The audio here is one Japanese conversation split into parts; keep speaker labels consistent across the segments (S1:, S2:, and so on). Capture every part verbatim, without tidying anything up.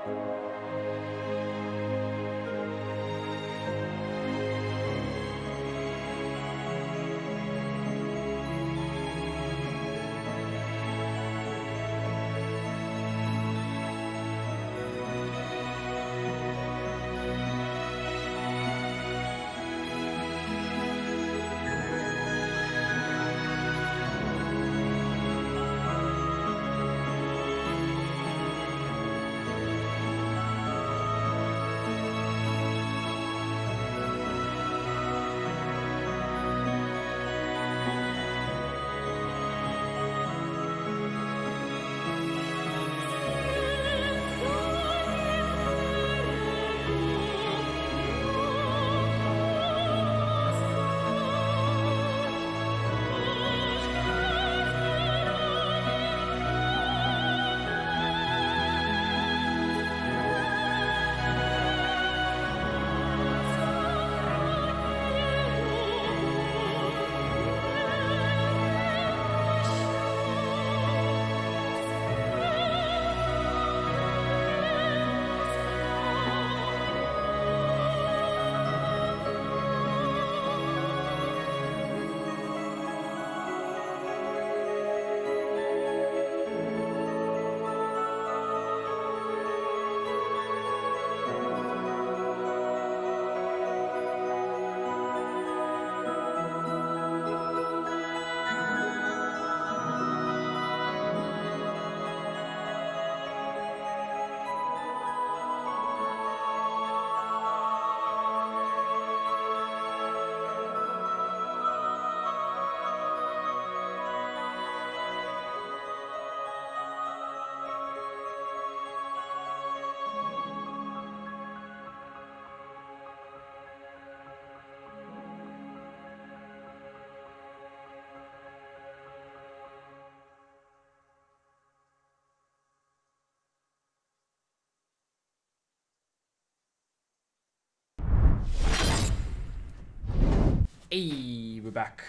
S1: Hey, we're back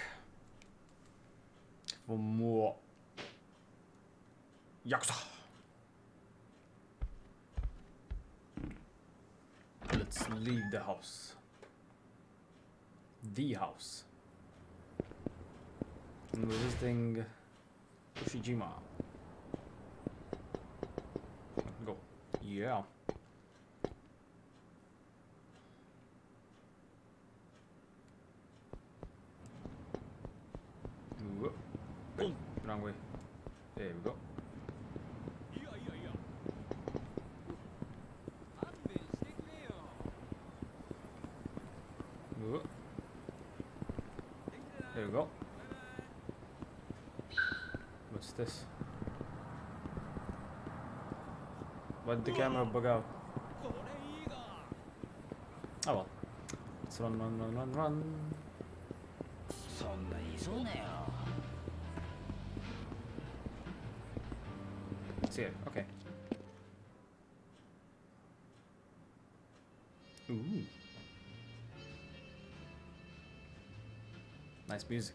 S1: for more Yakuza. Let's leave the house. The house. And we're visiting Ushijima. Go. Yeah. Wait, wrong way. There we go. There we go. What's this? Why did the camera bug out? Oh well. Let's run, run, run, run, run. See it. Okay. Ooh. Nice music.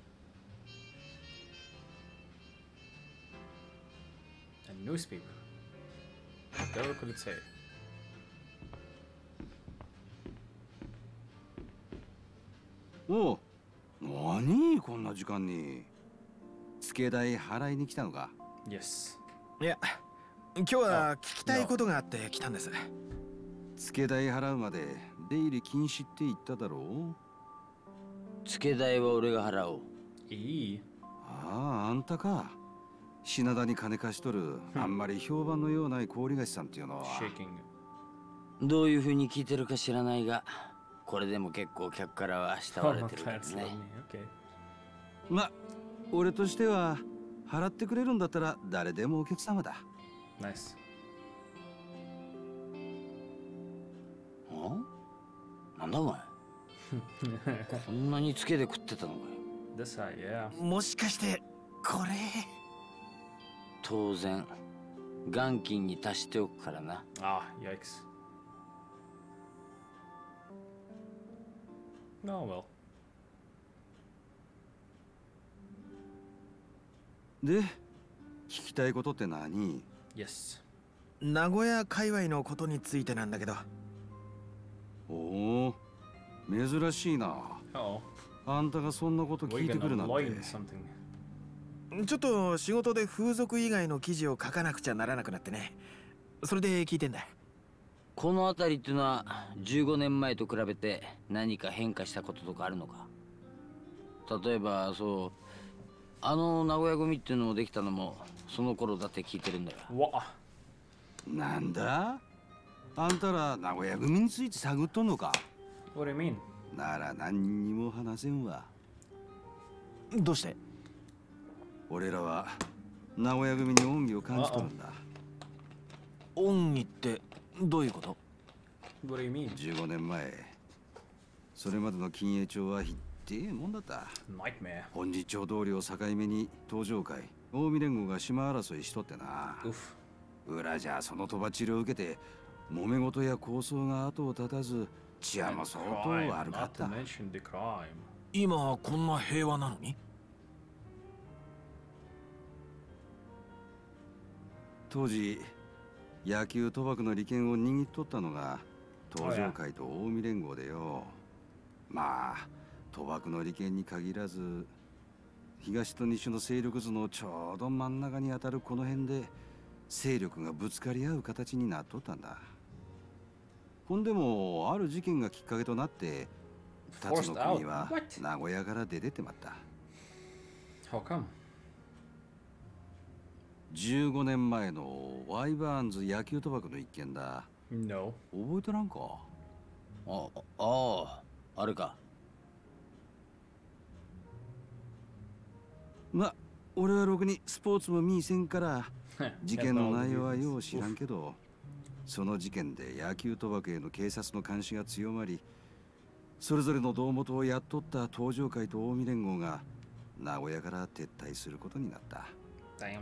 S1: A newspaper. What could it say?
S2: Oh, 何こんな時間に。付け代払いに来たのか。
S1: Yes.
S3: いや、今日は聞きたいことがあって来たんです。
S2: 付け代払うまで出入り禁止って言っただろう。
S4: 付け代は俺が払おう。
S1: いい。
S2: ああ、あんたか。品田に金貸しとる、あんまり評判のようない氷菓子さんっていうのは。
S4: どういう風に聞いてるか知らないが、これでも結構客からは慕われてるからね。
S2: ま、俺としては払ってくれるんだったら誰でもお客様だ。
S1: ナイス。
S4: あ？なんだお前。こんなにつけで食ってたのかよ。
S3: もしかしてこれ。
S4: 当然元金に足しておくからな。
S1: ああ、yikes. No, well.
S2: で、聞きたいことって何？
S1: Yes.
S3: 名古屋界隈のことについてなんだけど。
S2: おお、珍しいな。
S1: Uh-oh.
S2: あんたがそんなこと
S1: We're
S2: 聞いてく
S1: gonna
S2: るなん
S1: learn
S2: て。
S1: something.
S3: ちょっと仕事で風俗以外の記事を書かなくちゃならなくなってね。それで聞いてんだ。
S4: この辺りっていうのはじゅうごねんまえと比べて何か変化したこととかあるのか。例えばそうあの名古屋組っていうのをできたのもその頃だって聞いてるんだが。
S1: What?
S2: なんだ、あんたら名古屋組について探っとんのか。
S1: What do you mean?
S2: なら何にも話せんわ。
S3: どうして？
S2: 俺らは名古屋組に恩義を感じとるんだ。
S3: 恩義ってどういうこと？
S1: What do you mean?
S2: じゅうごねんまえ、それまでの金栄町はひってえもんだった。
S1: Nightmare.
S2: 本日町通りを境目に東上会、近江連合が島争いしとってな。
S1: Oof.
S2: 裏じゃそのとばちりを受けて揉め事や抗争が後を絶たず、治安も相当
S1: Crime,
S2: 悪か
S1: not
S2: っ
S1: to
S2: た。
S1: mention the crime.
S3: 今こんな平和なのに？
S2: 当時野球賭博の利権を握っとったのが東上会と近江連合でよ。まあ賭博の利権に限らず東と西の勢力図のちょうど真ん中に当たるこの辺で勢力がぶつかり合う形になっとったんだ。ほんでもある事件がきっかけとなって二つの国は
S1: Forced out?
S2: 名古屋から出てってまった。
S1: How come?
S2: じゅうごねんまえのワイバーンズ野球賭博の一件だ。
S1: No.
S2: 覚えてらんか。
S4: ああああれか。
S2: ま、俺はろくにスポーツも見いせんから事件の内容はよう
S1: Oof.
S2: 知らんけど、その事件で野球賭博への警察の監視が強まり、それぞれの胴元をやっとった東上会と近江連合が名古屋から撤退することになった。
S1: Damn.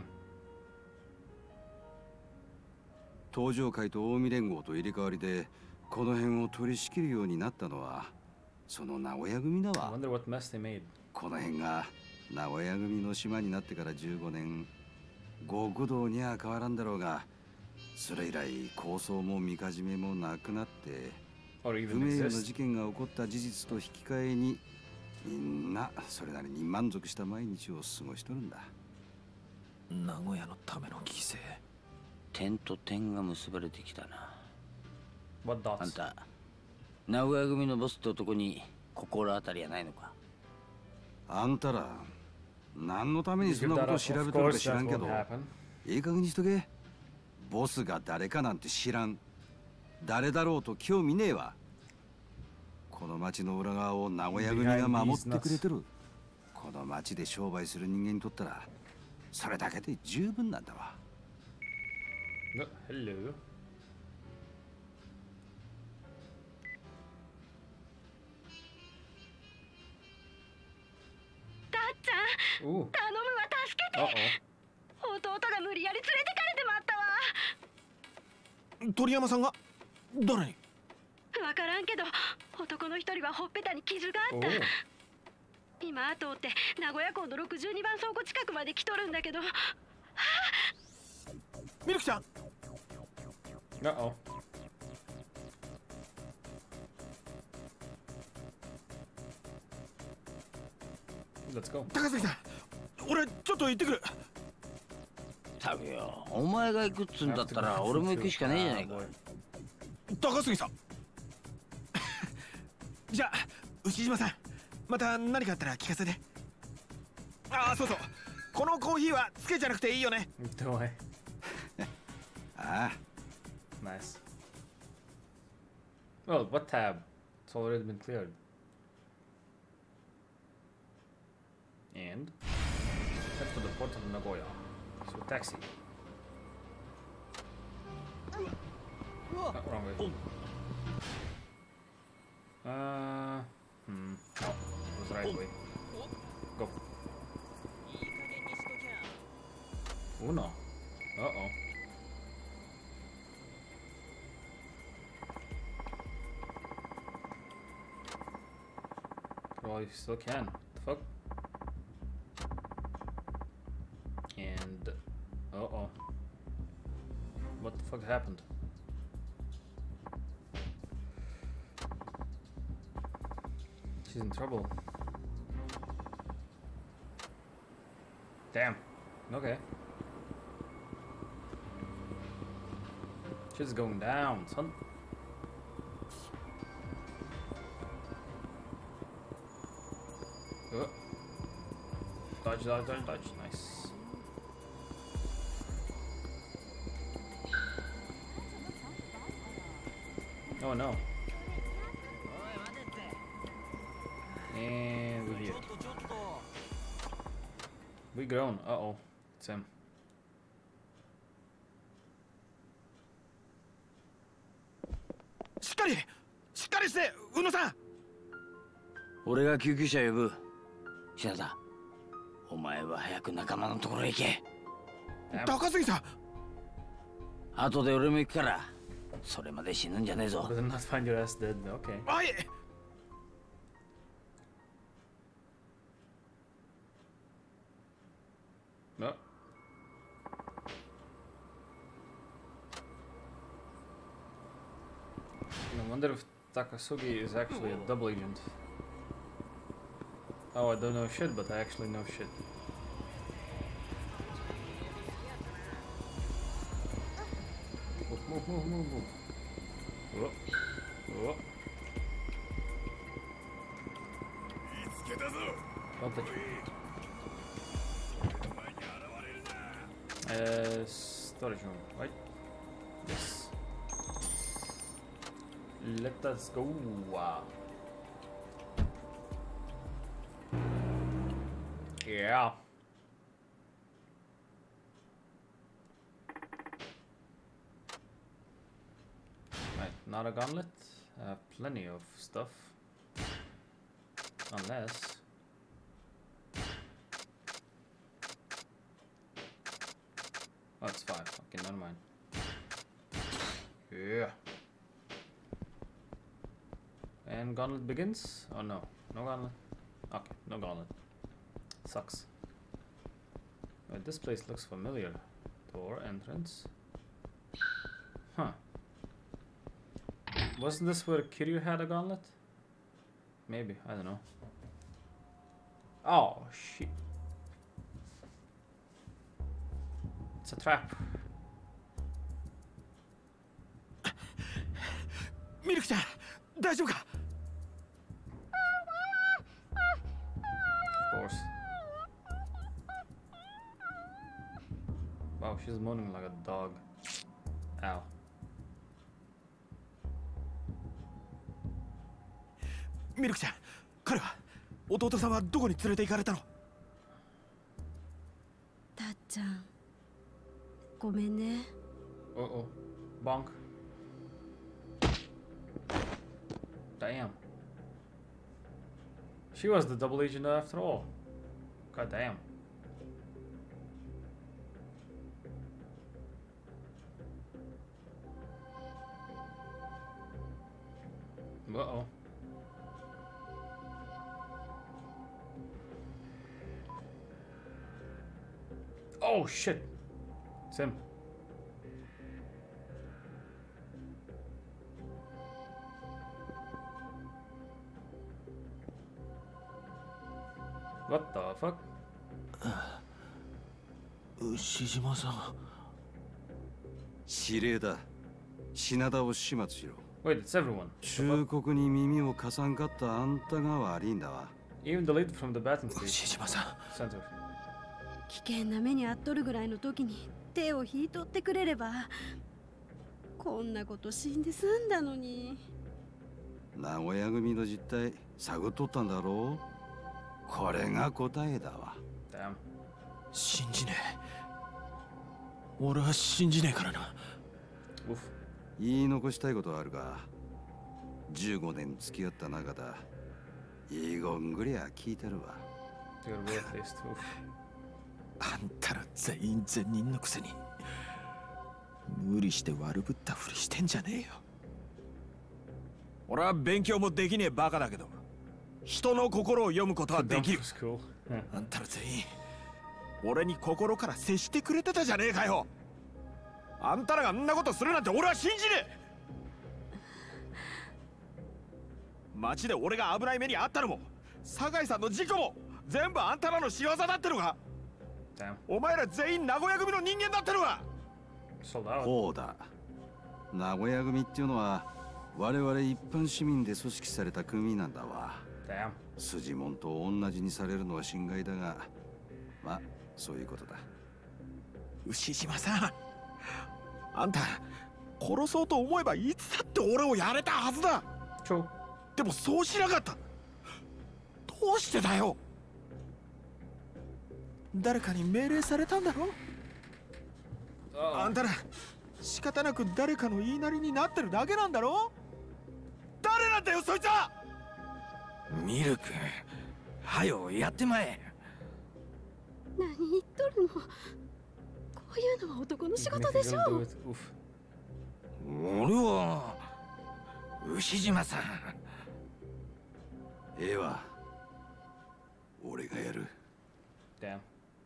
S2: 東上会と近江連合と入れ替わりでこの辺を取り仕切るようになったのはその名古屋組だ
S1: I
S2: わ。
S1: wonder what mess they made.
S2: この辺が名古屋組の島になってからじゅうごねん、極道には変わらんだろうが、それ以来抗争もみかじめもなくなって
S1: Or
S2: 不
S1: even
S2: 名誉の
S1: exist.
S2: 事件が起こった事実と引き換えにみんなそれなりに満足した毎日を過ごしとるんだ。
S3: 名古屋のための犠牲。
S4: 点と点が結ばれてきたな。
S1: What
S4: あん
S1: dots?
S4: た名古屋組のボスって男に心当たりはないのか。
S2: あんたら何のため
S1: You
S2: にそ
S1: give
S2: んな
S1: that
S2: ことを
S1: up.
S2: 調べ
S1: Of
S2: とるか
S1: course
S2: 知ら
S1: that
S2: んけ
S1: won't
S2: ど、
S1: happen.
S2: いい加減にしとけ。ボスが誰かなんて知らん。誰だろうと興味ねえわ。この町の裏側を名古屋組が守ってくれてる。この町で商売する人間にとったらそれだけで十分なんだわ。
S1: No, hello.
S5: たっちゃん
S1: Ooh.
S5: 頼むわ助け
S1: Uh
S5: て
S1: oh.
S5: 弟が無理やり連れてかれてまったわ
S3: 鳥山さんが誰に？
S5: わからんけど男の一人はほっぺたに傷があっ
S1: Oh.
S5: た今後を追って名古屋港のろくじゅうにばん倉庫近くまで来とるんだけど
S3: ミルクちゃん。
S1: Uh oh. Let's go.
S3: 高杉さん、俺ちょっと行ってくる。
S4: たくよ、お前が行くっつんだったら俺も行くしかねえじゃないか。
S3: 高杉さん。じゃあ牛島さん、また何かあったら聞かせて。ああ、そうそう。このコーヒーはつけじゃなくていいよね。
S1: Do I?
S2: ああ、
S1: Nice. Well, what tab? It's already been cleared. And head to the port of Nagoya. So taxi. Oh, wrong way. Uh, hmm. Oh, it was right way. Go. Uno. Uh oh. Well, you still can. The fuck? And uh oh. What the fuck happened? She's in trouble. Damn. Okay. Shit's going down, son. Oh. Dodge, dodge, dodge, dodge. Nice. Oh no. And we're here. We grown. Uh oh. It's him.
S3: しっかりしっかりして宇野さん。
S4: 俺が救急車呼ぶ。シナだ。お前は早く仲間のところへ行け。
S3: 高杉さん。
S4: 後で俺も行くから。それまで死ぬんじゃねえぞ。
S1: Better not find your ass dead. Okay.
S3: はい。
S1: No. I wonder if Takasugi is actually a double agent. Oh, I don't know shit, but I actually know shit. Move, move, move, move, move. Whoa. Whoa. Don't touch me. Uh, storage room, right? Yes. Let us go. Wow. Yeah. Right, not a gauntlet. Uh, plenty of stuff. Unless. Oh, it's five. Okay, never mind. Yeah. And gauntlet begins? Oh no. No gauntlet? Okay, no gauntlet. Sucks. Wait, this place looks familiar. Door, entrance. Huh. Wasn't this where Kiryu had a gauntlet? Maybe, I don't know. Oh, shit. It's a trap.
S3: ミルクちゃん、大丈夫か?
S1: Of course. Wow, she's moaning like a dog. Ow.
S3: ミルクちゃん、彼は弟さんはどこに連れて行かれたの?
S5: たっちゃん、ごめんね。
S1: Uh oh. Bonk. Damn. She was the double agent after all. God damn. Uh oh. Oh shit. It's him. What the fuck?
S3: 牛島さん。
S2: 指令だ。品田を始末しろ。
S1: Wait, it's everyone.
S2: 忠告に耳を貸さんかったあんたが悪いんだわ。
S1: Even the lead from the batting stage.
S3: 牛島さん。
S1: Center.
S5: 危険な目に遭っとるぐらいの時に手を引いとってくれれば、こんなこと死んで済んだのに。
S2: 名古屋組の実態探っとったんだろう。これが答えだわ。
S1: Damn.
S3: 信じねえ。俺は信じねえからな。
S1: Oof.
S2: 言い残したいことはあるが、じゅうごねん付き合った中だ。いいごんぐりゃ聞いてるわ。
S1: You're real faced. Oof.
S3: あんたら全員善人のくせに無理して悪ぶったふりしてんじゃねえよ。俺は勉強もできねえバカだけど、人の心を読むことはできる。
S1: Cool. Yeah.
S3: あんたら全員俺に心から接してくれてたじゃねえかよ。 あんたらがあんなことするなんて俺は信じねえ。街で俺が危ない目にあったのも酒井さんの事故も全部あんたらの仕業だってのか。
S1: Damn.
S3: お前ら全員名古屋組の人間だってのか。
S1: Sold out.
S2: こうだ。名古屋組っていうのは我々一般市民で組織された組なんだわ。
S1: Damn.
S2: 筋もんと同じにされるのは心外だが、まあそういうことだ。
S3: 牛島さん、あんた殺そうと思えばいつだって俺をやれたはずだ。
S1: True.
S3: でもそうしなかった。どうしてだよ。誰かに命令されたんだろ。
S1: Oh.
S3: あんたら仕方なく誰かの言いなりになってるだけなんだろ。誰なんだよそいつは。
S6: ミルク、はよやってまえ。
S5: 何言っとるの。こういうのは男の仕事でしょ
S1: Anything to do
S5: う。
S1: with- Oof.
S6: 俺は牛島さん。
S2: ええわ。俺がやる。
S1: Damn.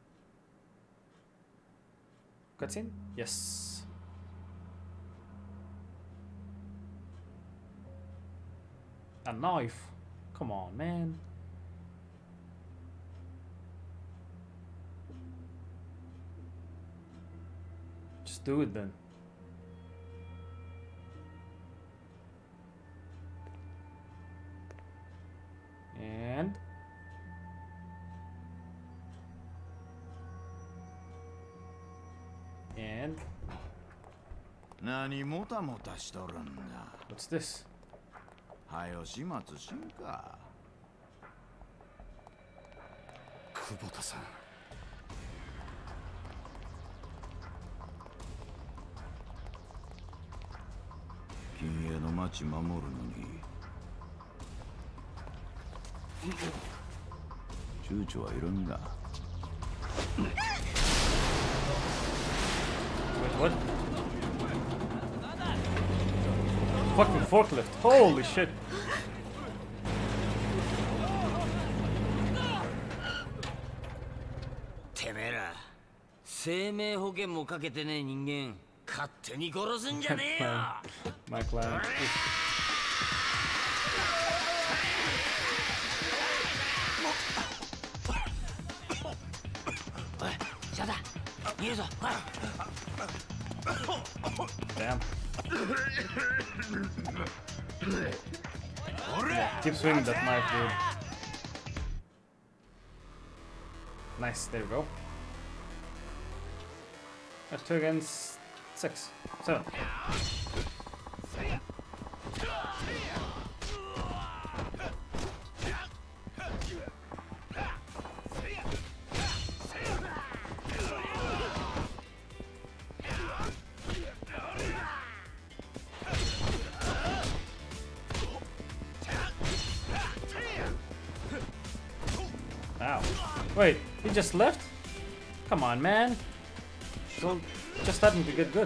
S1: Cutscene? Yes. A knife. Come on, man. Just do it then. And and
S7: 何もたもたしとるんだ。
S1: what's this?
S7: はよ始末しんか。
S2: 久保田さん。
S7: 君への町守るのに躊躇はいらんが。
S1: Wait, what? Fucking forklift! Holy shit!
S4: てめえら生命保険もかけてねえ人間勝手に殺すんじゃねえよ。
S1: My client. Oof.
S4: おいシャダ逃げるぞ。
S1: Damn. Keep swinging that knife, dude. Nice, there we go. That's two against six. Seven. Ow. Wait, he just left? Come on, man. Don't just starting to get good.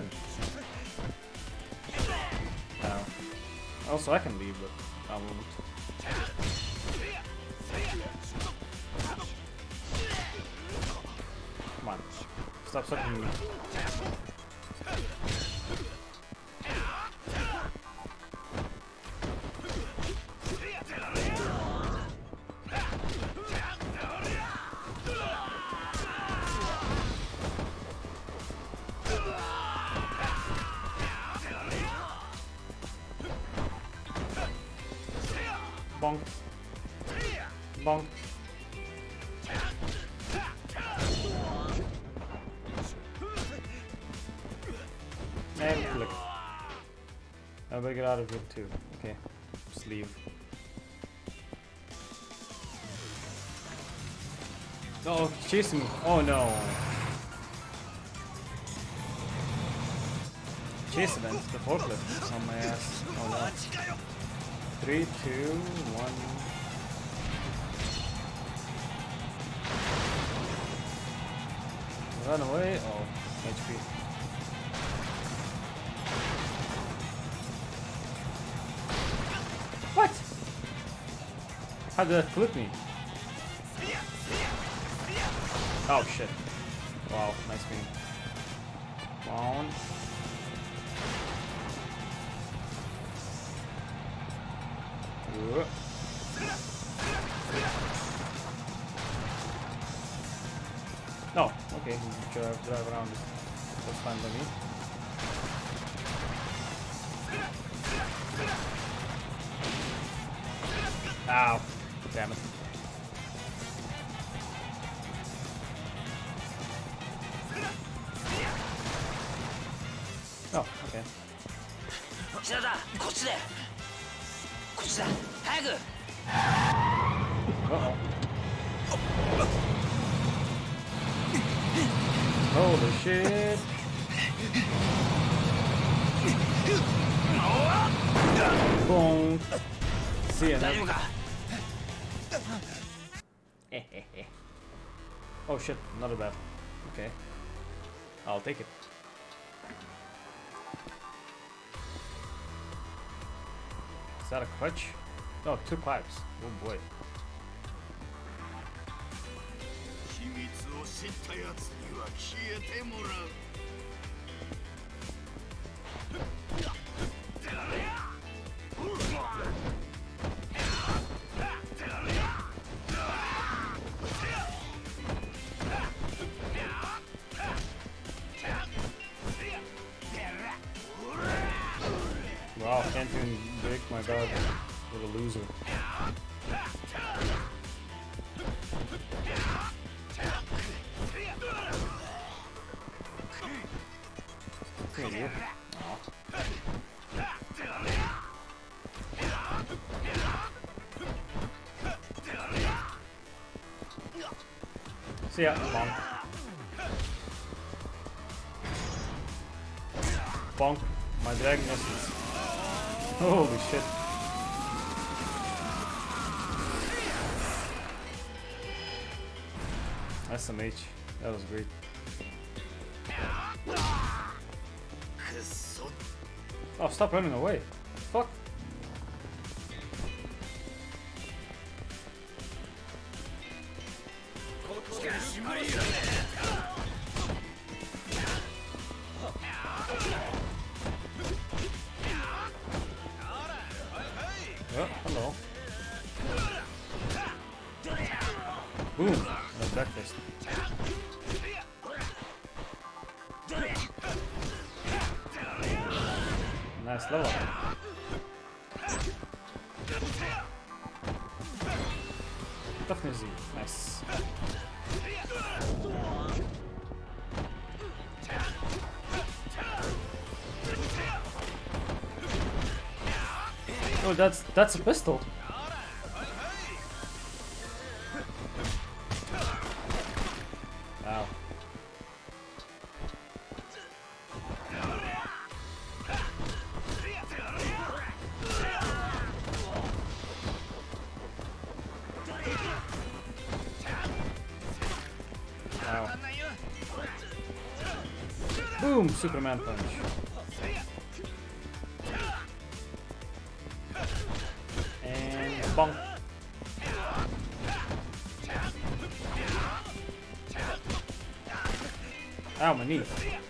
S1: Ow. Also, I can leave, but I won't. Come on. Stop sucking me. Bonk. Bonk. And click. I better get out of here too. Okay. Just leave. Oh, he's chasing me. Oh no. Chase event, the forklift on my ass. Oh no. Three, two, one. Run away. Oh, H P. What? How did that flip me? Oh shit. Wow, nice beam. Come on. Okay, drive, drive around. That's fine by me. Ow. Damn it. Oh, okay.
S4: 下だ、こっちだ。こっちだ、早く。
S1: Uh-oh. Holy shit. Boom. See ya. Oh shit, another bat. Okay. I'll take it. Is that a crutch? No, two pipes. Oh boy.
S8: 秘密を知ったやつには消えてもらう。
S1: Wow, can't even break my dog with a loser. Here you. See ya, bonk. Bonk. My dragon essence. Holy shit. S M H. That was great. Oh, stop running away. Fuck. Oh, hello. Boom. That's breakfast. Nice level. Toughness Z. Nice. Oh, that's that's a pistol. Wow. Wow. Boom! Superman punch. And bonk. Ow, my knee.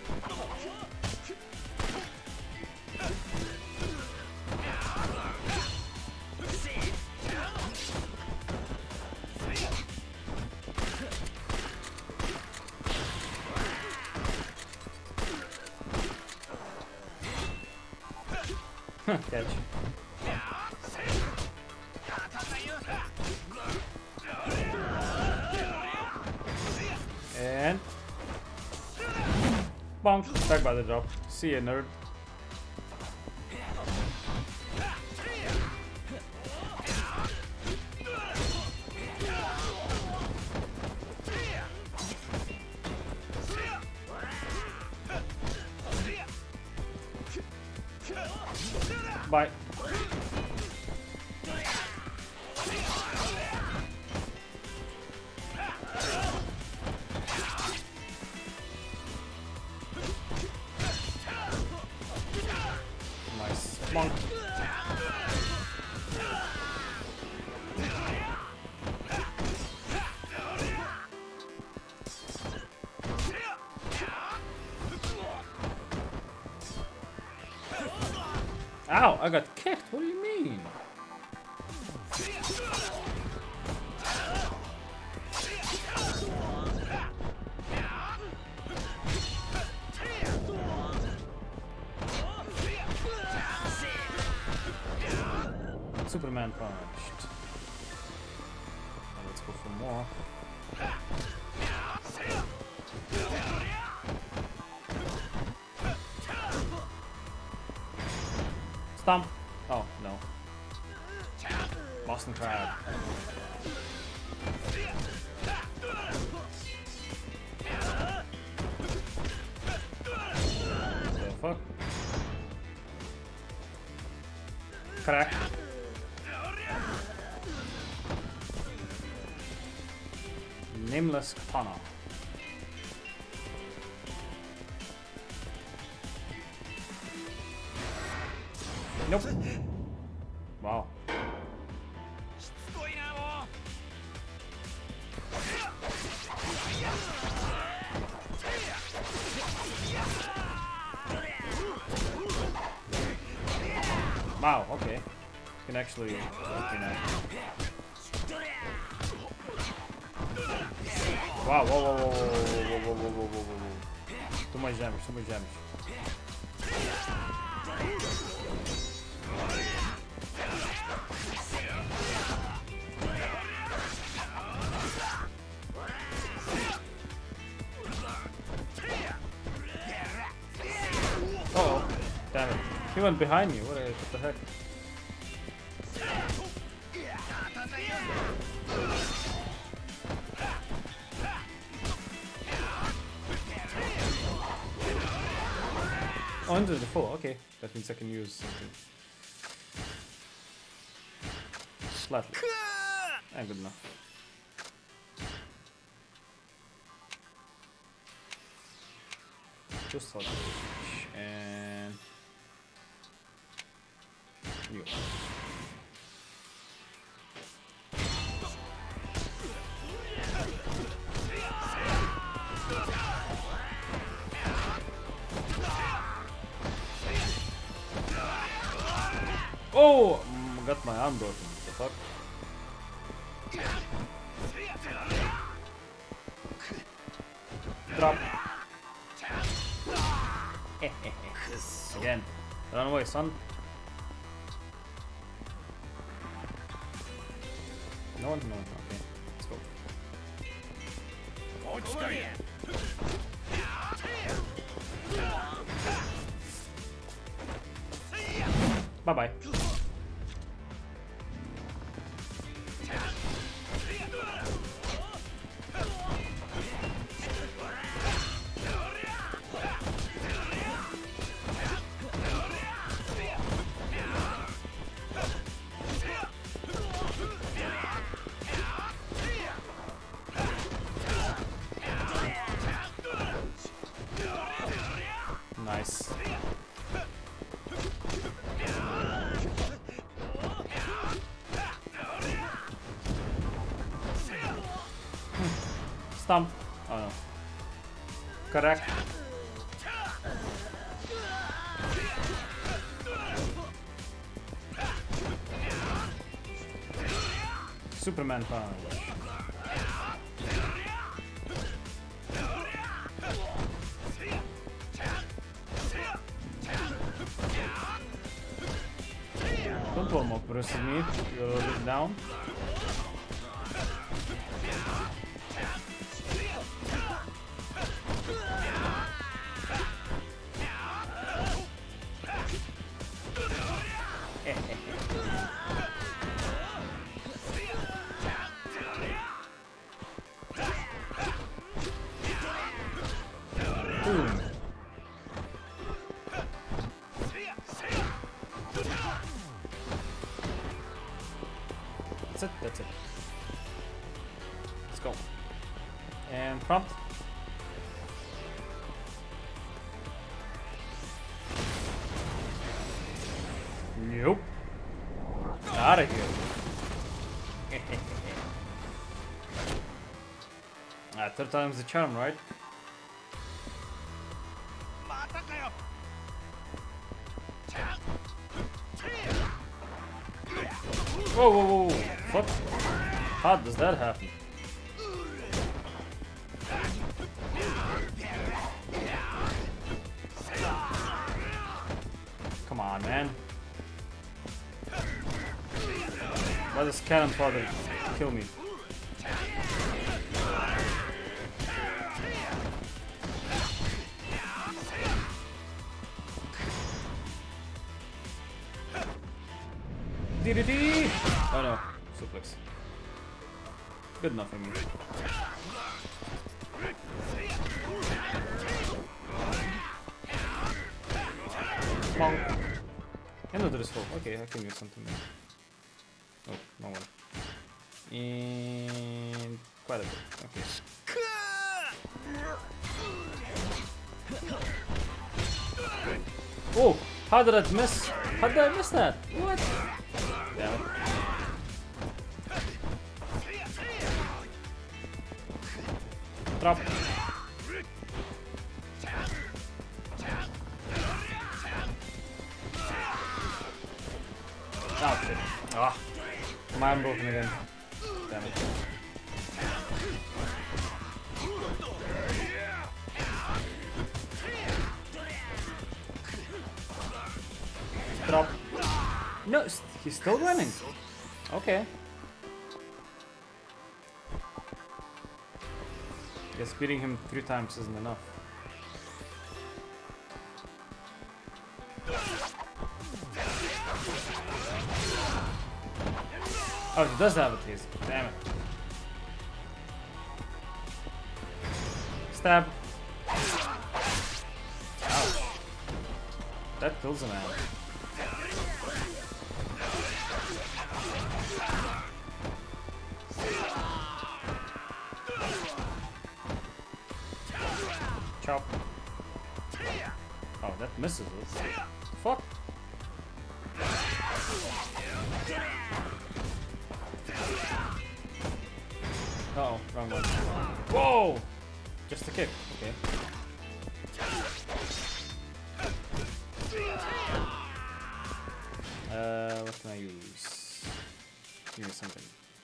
S1: Catch. And bonk, back by the drop. See ya, nerd. Bye. Nice. Bonk. Ow, I got kicked. What do you mean? Superman punched. Now let's go for more. Stomp! Oh, no. Boston Crab. The fuck? Crack. Nameless Katana. Nope. Wow. Wow, okay. You can actually, okay, now. Wow, whoa, whoa, whoa, whoa, whoa, whoa, whoa, whoa, whoa, whoa, whoa. Too much damage, too much damage. Uh oh, damn it. He went behind me, what, what the heck? Oh, into the four, okay. That means I can use something. Slightly. And good enough. Just like this. And you. Oh, mm, got my arm broken. What the fuck? Drop. Again. Run away, son. No one? No one. Okay. Let's go. Bye bye. Nice. Stomp. Oh no. Correct. Superman punch. Don't warm up versus me. You're a little bit down. Boom. That's it, that's it. Let's go. And prompt. Nope. Out of here. Ah, third time's the charm, right? Whoa, whoa, whoa, whoa. What? How does that happen? Come on, man. Why does cannon father kill me? D D D! Oh no, suplex. Good enough for me. Bonk. Another is full. Okay, I can use something there. Oh, no one. And quite a bit. Okay. Oh, how did I miss? How did I miss that? What? Damn it. Drop. Oh shit. Ah. My arm broken again. Damn it. Drop. No, he's still running. Okay. Guess beating him three times isn't enough. Oh, he does have a taser. Damn it. Stab. Ouch. That kills a man. Chop. Oh, that misses us. Fuck. Uh oh, wrong one. Whoa! Just a kick. Okay. Uh, what can I use? Give me something.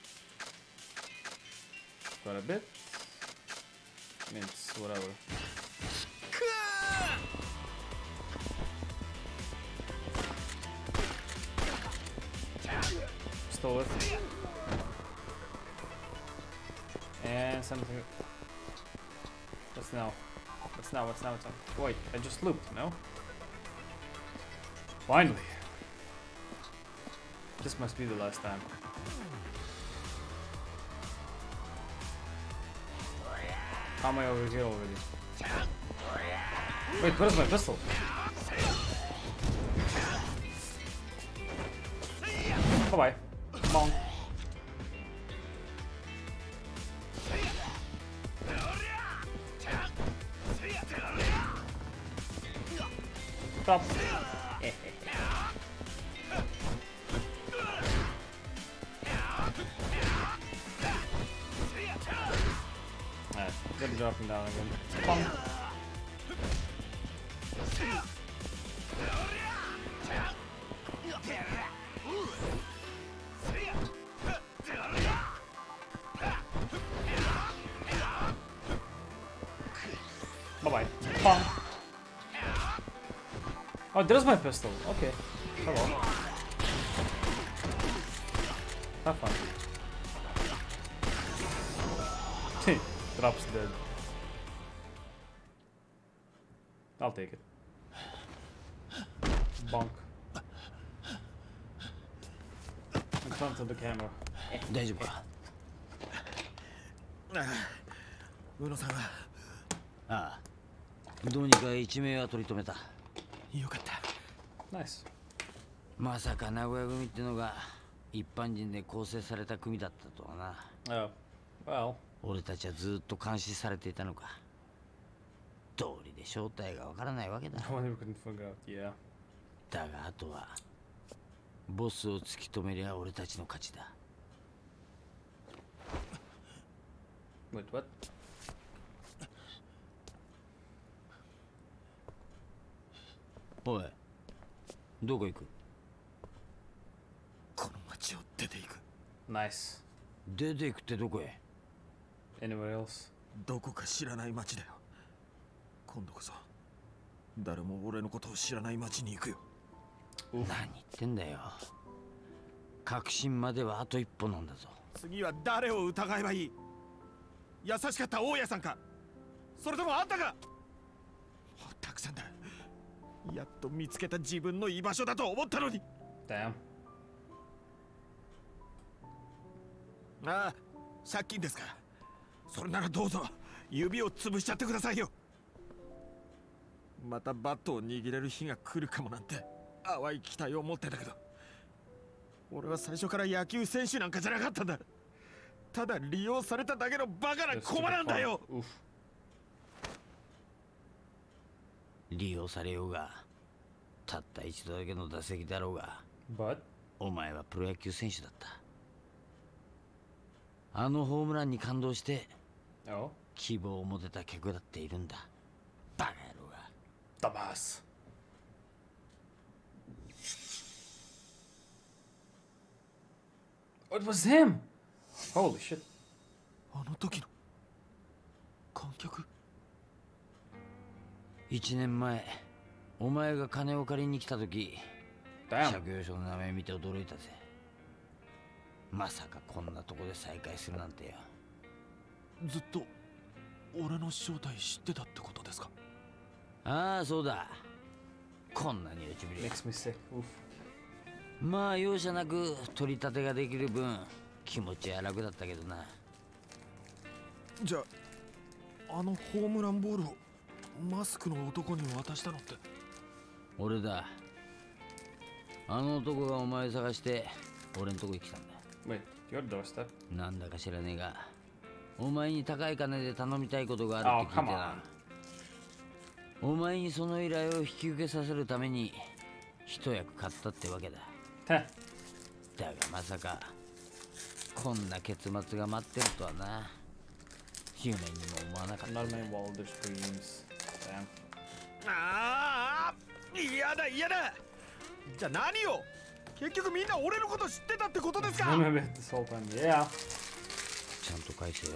S1: Quite a bit. Mints, whatever. Stole it. And something. What's now? What's now? What's now? What's now? Wait, I just looped, no? Finally! This must be the last time. How am I over here already? Wait, where's my pistol? Bye bye. Bonk. Stop. Alright, good dropping down again. Bonk. Bye bye. Bonk. Oh, there's my pistol. Okay. Hello. Have fun. Drops dead. I'll take it. Bonk. In front of the camera.
S4: 大丈夫か。
S3: 宇野さんは。
S4: ああ。どうにか一命は取り留めた。
S3: よかった。
S1: ナイス。
S4: まさか名古屋組ってのが一般人で構成された組だったとはな。
S1: Oh, well.
S4: 俺たちはずっと監視されていたのか。道理で正体がわからないわけだ。
S1: No one ever couldn't figure out, yeah.
S4: だがあとはボスを突き止めりゃ俺たちの勝ちだ。
S1: Wait, what?
S4: おい、どこ行く？
S3: この町を出ていく。
S1: Nice.
S4: 出て行くってどこへ？
S1: Anywhere else?
S3: どこか知らない町だよ。今度こそ誰も俺のことを知らない町に行くよ。
S4: 何言ってんだよ。 確信まではあと一歩なんだぞ。
S3: 次は誰を疑えばいい？優しかった大家さんか、それともあんたか？たくさんだ。やっと見つけた自分の居場所だと思ったのに。
S1: Damn.
S3: ああ、借金ですか。それならどうぞ指を潰しちゃってくださいよ。またバットを握れる日が来るかもなんて淡い期待を持ってたけど、俺は最初から野球選手なんかじゃなかったんだ。ただ利用されただけのバカなコマなんだよ。
S4: 利用されようが、たった一度だけの打席だろうが、
S1: But?
S4: お前はプロ野球選手だった。あのホームランに感動して、
S1: Oh?
S4: 希望を持てた客だっているんだ。バカ野郎が。
S1: Dumbass. It was him! Holy shit.
S3: あの時の観客。
S4: 一年前、お前が金を借りに来た時、
S1: Damn.
S4: 借用書の名前見て驚いたぜ。まさかこんなとこで再会するなんてよ。
S3: ずっと俺の正体知ってたってことですか？
S4: ああ、そうだ。こんなに落ちぶり。
S1: Makes me sick. Oof.
S4: まあ容赦なく取り立てができる分、気持ちは楽だったけどな。
S3: じゃあ、あのホームランボールをマスクの男に渡したのって？
S4: 俺だ。あの男がお前探して俺んとこに来たんだ。
S1: Wait, your doorstep?
S4: なんだか知らねえが、お前に高い金で頼みたいことがあるって聞いてな。お前にその依頼を引き受けさせるために一役買ったってわけだ。だがまさかこんな結末が待ってるとはな。夢にも思わなかった。
S1: Not my wildest dreams. Damn.
S3: ああ、嫌だ嫌だ。じゃあ何を？結局みんな俺のこと知ってたってことですか
S1: ？Remember this whole time. Yeah.
S4: ちゃんと返せよ。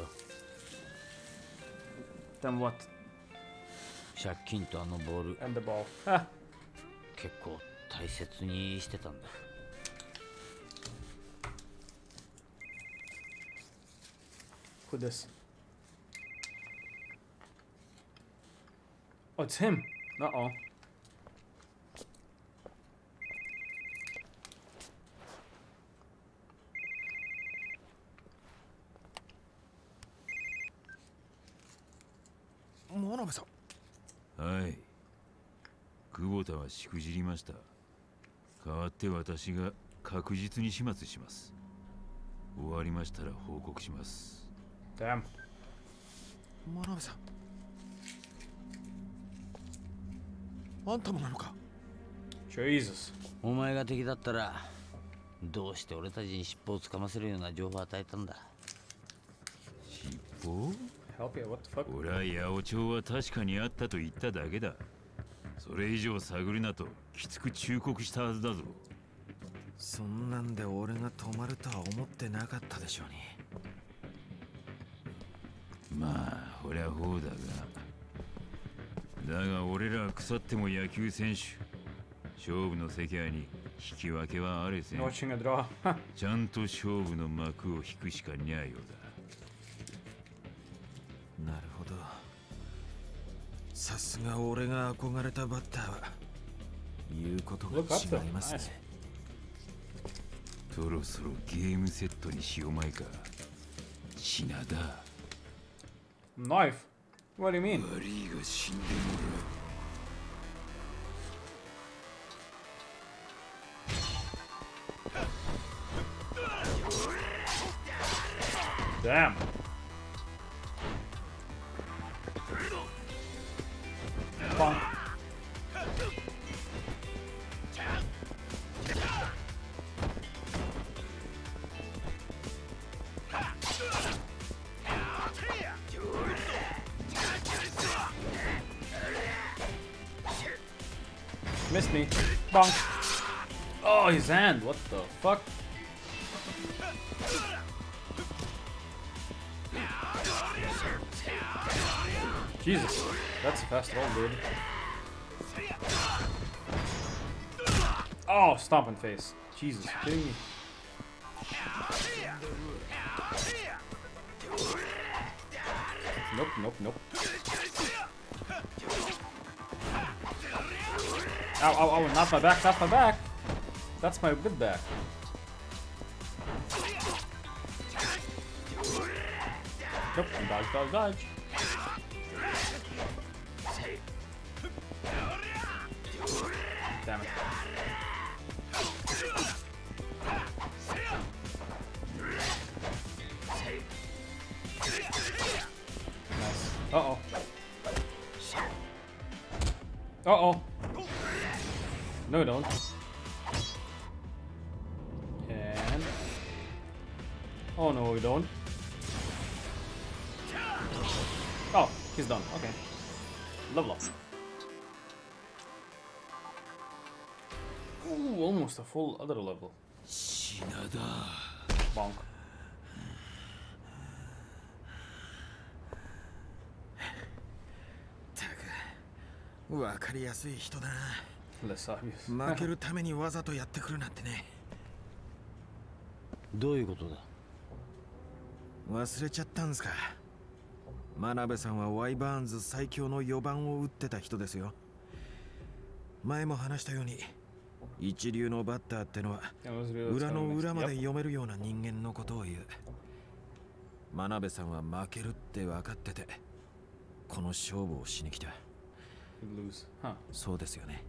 S1: Then what?
S4: 借金とあのボール
S1: And the ball. Ha.
S4: 結構大切にしてたんだ。
S1: Who this? Oh, it's him. Uh-oh.
S3: Manabeさん。
S7: はい。久保田はしくじりました。代わって私が確実に始末します。終わりましたら報告します。
S1: Damn.
S3: 真鍋さん、あんたもなのか？
S1: Jesus.
S4: お前が敵だったらどうして俺たちに尻尾をつかませるような情報を与えたんだ？
S7: 尻尾？
S1: Help you, what the fuck?
S7: 俺は八百長は確かにあったと言っただけだ。それ以上探るなときつく忠告したはずだぞ。
S3: そんなんで俺が止まるとは思ってなかったでしょうに。
S7: まあほりゃほうだが、だが俺らは腐っても野球選手。勝負の世界に引き分けはあれせん。
S1: Watching a draw.
S7: ちゃんと勝負の幕を引くしかにゃいよう
S3: なるほど。さすが俺が憧れたバッターは言うことが違いますね。
S7: だ。そろそろゲームセットにしようまいか。品田。
S1: Knife? What do you mean?
S7: 悪いが死んでもらう。
S1: Damn. Bonk. Missed me. Bonk. Oh, his hand. What the fuck? Jesus, that's a fast roll, dude. Oh, stomping face. Jesus, you kidding me? Nope, nope, nope. Ow, ow, ow, not my back, not my back. That's my good back. Nope, dodge, dodge, dodge. Damn it. Nice. Uh-oh. Uh-oh. No, don't. And... Oh, no, we don't. Oh, he's done. Okay. Level up. Ooh, almost a full other level. Bonk.
S3: わかりやすい人だな。
S1: Less obvious.
S3: 負けるためにわざとやってくるなんてね。
S4: どういうことだ。
S3: 忘れちゃったんすか。真鍋さんはワイバーンズ最強のよばんを打ってた人ですよ。前も話したように一流のバッターってのは裏の裏まで読めるような人間のことを言う。真鍋さんは負けるって分かっててこの勝負をしに来た。
S1: Lose. Huh.
S3: そうですよね。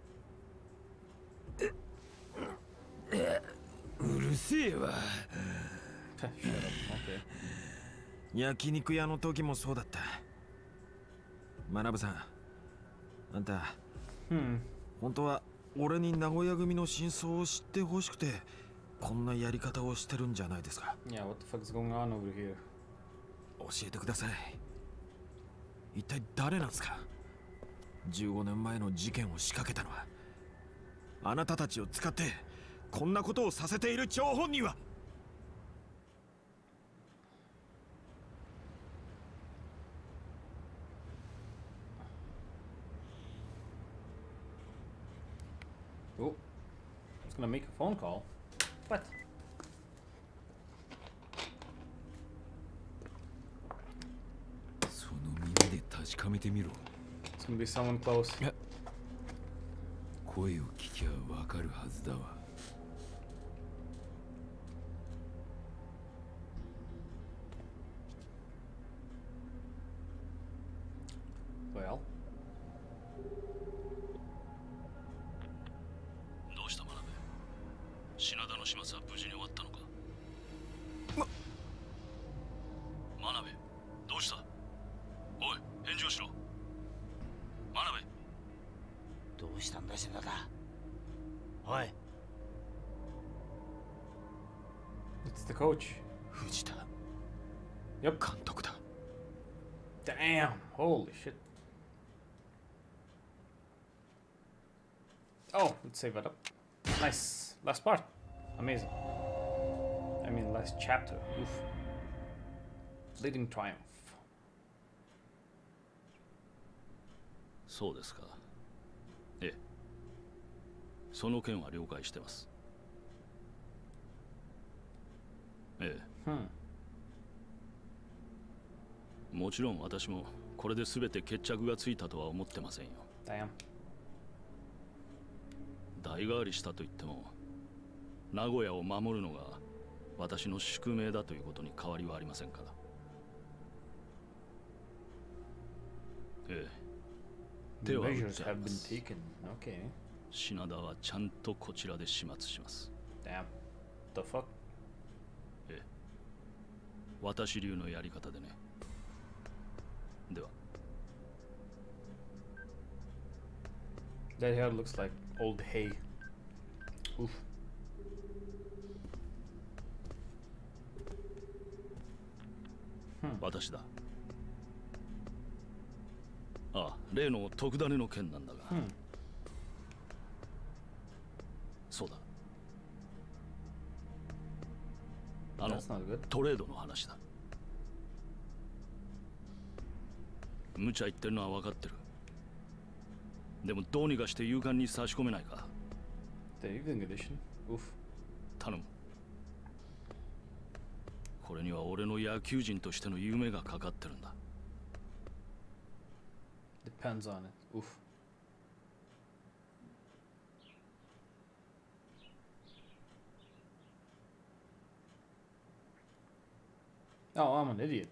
S6: うるせえわ。
S1: Shut up. Okay.
S3: 焼肉屋の時もそうだった。真鍋さん、あんた、
S1: Hmm.
S3: 本当は俺に名古屋組の真相を知ってほしくてこんなやり方をしてるんじゃないですか。
S1: Yeah, what the fuck is going on over here?
S3: 教えてください。一体誰なんですか。じゅうごねんまえの事件を仕掛けたのは。あなたたちを使ってこんなことをさせている張本人は。
S1: Oh, it's gonna make a phone call. What? It's gonna be someone close.
S7: 声を聞きゃわかるはずだわ。
S1: Well.
S8: どうした真鍋。品田の始末は無事に終わったのか。ま、真鍋、どうした。おい、返事をしろ。真鍋。
S4: どうしたんだ品田。おい。
S1: It's the coach.
S3: 藤田
S1: Yep.
S3: 監督だ。
S1: Damn. Holy shit. Oh, let's save that up. Nice. Last part. Amazing. I mean, last chapter. Oof. Leading triumph.
S8: そうですか。ええ。その件は了解してます。ええ。
S1: Hmm.
S8: もちろん私もこれで全て決着がついたとは思ってませんよ。
S1: Damn.
S8: 代替わりしたと言っても名古屋を守るのが私の宿命だということに変わりはありませんから。ええ。手は打って
S1: Measures
S8: あ
S1: have
S8: りま
S1: been
S8: す。
S1: taken. Okay.
S8: 品田はちゃんとこちらで始末します。
S1: Damn. The fuck?
S8: ええ。私流のやり方でね。では。
S1: That hair looks like old hay. Oof.
S8: 私だ。ああ、例の特ダネの件なんだが。
S1: Hmm.
S8: そうだ。あの
S1: That's not good.
S8: トレードの話だ。無茶言ってるのは分かってる。でもどうにかして勇敢に差し込めないか。
S1: The evening edition. Oof.
S8: 頼む。これには俺の野球人としての夢がかかってるんだ。
S1: depends on it. Oof. Oh, I'm an idiot.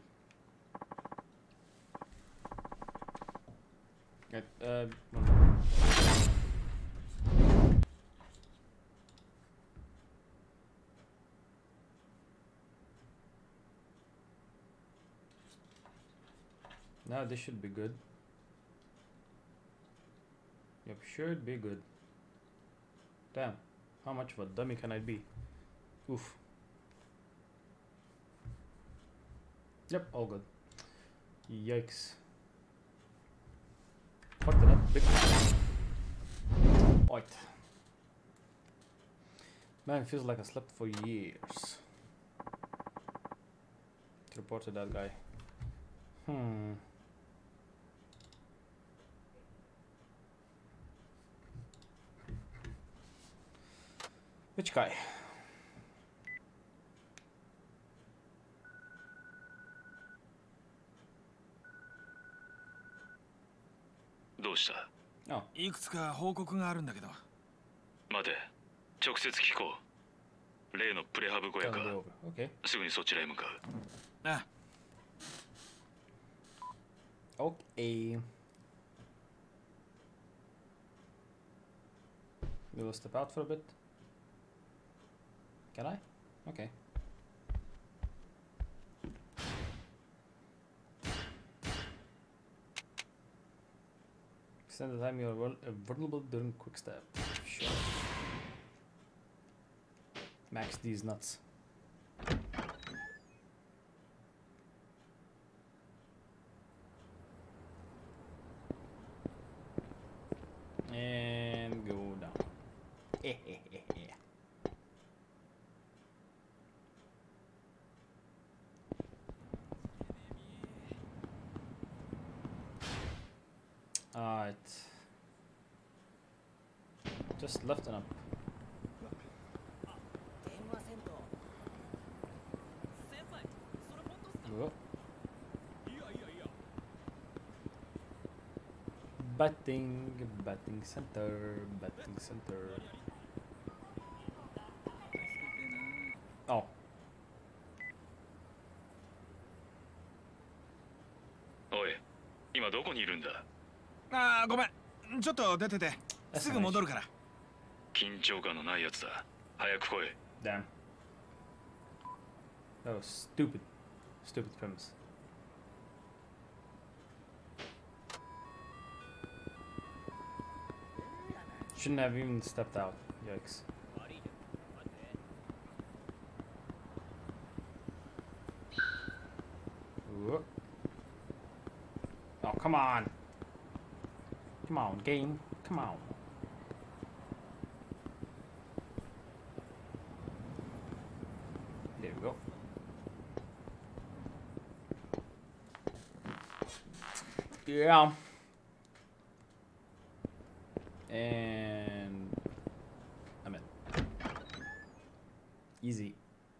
S1: Right, uh, now this should be good. Yep, should be good. Damn, how much of a dummy can I be? Oof. Yep, all good. Yikes. Fucked it up big time. Right. Man, it feels like I slept for years. Report to that guy. Hmm. Which guy?
S9: どうした？
S1: あ、
S3: いくつか報告があるんだけど。
S9: 待て、直接聞こう。例のプレハブ小屋か。
S1: Okay.
S9: すぐにそちらへ向かう。
S3: あ。
S1: Okay. We'll step out for a bit. Can I? Okay. Extend the time you are vul uh, vulnerable during quick step. Sure. Max these nuts. And go down. Alright. Just left and up. Whoa. Batting, batting center, batting center. Oh.
S9: Oi, 今どこにいるんだ？
S3: ああ、ごめん。ちょっと出てて。すぐ戻るから。
S9: 緊張感のないやつだ。早く来い。
S1: Damn. That was stupid. Stupid premise. Shouldn't have even stepped out. Yikes. Whoa. Oh, come on. Come on, game. Come on. There we go. Yeah. And I'm in. Easy.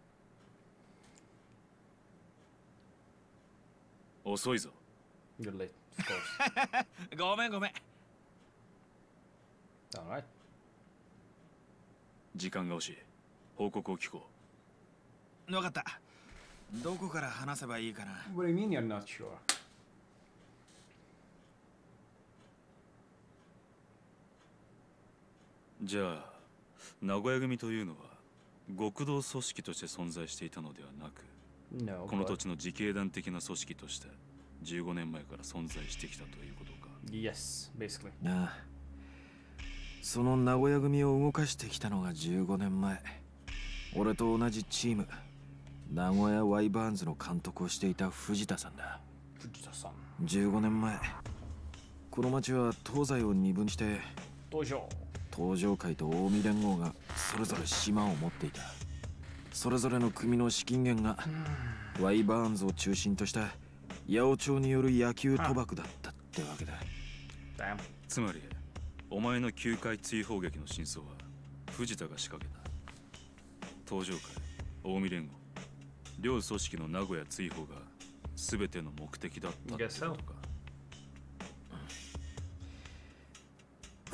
S9: 遅いぞ。
S1: You're late, of course.
S3: ごめんごめん。
S1: Alright.
S9: 時間が惜しい。報告を聞こ
S3: う。分かった。どこから話せばいいかな。
S1: What do you mean you're not sure?
S9: じゃあ、名古屋組というのは極道組織として存在していたのではなく、
S1: No,
S9: この土地の自警団的な組織としてじゅうごねんまえから存在してきたということか。
S1: Yes, basically.
S3: ああ。その名古屋組を動かしてきたのがじゅうごねんまえ。俺と同じチーム、名古屋ワイバーンズの監督をしていた藤田さんだ。
S1: 藤田さん。
S3: じゅうごねんまえ、この町は東西を二分して、
S1: 東条。
S3: 東条会と近江連合がそれぞれ島を持っていた。それぞれの組の資金源がワイバーンズを中心とした八百長による野球賭博だったってわけだ。
S9: つまりお前の球界追放劇の真相は藤田が仕掛けた。東条会、近江連合、両組織の名古屋追放が全ての目的だったってことか。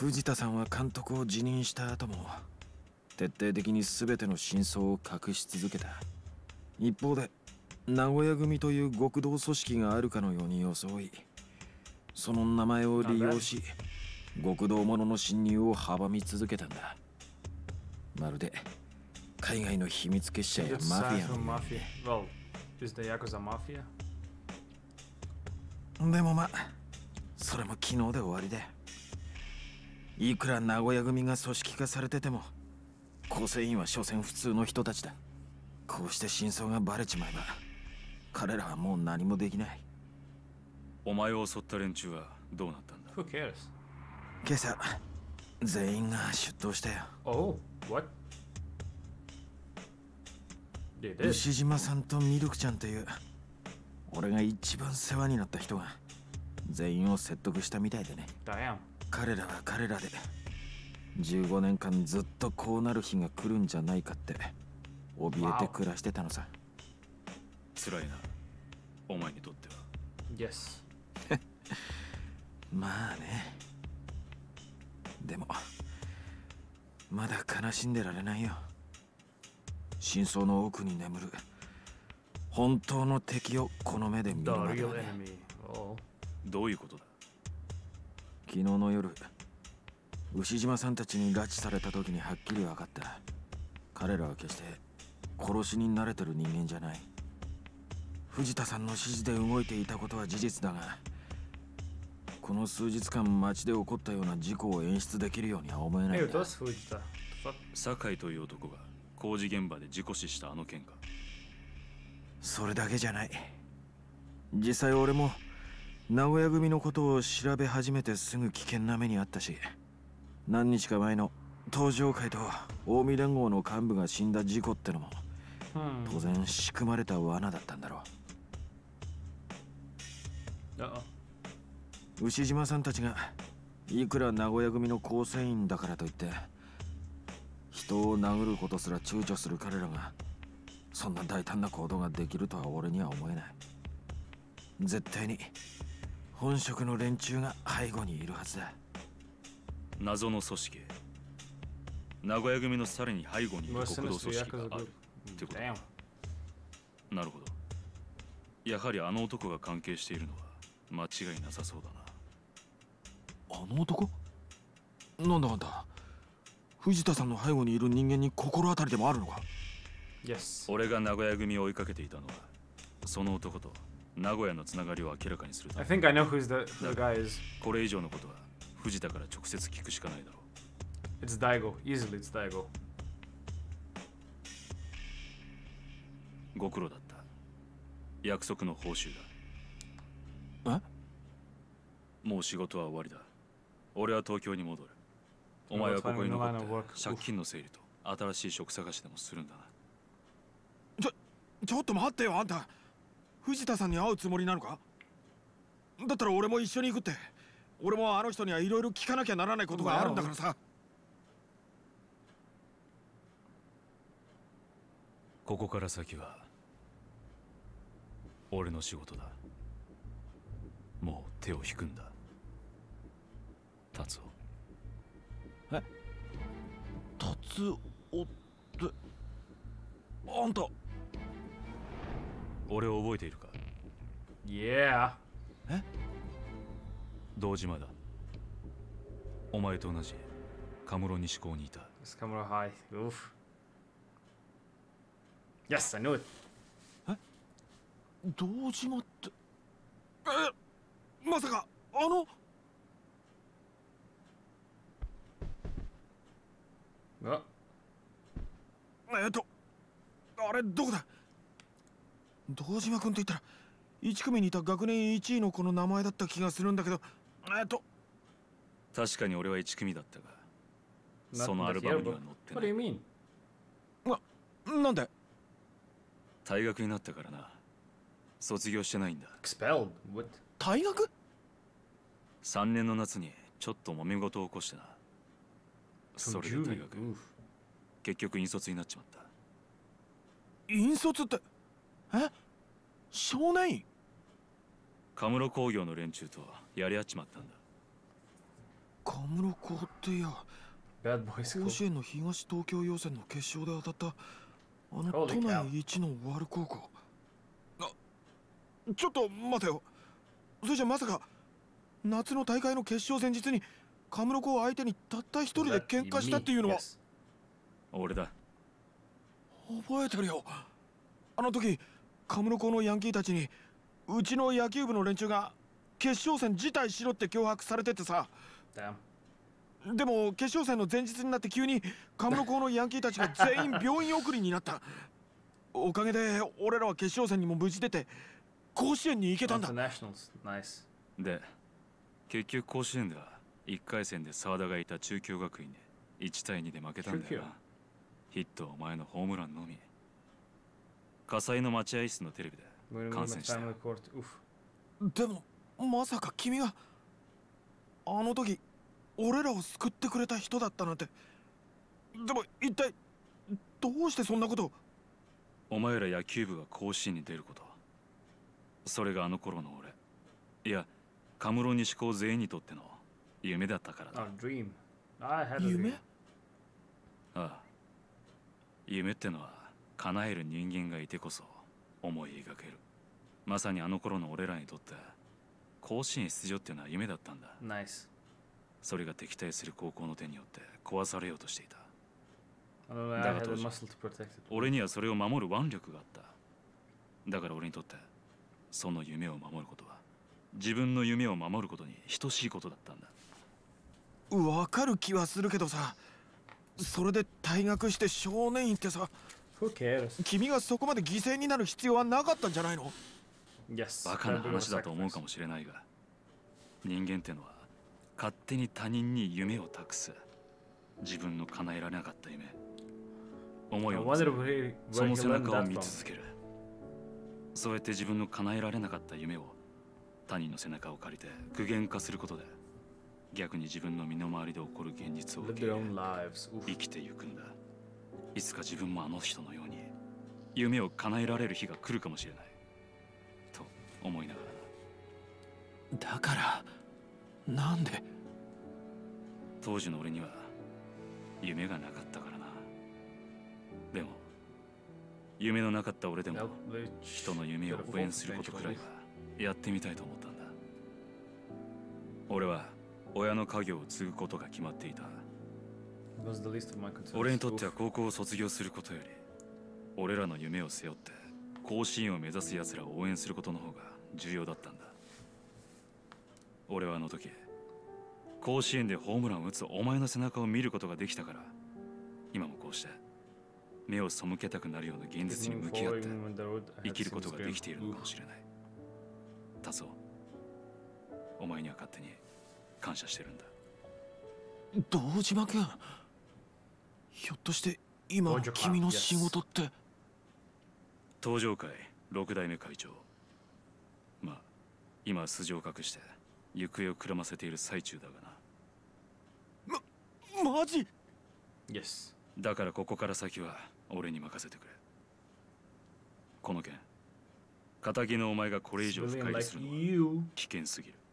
S3: 藤田さんは監督を辞任した後も徹底的に全ての真相を隠し続けた。一方で名古屋組という極道組織があるかのように装い、その名前を利用し極道者の侵入を阻み続けたんだ。まるで海外の秘密結社やマフィアの。
S1: Well, is the Yakuza Mafia?
S3: でもまあそれも昨日で終わりで、いくら名古屋組が組織化されてても構成員は所詮普通の人たちだ。こうして真相がバレちまえば彼らはもう何もできない。
S9: お前を襲った連中はどうなったんだ？
S1: Who cares?
S3: 今朝全員が出頭したよ。
S1: Oh, what? They did.
S3: 牛島さんとミルクちゃんという俺が一番世話になった人が全員を説得したみたいでね。
S1: Damn.
S3: 彼らは彼らでじゅうごねんかんずっとこうなる日が来るんじゃないかって怯えて暮らしてたのさ。
S9: 辛いな、お前にとっては。
S1: Yes.
S3: まあね。でもまだ悲しんでられないよ。真相の奥に眠る本当の敵をこの目で見
S1: The
S3: るまで
S1: real
S3: はね。
S1: enemy. Oh.
S9: どういうことだ？
S3: 昨日の夜牛島さんたちに拉致された時にはっきり分かった。彼らは決して殺しに慣れてる人間じゃない。藤田さんの指示で動いていたことは事実だが、この数日間街で起こったような事故を演出できるようには思えない
S1: Hey,
S3: んだ。
S1: that's Fujita. Fuck.
S9: 酒井という男が工事現場で事故死したあの件か？
S3: それだけじゃない。実際俺も名古屋組のことを調べ始めてすぐ危険な目にあったし、何日か前の東上会と近江連合の幹部が死んだ事故ってのも
S1: Hmm.
S3: 当然仕組まれた罠だったんだろう。
S1: Uh-oh.
S3: 牛島さんたちがいくら名古屋組の構成員だからといって人を殴ることすら躊躇する彼らがそんな大胆な行動ができるとは俺には思えない。絶対に本職の連中が背後にいるはずだ。
S9: 謎の組織、名古屋組のさらに背後にいる
S1: Most
S9: 極道
S1: sinister
S9: 組織
S1: Yakuza
S9: があ
S1: group.
S9: るってこと。
S1: Damn.
S9: なるほど。やはりあの男が関係しているのは間違いなさそうだな。
S3: あの男？なんだあんた、藤田さんの背後にいる人間に心当たりでもあるのか？
S1: Yes.
S9: 俺が名古屋組を追いかけていたのはその男と名古屋のつながりを明らかにするた
S1: I
S9: め。
S1: think I know who's the, who the guy is.
S9: これ以上のことは藤田から直接聞くしかないだろう。
S1: It's Daigo. Easily, it's Daigo.
S9: ご苦労だった。約束の報酬
S3: だ。
S9: え？もう仕事は終わりだ。俺は東京に戻る。お前はここに残って借金の整理と新しい職探しでもするんだな。
S3: ちょ、ちょっと待ってよ、あんた。藤田さんに会うつもりなのか？だったら俺も一緒に行くって。俺もあの人にはいろいろ聞かなきゃならないことがあるんだからさ。
S9: ここから先は俺の仕事だ。もう手を引くんだ、達夫。
S3: え？達夫ってあんた。
S9: 俺を覚えているか？
S1: Yeah.
S3: え？
S9: 堂島だ。お前と同じカムロ西高にいた。
S1: This camera high. Oof. Yes, I knew it.
S3: 堂島って。え？まさかあの。
S1: あ、
S3: えっとあれどこだ？堂島君と言ったらいち組にいた学年いちいの子の名前だった気がするんだけど、えっと
S9: 確かに俺はいち組だったが、
S1: not
S9: そのア
S1: in
S9: ル
S1: the
S9: バムに
S1: yearbook.
S9: は載って
S1: What
S9: な
S1: do
S9: い。
S1: you mean?
S3: なんで？
S9: 退学になったからな。卒業してないんだ。
S1: Expelled? What?
S3: 退学？
S9: さんねんの夏にちょっと揉め事を起こしてな。
S1: From
S9: それで
S1: Julie.
S9: 退学。
S1: Oof.
S9: 結局引率になっちまった。
S3: 引率ってえ？少年院？
S9: カムロ工業の連中とやり合っちまったんだ。
S3: カムロ高ってや
S1: Bad Boy
S3: 甲
S1: School.
S3: 子園の東東京予選の決勝で当たったあの
S1: Holy
S3: 都
S1: cow.
S3: 内一のワル高校。あ、ちょっと待てよ。それじゃまさか夏の大会の決勝前日にカムロ高を相手にたった一人で喧嘩したっていうのは。
S1: Yes.
S9: 俺だ。
S3: 覚えてるよ。あの時カムロ高のヤンキーたちにうちの野球部の連中が決勝戦辞退しろって脅迫されててさ。
S1: Damn.
S3: でも決勝戦の前日になって急にカムロ高のヤンキーたちが全員病院送りになった。おかげで俺らは決勝戦にも無事出て甲子園に行けたんだ。
S1: Internationals. Nice.
S9: で、結局甲子園ではいっかい戦で澤田がいた中京学院にいちたいにで負けたんだよな。ヒットはお前のホームランのみ。火災の待合室のテレビで観戦した。
S3: でもまさか君があの時俺らを救ってくれた人だったなんて。でも一体どうしてそんなことを。
S9: お前ら野球部が甲子園に出ること、それがあの頃の俺、いやカムロ西高全員にとっての夢だったからだ。
S1: A dream. I had a dream.
S3: 夢？
S9: ああ、夢ってのは叶える人間がいてこそ思い描ける。まさにあの頃の俺らにとって甲子園出場っていうのは夢だったんだ。
S1: Nice.
S9: それが敵対する高校の手によって壊されようとしていた。
S1: I don't know, I
S9: だが
S1: had
S9: 当
S1: a
S9: 時
S1: muscle to protect it.
S9: 俺にはそれを守る腕力があった。だから俺にとってその夢を守ることは自分の夢を守ることに等しいことだったんだ。
S3: わかる気はするけどさ、それで退学して少年院ってさ、
S1: Who cares?
S3: 君がそこまで犠牲になる必要はなかったんじゃないの？
S1: Yes.
S9: バカな
S1: that big of a
S9: 話だと思うか
S1: sacrifice.
S9: もしれないが、人間ってのは勝手に他人に夢を託す。自分の叶えられなかった夢、思い
S1: I
S9: を乗せ
S1: wonder where he,
S9: そ
S1: where
S9: の
S1: he
S9: 背
S1: learned
S9: 中を
S1: that
S9: 見
S1: from.
S9: 続ける。そうやって自分の叶えられなかった夢を他人の背中を借りて具現化することで、逆に自分の身の回りで起こる現実を
S1: Live
S9: 受け
S1: their
S9: 入れ
S1: own lives. Oof.
S9: 生きてゆくんだ。いつか自分もあの人のように夢を叶えられる日が来るかもしれないと思いながらな。
S3: だからなんで？
S9: 当時の俺には夢がなかったからな。でも夢のなかった俺でも
S1: Nope, they
S9: 人の夢を
S1: should have
S9: 応援することくらいはやってみたいと思ったんだ。俺は親の家業を継ぐことが決まっていた。
S1: was the least of my concerns.
S9: 俺にとっては
S1: Oof.
S9: 高校を卒業することより俺らの夢を背負って甲子園を目指す奴らを応援することの方が重要だったんだ。俺はあの時甲子園でホームランを打つお前の背中を見ることができたから、今もこうして目を背けたくなるような現実に
S1: Moving
S9: 向き合っ
S1: forward
S9: て
S1: even when the road
S9: 生
S1: ahead
S9: きるこ
S1: seems
S9: とがで
S1: grim.
S9: きているのかもしれない。タソ、お前には勝手に感謝してるんだ。
S3: 堂島君、ひょっとして今
S1: 堂島
S3: 君の仕事って？
S9: 東上会六代目会長。まあ今は素性を隠して行方をくらませている最中だがな。
S3: ま、マジ？
S1: Yes.
S9: だからここから先は俺に任せてくれ。この件、仇のお前がこれ以上深
S1: Civilian
S9: 入り
S1: like
S9: するのは
S1: you.
S9: 危険すぎる。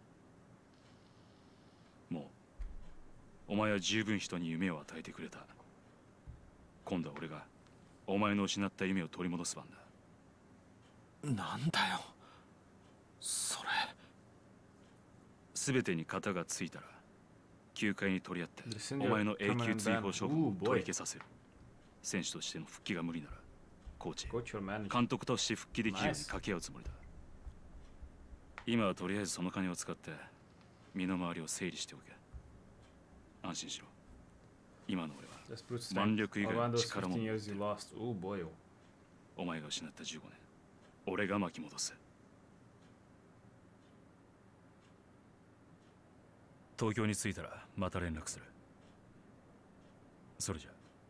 S9: もうお前は十分人に夢を与えてくれた。今度は俺がお前の失った夢を取り戻す番だ。
S3: なんだよそれ。
S9: 全てに型がついたら球界に取り合って
S1: Rescind
S9: お
S1: your
S9: 前の永久
S1: permanent
S9: 追放
S1: ban.
S9: 処分
S1: Ooh,
S9: を
S1: boy.
S9: 取り消させる。選手としての復帰が無理ならコーチ、
S1: Coach or manager.
S9: 監督として復帰できるように
S1: Nice.
S9: 掛け合うつもりだ。今はとりあえずその金を使って身の回りを整理しておけ。安心しろ。今の俺は
S1: That's brute
S9: 腕
S1: strength.
S9: 力以外
S1: Around
S9: の
S1: those
S9: 力も
S1: fifteen
S9: 持っ
S1: years
S9: て
S1: you
S9: る。
S1: lost. Oh boy.
S9: お前が失ったじゅうごねん、俺が巻き戻す。東京に着いたらまた連絡する。それじゃ。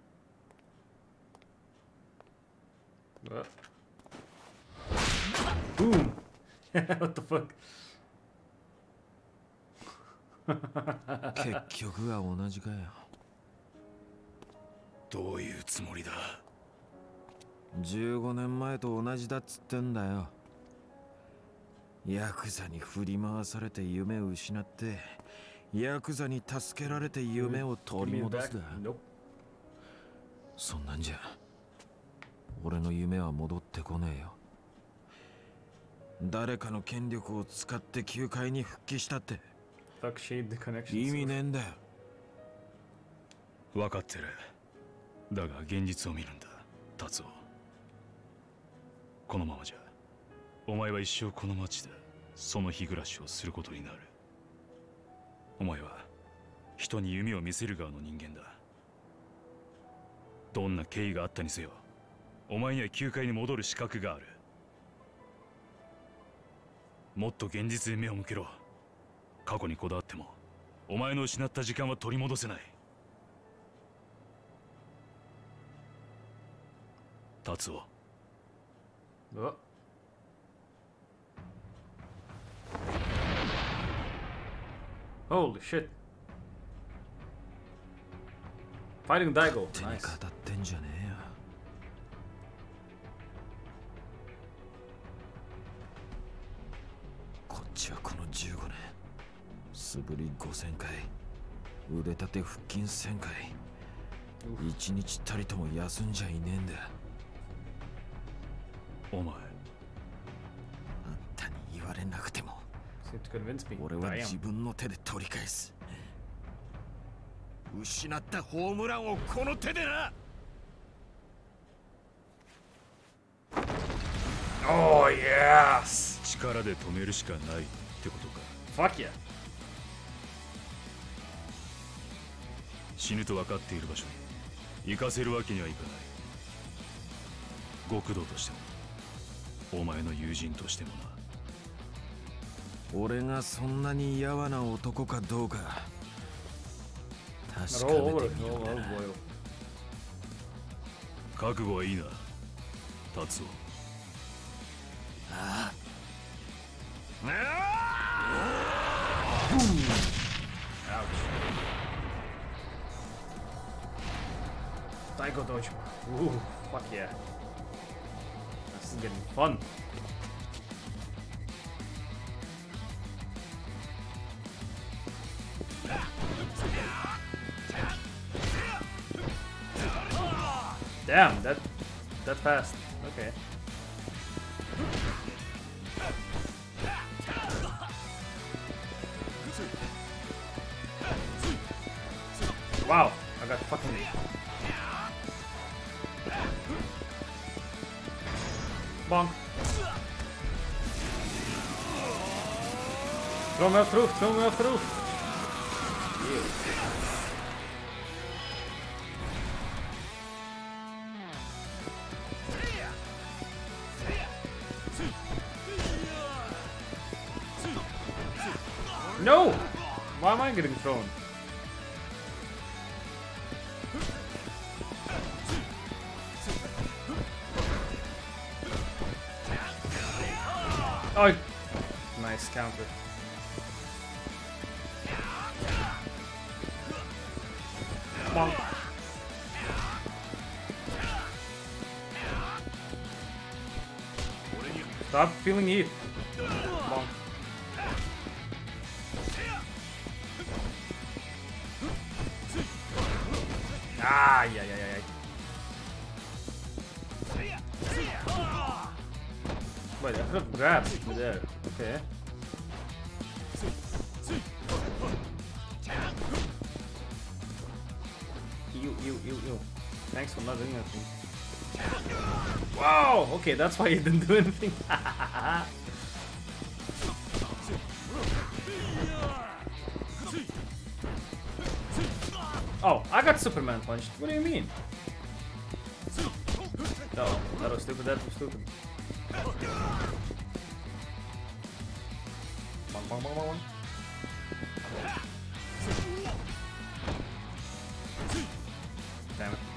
S1: What? Boom! What the fuck?
S3: 結局は同じかよ。
S9: どういうつもりだ。
S3: じゅうごねんまえと同じだっつってんだよ。ヤクザに振り回されて夢を失ってヤクザに助けられて夢を取り戻すだ。そんなんじゃ俺の夢は戻ってこねえよ。誰かの権力を使って球界に復帰したって意味ねえんだよ。
S9: 分かってる。だが現実を見るんだ、達夫。このままじゃお前は一生この町でその日暮らしをすることになる。お前は人に夢を見せる側の人間だ。どんな経緯があったにせよ、お前には球界に戻る資格がある。もっと現実に目を向けろ。過去にこだわってもお前の失った時間は取り戻せない。達夫。
S1: Oh. Holy shit. Fighting Daigo.
S3: 手に語ってんじゃねえよ。こっちはこのじゅうごねん素振りごせんかい、腕立て腹筋せんかい、一日たりとも休んじゃいねえんだ。
S9: お前、
S3: あんたに言われなくても
S1: to convince me.
S3: 俺は自分の手で取り返す。失ったホームランをこの手でな。
S1: Oh yes.
S9: 力で止めるしかないってことか。
S1: Fuck yeah.
S9: 死ぬと分かっている場所に行かせるわけにはいかない。極道としてもお前の友人としてもな。
S3: 俺がそんなにやわな男かどうか確かめてみようかな。
S9: 覚悟はいいな、達夫。
S3: ああ。
S1: Daigo Dojo. Ooh, fuck yeah. This is getting fun. Damn, that that fast. Okay. Wow, I got fucking bonk. Throw me off the roof, throw me off the roof. Ew. No! Why am I getting thrown? Oh, nice counter. Bonk. Stop feeling heat. Bonk. Ah, yeah, yeah, yeah, yeah. Wait, I could have grabbed me there. Okay. Ew, ew, ew, ew. Thanks for not doing anything. Wow! Okay, that's why he didn't do anything. Oh, I got Superman punched. What do you mean? No, that was stupid, that was stupid. Bong, bong, bong, bong. Damn it.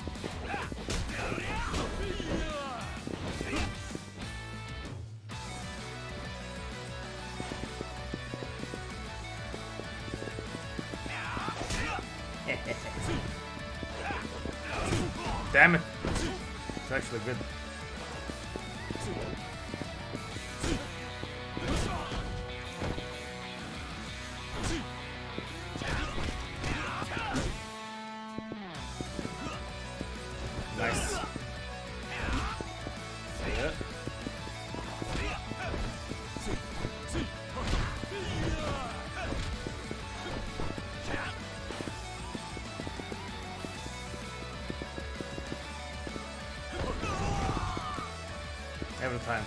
S1: Damn it. It's actually good. every time.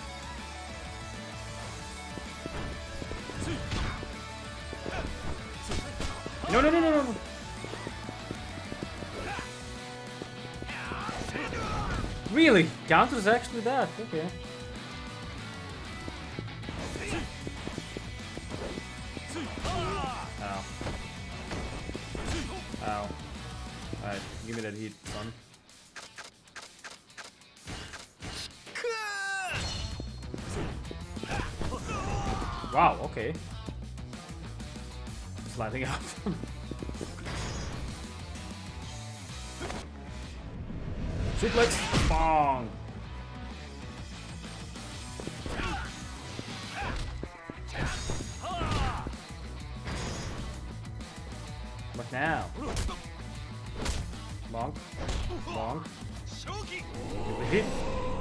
S1: No, no, no, no, no. Really? Counter is actually that. Okay. Ow. Ow. Alright, give me that heat, son. Wow, okay. Sliding up. Suplex! Bong! What now? Bonk. Bonk. Give a hit.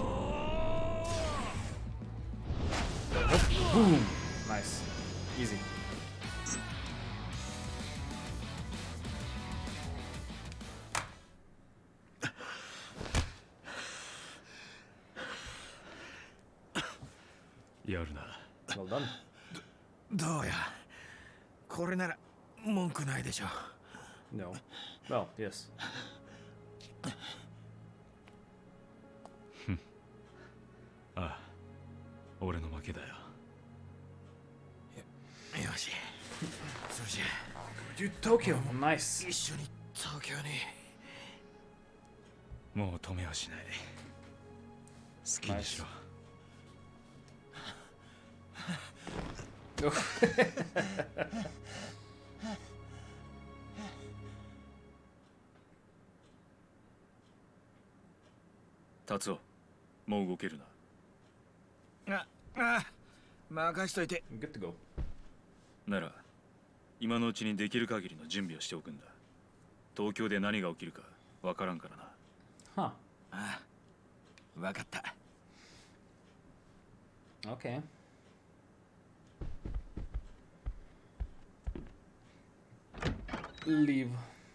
S1: Oh, boom! Nice. Easy. Well done.
S3: どうやこれなら文句ないでしょ
S1: No. Well, yes.
S9: ああ、俺の負けだよ。
S3: よしそれじゃ
S1: Dude, Tokyo, nice.
S3: 一緒に東京に
S9: もう止めはしない。好きにしろ。達夫、もう動けるな。
S3: あ、あ、任しといて。
S1: Good to go.
S9: なら、今のうちにできる限りの準備をしておくんだ。東京で何が起きるかわからんからな。
S1: Huh.
S3: ああ、わかった。
S1: Okay. Leave.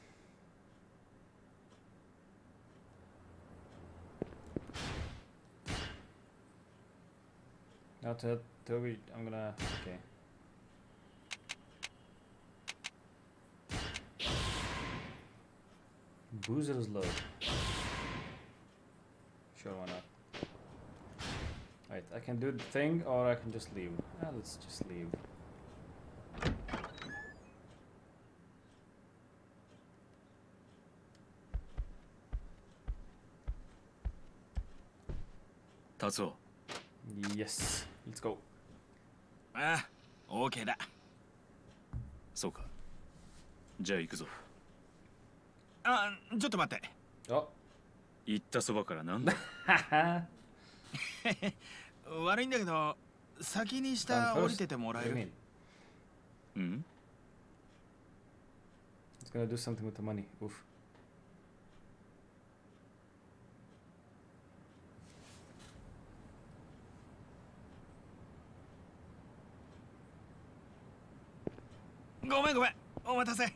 S1: Now to Toby, I'm gonna. Okay. Boozer's load. Sure, why not? Right, I can do the thing or I can just leave. Ah, let's just leave.
S9: Tatsuo.
S1: Yes, let's go.
S3: ああ、OK だ。
S9: そうか。じゃあ行くぞ。
S3: あ、ちょっと待って。
S1: Oh.
S9: 行ったそばからなんだ。
S3: 悪いんだけど、先に下降りててもらえる？
S9: うん？
S1: It's gonna do something with the money. Oof.
S3: ごめんごめん、お待たせ。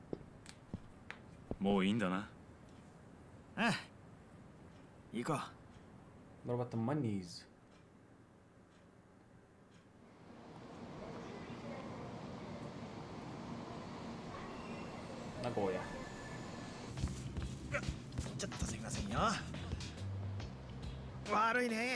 S9: もういいんだな。
S3: ああ、行こう。
S1: What about the monies? Nagoya.
S3: ちょっとすいませんよ。悪いね。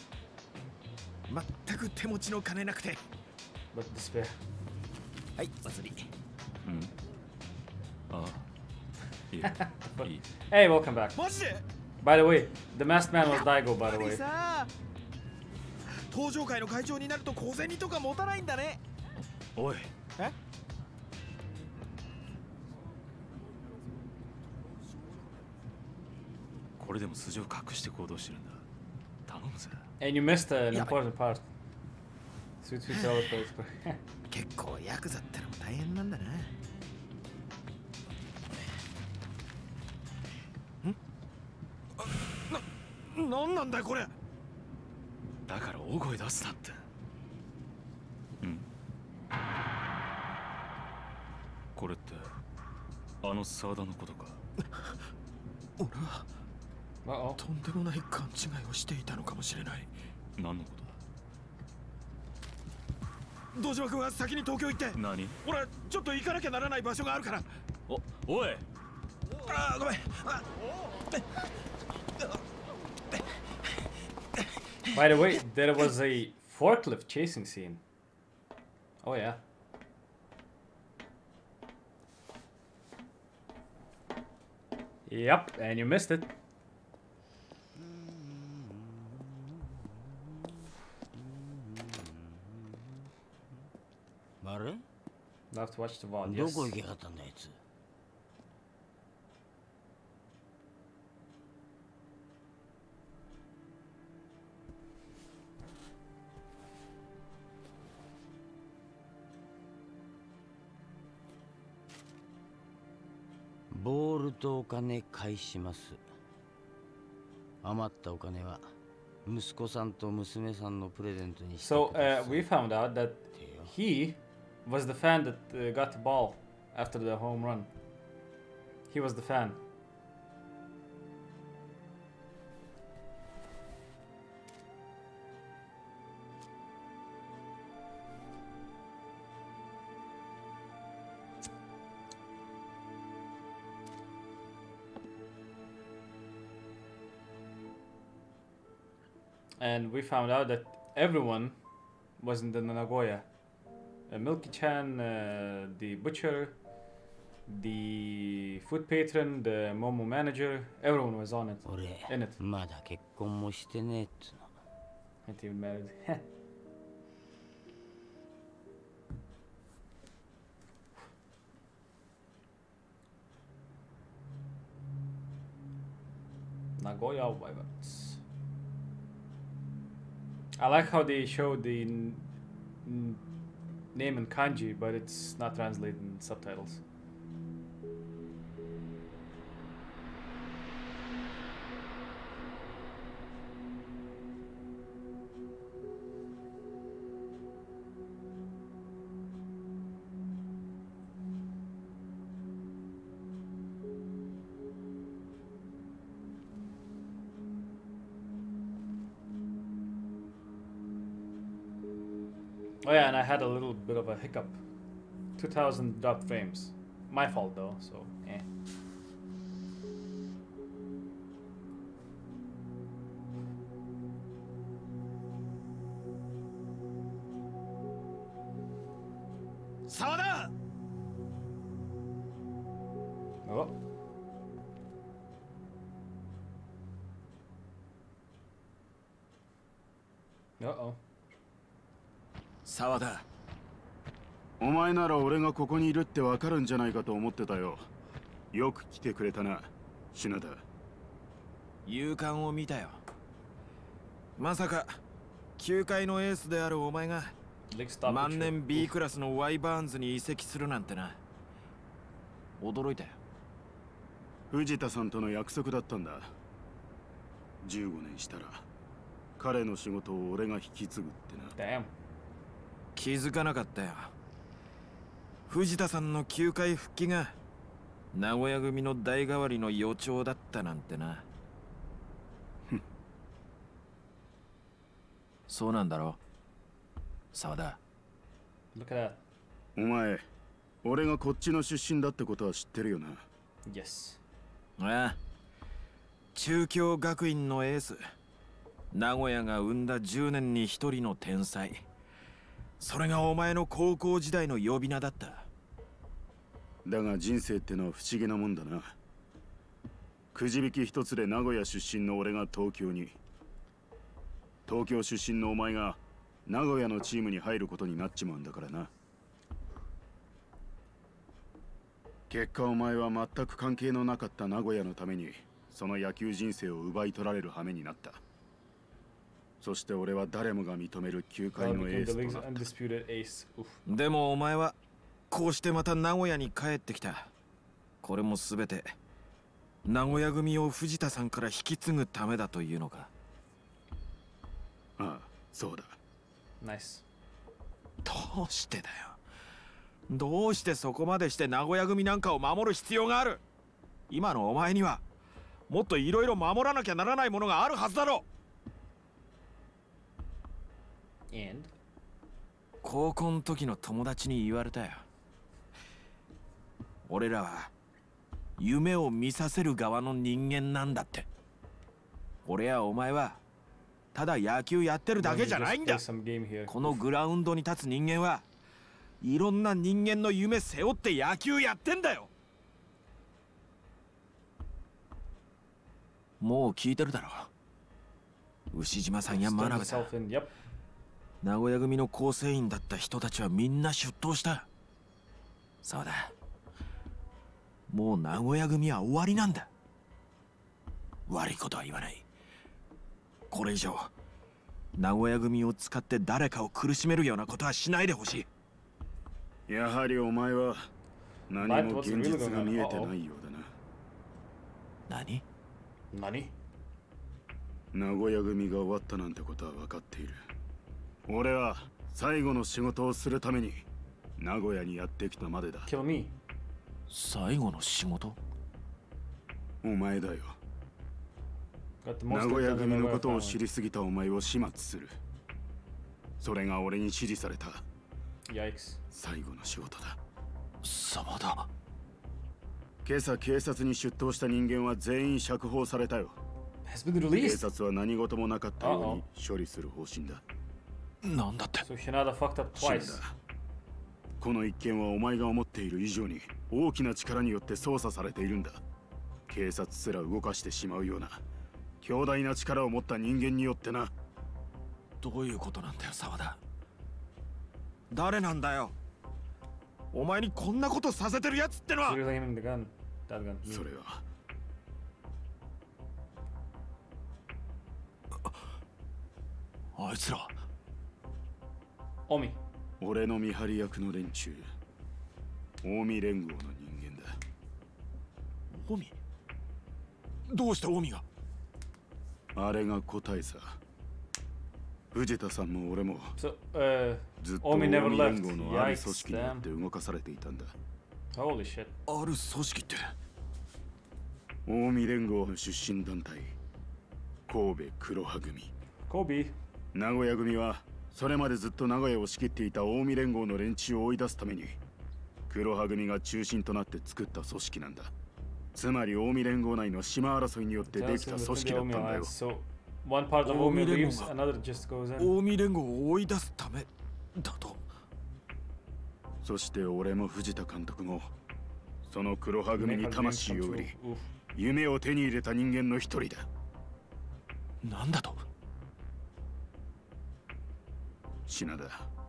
S3: 全く手持ちの金なくて。
S1: But despair.
S3: はい、お釣り。
S9: うん。ああ。いい。いい。
S1: Hey, welcome back.
S3: マジで？
S1: By the way, the masked man was Daigo, by the way.
S3: 登場会の会長になると小銭とか持たないんだね。
S9: おい。
S3: え？
S9: これでも素性を隠して行動してるんだ。頼むぜ。
S1: And you missed an important part. Sweet sweet teleports.
S3: 結構ヤクザってのも大変なんだな。ん？な、なんなんだよこれ。
S9: だから大声出すなって。うん。これってあの沢田のことか。
S3: 俺はとんでもない勘違いをしていたのかもしれない。
S9: 何のことだ。
S3: 堂島君は先に東京行って。
S9: 何？
S3: 俺ちょっと行かなきゃならない場所があるから。
S9: お、おい。
S3: ああ、ごめん。あ
S1: By the way, there was a forklift chasing scene. Oh yeah. Yep, and you missed it. You'll have to watch the V O D, yes.
S4: どこ行けなかったんだあいつ。ボールとお金返します。余ったお金は息子さんと娘さんのプレゼントにしてく
S1: So
S4: だ
S1: uh,
S4: さい。
S1: we found out that he was the fan that uh, got the ball after the home run. He was the fan. And we found out that everyone was in the Nagoya. Uh, Milky-chan, uh, the butcher, the food patron, the Momo manager, everyone was on it.
S4: 俺
S1: In it.
S4: まだ結婚もしてねえっつの。
S1: Ain't even married. Nagoya Wyverns. I like how they showed the n n name in kanji, but it's not translated in subtitles. Oh yeah, and I had a little bit of a hiccup. two thousand dropped frames. My fault though, so eh.
S3: Sawada!
S1: Oh. Uh-oh.
S3: 沢田。
S2: お前なら俺がここにいるってわかるんじゃないかと思ってたよ。よく来てくれたな、篠田。
S3: 勇敢を見たよ。まさか球界のエースであるお前が万年 B クラスのワイバーンズに移籍するなんてな。驚いたよ。
S2: 藤田さんとの約束だったんだ。じゅうごねんしたら彼の仕事を俺が引き継ぐってな。
S1: Damn.
S3: 気づかなかったよ。藤田さんの球界復帰が名古屋組の代替わりの予兆だったなんてな。そうなんだろう、沢田。
S1: Look at that.
S2: お前、俺がこっちの出身だってことは知ってるよな。
S1: Yes.
S3: ああ、中京学院のエース。名古屋が生んだじゅうねんに一人の天才。それがお前の高校時代の呼び名だった。
S2: だが人生ってのは不思議なもんだな。くじ引き一つで名古屋出身の俺が東京に、東京出身のお前が名古屋のチームに入ることになっちまうんだからな。結果お前は全く関係のなかった名古屋のためにその野球人生を奪い取られる羽目になった。そして俺は誰もが認める球界のエースとなった。
S3: でもお前はこうしてまた名古屋に帰ってきた。これも全て名古屋組を藤田さんから引き継ぐためだというのか。
S2: ああ、そうだ。
S3: ナイス。どうしてだよ。どうしてそこまでして名古屋組なんかを守る必要がある。今のお前にはもっといろいろ守らなきゃならないものがあるはずだろう。
S1: And?
S6: 高校の時の友達に言われたよ。俺らは夢を見させる側の人間なんだって。俺やお前はただ野球やってるだけじゃないんだ。このグラウンドに立つ人間はいろんな人間の夢背負って野球やってんだよ。もう聞いてるだろ。牛島さんや真鍋さん、名古屋組の構成員だった人たちはみんな出頭した。そうだ、もう名古屋組は終わりなんだ。悪いことは言わない。これ以上名古屋組を使って誰かを苦しめるようなことはしないでほしい。
S10: やはりお前は何も現実が見えてないようだな。
S6: 何？
S1: 何？
S10: 名古屋組が終わったなんてことは分かっている。俺は最後の仕事をするために名古屋にやってきたまでだ。
S1: Kill me。
S6: 最後の仕事？
S10: お前だよ。名古屋組のことを知りすぎたお前を始末する。それが俺に指示された最後の仕事だ。
S6: 様だ。
S10: 今朝警察に出頭した人間は全員釈放されたよ。警察は何事もなかったように処理する方針だ。
S6: なんだって。
S10: この一件はお前が思っている以上に大きな力によって操作されているんだ。警察すら動かしてしまうような強大な力を持った人間によってな。
S6: どういうことなんだよ、沢田。誰なんだよ、お前にこんなことさせてるやつってのは。それはあいつら
S1: オミ。
S10: 俺の見張り役の連中、近江連合の人間だ。
S6: 近江？どうして近江が？
S10: あれが答えさ。藤田さんも俺も、
S1: so, uh,
S10: ずっと近江連合のある組織によって動かされていたんだ。
S1: Holy shit。
S6: ある組織って？
S10: 近江連合の出身団体、神戸黒羽組。
S1: 神戸。
S10: 名古屋組はそれまでずっと名古屋を仕切っていた近江連合の連中を追い出すために黒羽組が中心となって作った組織なんだ。つまり近江連合内の島争いによってできた組織だったんだよ。
S1: One part of 近江連合が
S6: 近江連合を追い出すためだと。
S10: そして俺も藤田監督もその黒羽組に魂を売り夢を手に入れた人間の一人だ。
S6: なんだと？
S10: 品田、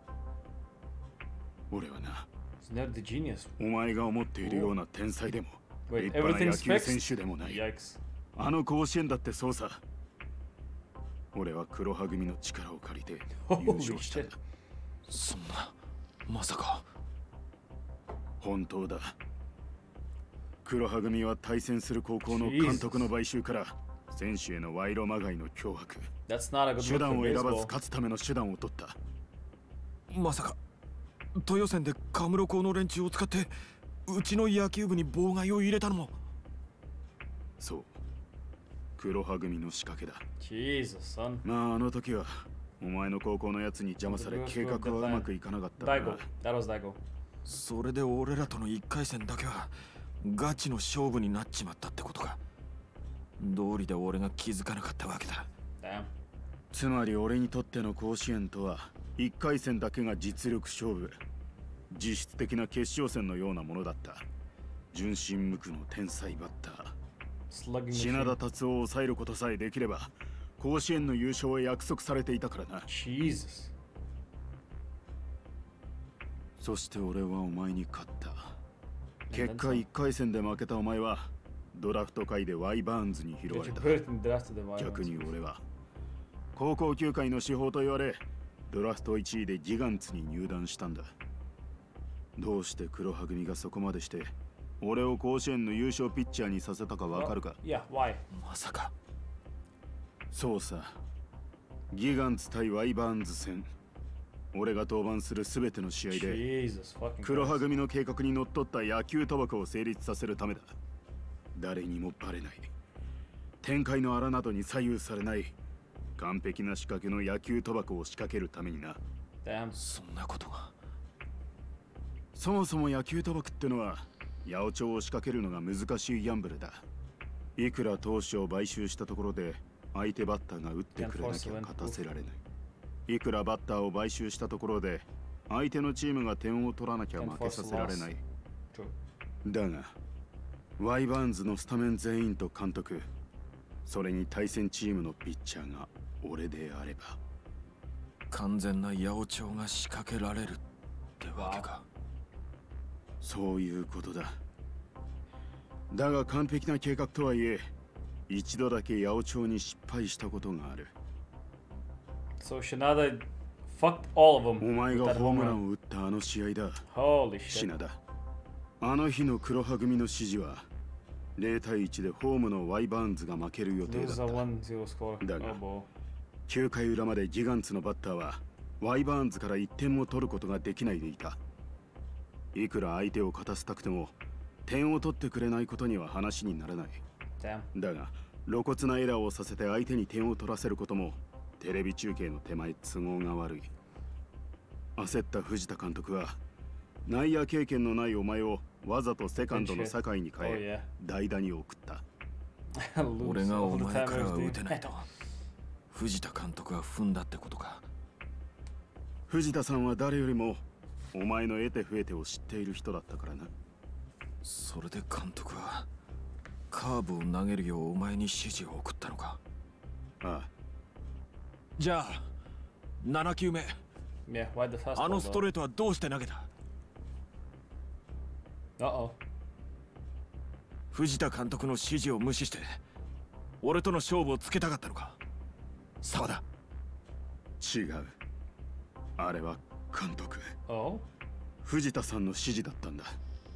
S10: 俺はな、お前が思っているような天才でも立派な野球選手でもない。あの甲子園だってそうさ。俺は黒羽組の力を借りて優勝したんだ。
S6: そんな、まさか。
S10: 本当だ。黒羽組は対戦する高校の監督の買収から選手への賄賂まがいの脅迫、手段を選ばず勝つための手段を取った。
S6: まさか豊戦でカムロ校の連中を使ってうちの野球部に妨害を入れたのも。
S10: そう、黒羽組の仕掛けだ。
S1: Jesus, son.
S10: まああの時はお前の高校のやつに邪魔され計画はうまくいかなかったから。
S6: それで俺らとの一回戦だけはガチの勝負になっちまったってことか。道理で俺が気づかなかったわけだ。
S10: つまり俺にとっての甲子園とは一回戦だけが実力勝負、実質的な決勝戦のようなものだった。純真無垢の天才バッター品田達夫を抑えることさえできれば甲子園の優勝を約束されていたからな。
S1: Jesus。
S10: そして俺はお前に勝った。結果いっかい戦で負けたお前はドラフト会でワイバーンズに拾われた。逆に俺は高校球界の至宝と言われドラフトいちいでギガンツに入団したんだ。どうして黒羽組がそこまでして俺を甲子園の優勝ピッチャーにさせたかわかるか？
S1: いや、why？
S6: まさか。
S10: そうさ、ギガンツ対ワイバーンズ戦、俺が登板するすべての試合で黒羽組の計画にのっとった野球賭博を成立させるためだ。誰にもバレない、展開の荒などに左右されない完璧な仕掛けの野球賭博を仕掛けるためにな。
S6: そんなことが。
S10: そもそも野球賭博ってのは八百長を仕掛けるのが難しいギャンブルだ。いくら投手を買収したところで相手バッターが打ってくれなきゃ勝たせられない。いくらバッターを買収したところで相手のチームが点を取らなきゃ負けさせられない。だがワイバーンズのスタメン全員と監督、それに対戦チームのピッチャーが俺であれば
S6: 完全な八百長が仕掛けられるってわけか。
S10: そういうことだ。だが完璧な計画とはいえ一度だけ八百長に失敗したことがある。
S1: So Shinada fucked all of them.
S10: お前がホームランを打ったあの試合だ。
S1: Holy shit.
S10: シナダ、あの日の黒羽組の指示はゼロたいいちでホームのワイバーンズが負ける予定だった。だがきゅうかい裏までギガンツのバッターはワイバーンズからいってんも取ることができないでいた。いくら相手を勝たせたくても点を取ってくれないことには話にならない。だが露骨なエラーをさせて相手に点を取らせることもテレビ中継の手前都合が悪い。焦った藤田監督は内野経験のないお前をわざとセカンドの酒井に変え代打に送った。
S6: 俺がお前からは打てないと藤田監督は踏んだってことか。
S10: 藤田さんは誰よりもお前の得て増えてを知っている人だったからな。
S6: それで監督はカーブを投げるようお前に指示を送ったのか。
S10: ああ。
S6: じゃあななきゅうめ、あのストレートはどうして投げた。藤田監督の指示を無視して俺との勝負をつけたかったのか。沢田。
S10: 違う、あれは監督。藤田さんの指示だったんだ。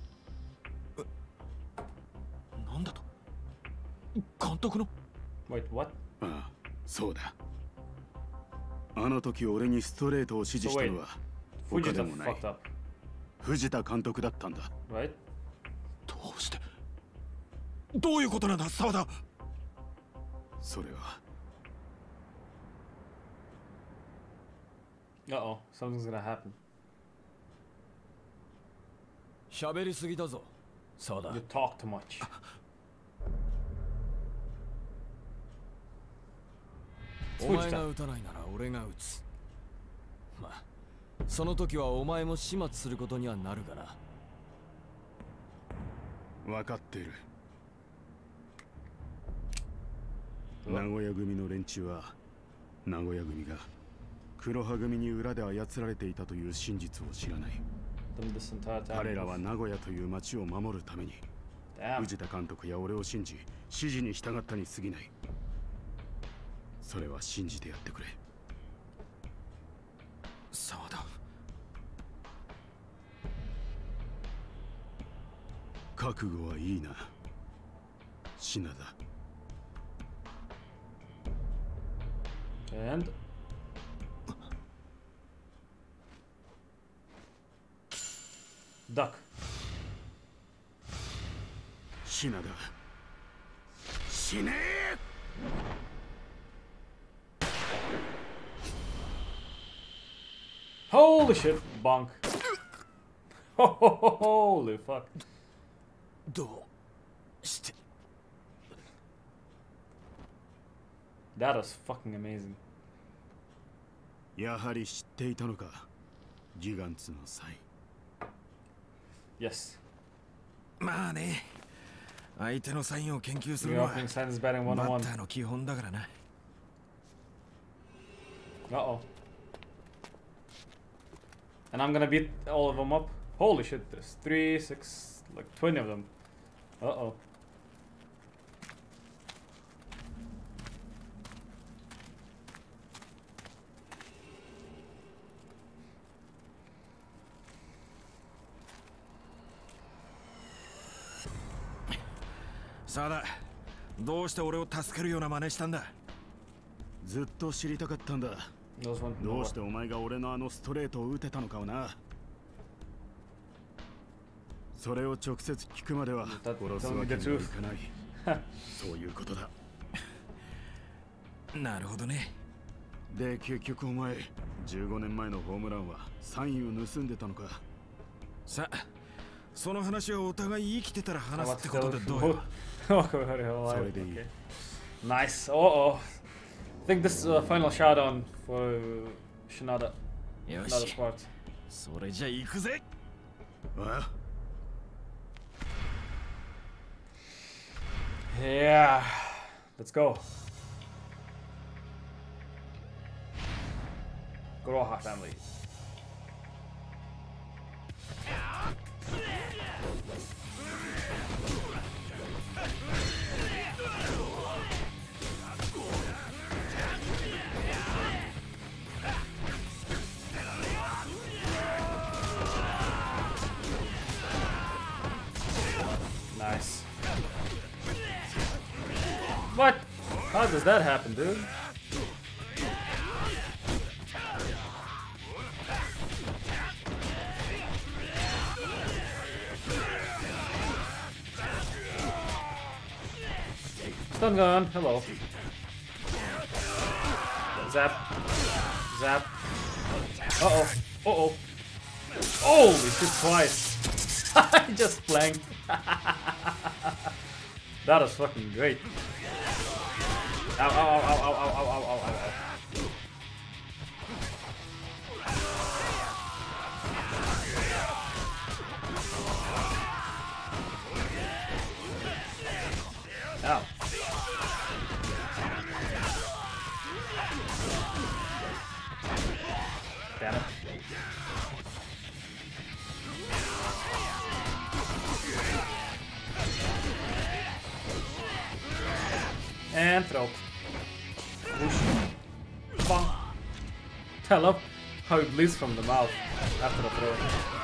S6: なんだと。監督の。
S1: Wait, what?
S10: ああ、そうだ。あの時俺にストレートを指示したのは他でもない藤田監督だったんだ。
S1: Right?
S6: どうして。どういうことなんだ沢田。
S10: それは。
S1: Uh-oh, something's gonna happen.
S3: 喋りすぎだぞ沢田。
S1: You talk too much.
S3: お前が打たないなら俺が打つ。まあその時はお前も始末することにはなるがな。
S10: 分かっている。名古屋組の連中は名古屋組が黒羽組に裏で操られていたという真実を知らない。彼らは名古屋という町を守るために藤田監督や俺を信じ指示に従ったに過ぎない。それは信じてやってくれ
S6: 沢田。
S10: 覚悟はいいな品田。
S1: And duck.
S10: 品田死ねえ。
S1: Holy shit, bonk. Holy fuck.
S6: どうして。
S1: That was fucking amazing.
S10: やはり知っていたのかギガンツの際。
S1: Yes.
S6: まあね、相手のサインを研究するのはバッターの基本だからな。
S1: Uh-oh. And I'm gonna beat all of them up. Holy shit, there's three, six, like twenty of them. Uh-oh.
S6: さあだ、どうして俺を助けるような真似したんだ。
S10: ずっと知りたかったんだ。どうしてお前が俺のあのストレートを打てたのかをな。それを直接聞くまでは殺すわけにはいかない。そういうことだ。
S6: なるほどね。
S10: で、結局お前、じゅうごねんまえのホームランはサインを盗んでたのか。
S3: さあ、その話はお互い生きてたら話すってことでどうよ。
S10: それでいい。
S1: Nice. Oh, oh. I think this is a final showdown for Shinada.
S3: よし。それじゃ行くぜ。
S10: ああ。
S1: Yeah. Let's go. Goroha family. Nice. What? How does that happen, dude? Stun gun, hello. Zap. Zap. Uh-oh. Uh-oh. Oh, he hit twice. I just blanked. That was fucking great. Ow, ow, ow, ow, ow, ow, ow, ow, ow, ow. Ow. Damn it. And throw. Whoosh. Bong. I love how it bleeds from the mouth after the throw.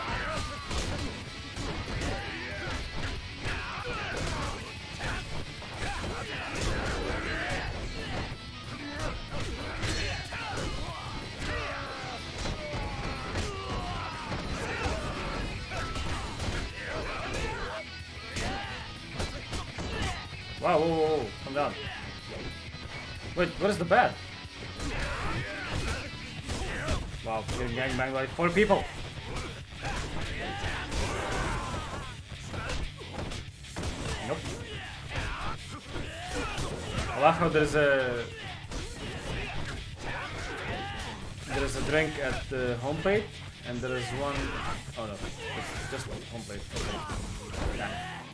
S1: Wow, whoa, whoa, whoa, calm down. Wait, what is the bat? Wow, getting gangbanged by four people. Nope. I love how there's a there's a drink at the home plate, and there is one. Oh no, it's just one home plate. Okay. Damn it.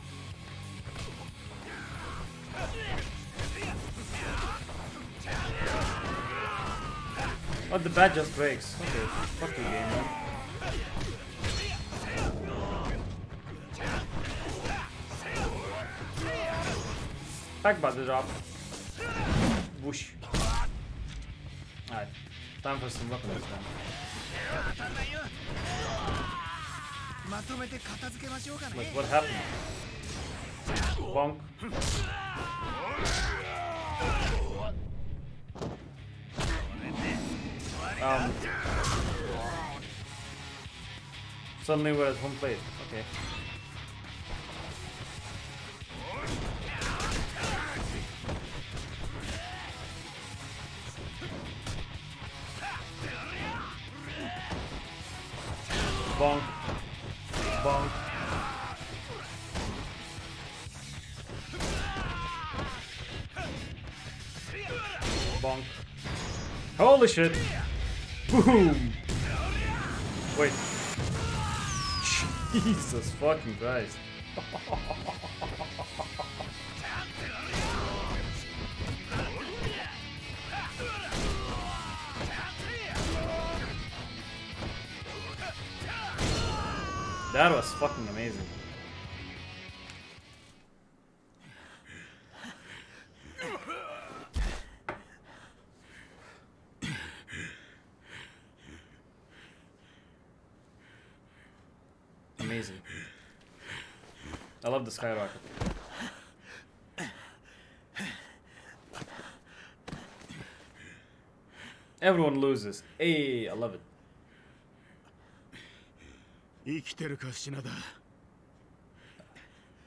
S1: Oh, the bat just breaks. Okay, fuck you, game, man. Back by the drop. Whoosh. Alright, time for some weapons then. Wait, what happened? Bonk. Um, suddenly we're at home plate. Okay. Bonk. Bonk. Bonk. Holy shit! Boom! Wait. Jesus fucking Christ. That was fucking amazing. Amazing. I love the skyrocket. Everyone loses. Hey, I love it.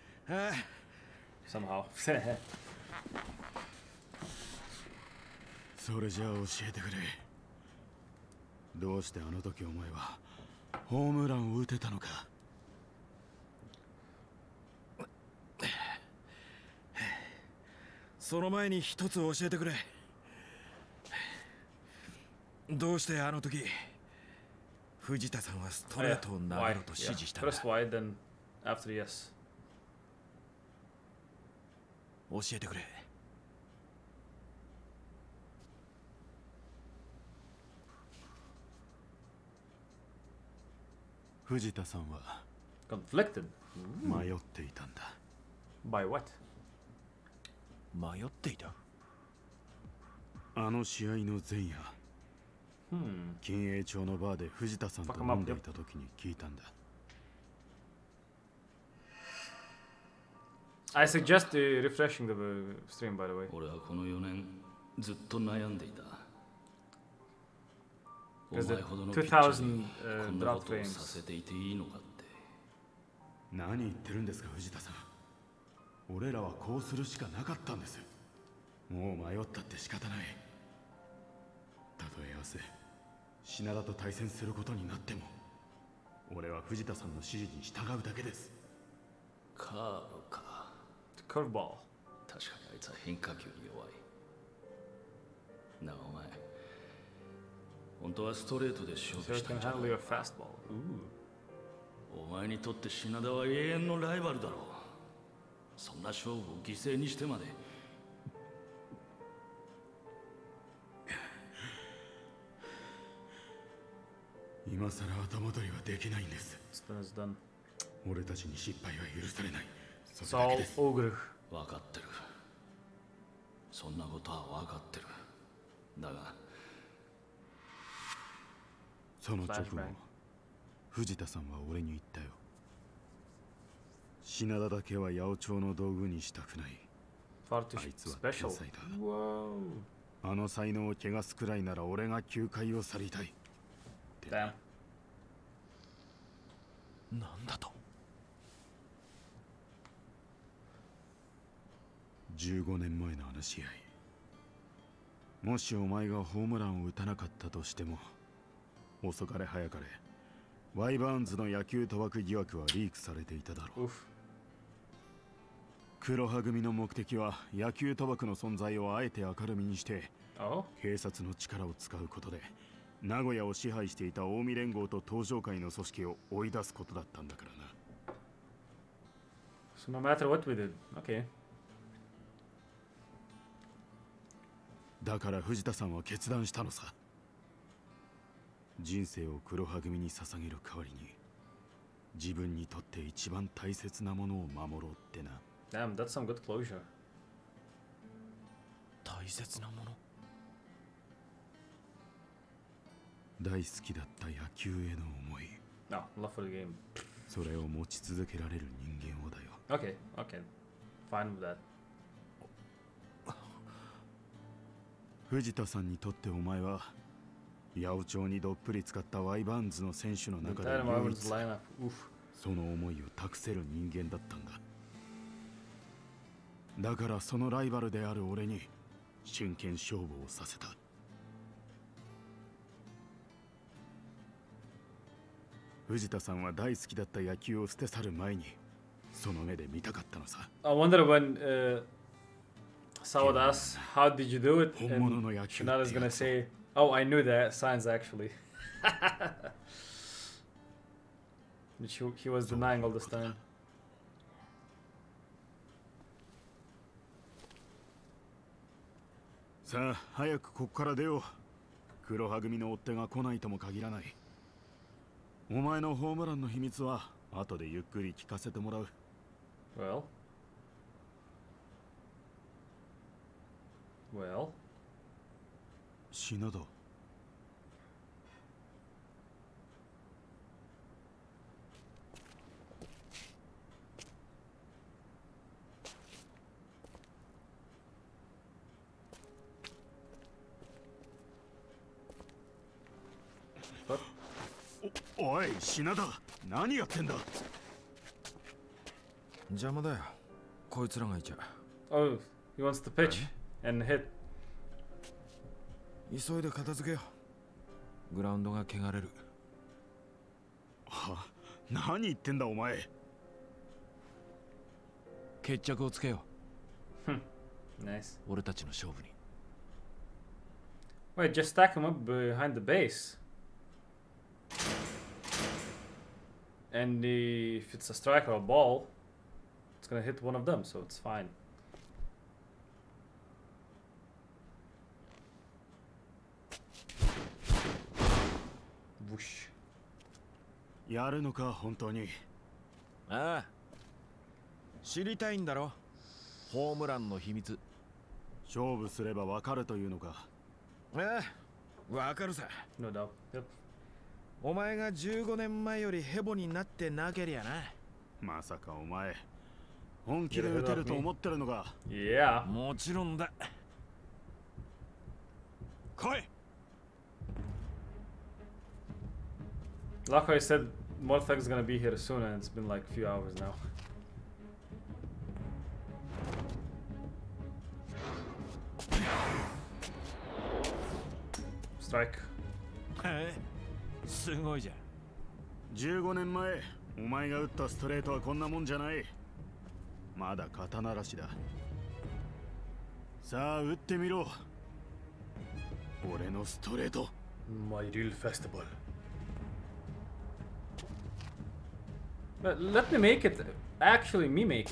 S1: Somehow.
S10: それじゃあ教えてくれ。どうしてあの時お前はホームランを打てたのか。
S3: その前に一つ教えてくれ。どうしてあの時藤田さんはストレートを投げろと指示したんだ。
S1: First wide, then after yes.
S3: 教えてくれ。
S10: 藤田さんは
S1: Conflicted.
S10: 迷っていたんだ。
S1: By what?
S3: 迷っていた。
S10: あの試合の前夜、
S1: Hmm.
S10: 金栄町のバーで藤田さんと飲んでいた時に聞いたんだ。
S1: I suggest uh, refreshing the stream, by the way.
S8: 俺はこのよねんずっと悩んでいた。お前ほどのピッチャーにこんなことをさせていていいのかって。
S10: 何言ってるんですか藤田さん。俺らはこうするしかなかったんです。もう迷ったって仕方ない。たとえ明日品田と対戦することになっても、俺は藤田さんの指示に従うだけです。
S8: カーブか。
S1: カーブボール。
S8: 確かにあいつは変化球に弱い。なあお前、本当はストレートで勝負したんじゃない。お前にとって品田は永遠のライバルだろう。そんな勝負を犠牲にしてまで。
S10: 今さら後戻りはできないんです。俺たちに失敗は許されない。それだけです。
S8: 分かってる。そんなことは分かってる。だが
S10: その直後、藤田さんは俺に言ったよ。品田だけは八百長の道具にしたくない。あいつは天才だ。あの才能を汚すくらいなら俺が球界を去りたい。
S3: なんだと。
S10: じゅうごねんまえのあの試合、もしお前がホームランを打たなかったとしても、遅かれ早かれワイバーンズの野球賭博疑惑はリークされていただろう。黒羽組の目的は野球賭博の存在をあえて明るみにして、警察の力を使うことで名古屋を支配していた近江連合と東上会の組織を追い出すことだったんだからな。
S1: So no matter what we did, okay.
S10: だから藤田さんは決断したのさ。人生を黒羽組に捧げる代わりに、自分にとって一番大切なものを守ろうってな。
S1: Damn, that's some good closure.
S3: 大切なもの。
S10: 大好きだった野球への思い。
S1: No, love for the game.
S10: それを持ち続けられる人間をだよ。
S1: Okay, okay. Fine with that.
S10: 藤田さんにとってお前は八百長にどっぷり使ったワイバーンズの選手の中で唯一その思いを託せる人間だったんだ。だからそのライバルである俺に真剣勝負をさせた。藤田さんは大好きだった野球を捨て去る前にその目で見たかったのさ。
S1: I wonder when uh, Sawad asks, how did you do it? And Shinada's gonna say, oh, I knew that signs actually. Which he, he was denying all this time.
S10: さあ早くここから出よう。黒羽組の追っ手が来ないとも限らない。お前のホームランの秘密は後でゆっくり聞かせてもらう。
S1: Well, well.
S10: 品田。お、おい、品田、何やってんだ。
S6: 邪魔だよ、こいつらがいちゃ。
S1: Oh, he wants to pitch and hit.
S6: 急いで片付けよう。グラウンドが汚れる。
S10: は、何言ってんだお前。
S6: 決着をつけよ
S1: う。Nice.
S6: 俺たちの勝負に。
S1: Wait, just stack them up behind the base. And the, if it's a strike or a ball, it's gonna hit one of them, so it's fine. Whoosh.
S10: やるのか本当に。
S6: ああ、知りたいんだろ、ホームランの秘密。
S10: 勝負すればわかるというのか。
S6: ああ、わかるさ。
S1: No doubt. Yep.
S6: お前がじゅうごねんまえよりヘボになってなけりゃな。
S10: まさかお前本気で打てると思ってるのか。
S1: いや、
S6: もちろんだ。来い。
S1: Lockhart said Mortheg's gonna be here soon, and it's been like a few hours now. Strike.
S6: すごいじゃん。
S10: じゅうごねんまえお前が打ったストレートはこんなもんじゃない。まだ肩慣らしだ。さあ打ってみろ、俺のストレート。
S1: My real festival. But let me make it. Actually, me make it.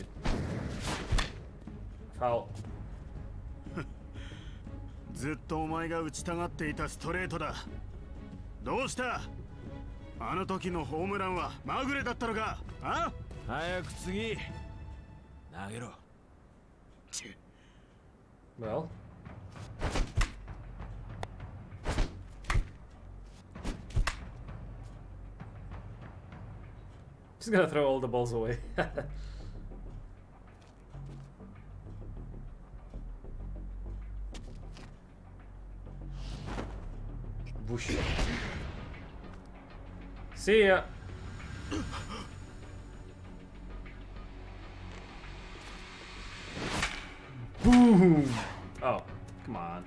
S1: Foul.
S10: ずっとお前が打ちたがっていたストレートだ。どうした？あの時のホームランはまぐれだったのか？あ？
S6: 早く次投げろ。
S1: Well. Just gonna throw all the balls away. Whoosh. See ya. Boom. Oh, come on.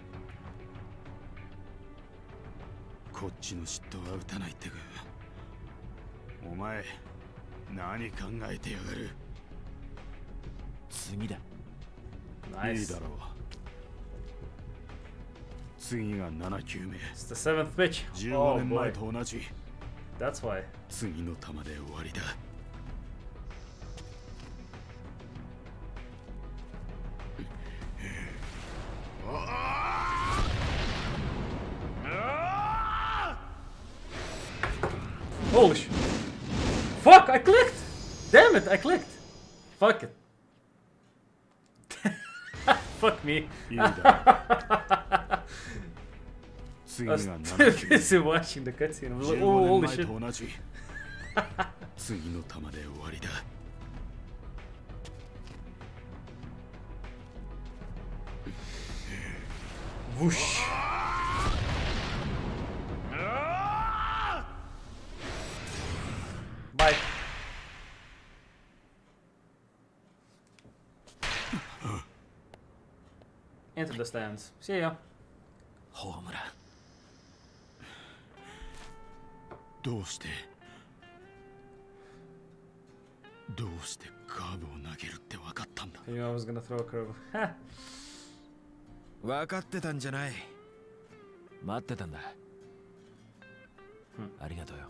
S10: こっちの嫉妬は打たないってか。お前何考えてやがる。
S6: 次だ。
S1: Nice.
S10: いいだろう。次がなな球目。
S1: It's the seventh pitch.
S10: じゅうごねんまえと同じ。
S1: That's why.
S10: 次の球で終わりだ。
S1: Holy shit. Fuck, I clicked! Damn it, I clicked! Fuck it. Fuck me. I was too busy watching the cutscene. I was like, oh, holy shit.
S10: 次の球で終わりだ。
S1: Whoosh. Bye. Into the stands. See ya.
S6: ホームラン。
S10: どうしてどうしてカーブを投げるって分かったんだ。
S1: You know I was gonna throw a curve.
S6: 分かってたんじゃない。待ってたんだ。ありがとうよ。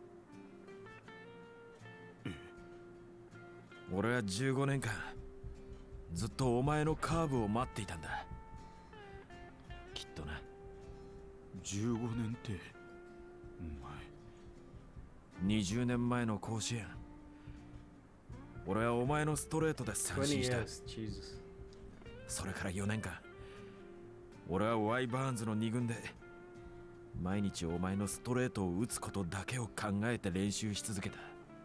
S6: 俺はじゅうごねんかんずっとお前のカーブを待っていたんだ。きっとな。
S10: じゅうごねんってお前。
S6: にじゅうねんまえの甲子園、俺はお前のストレートで三振した。それからよねんかん、俺はワイバーンズのに軍で毎日お前のストレートを打つことだけを考えて練習し続けた。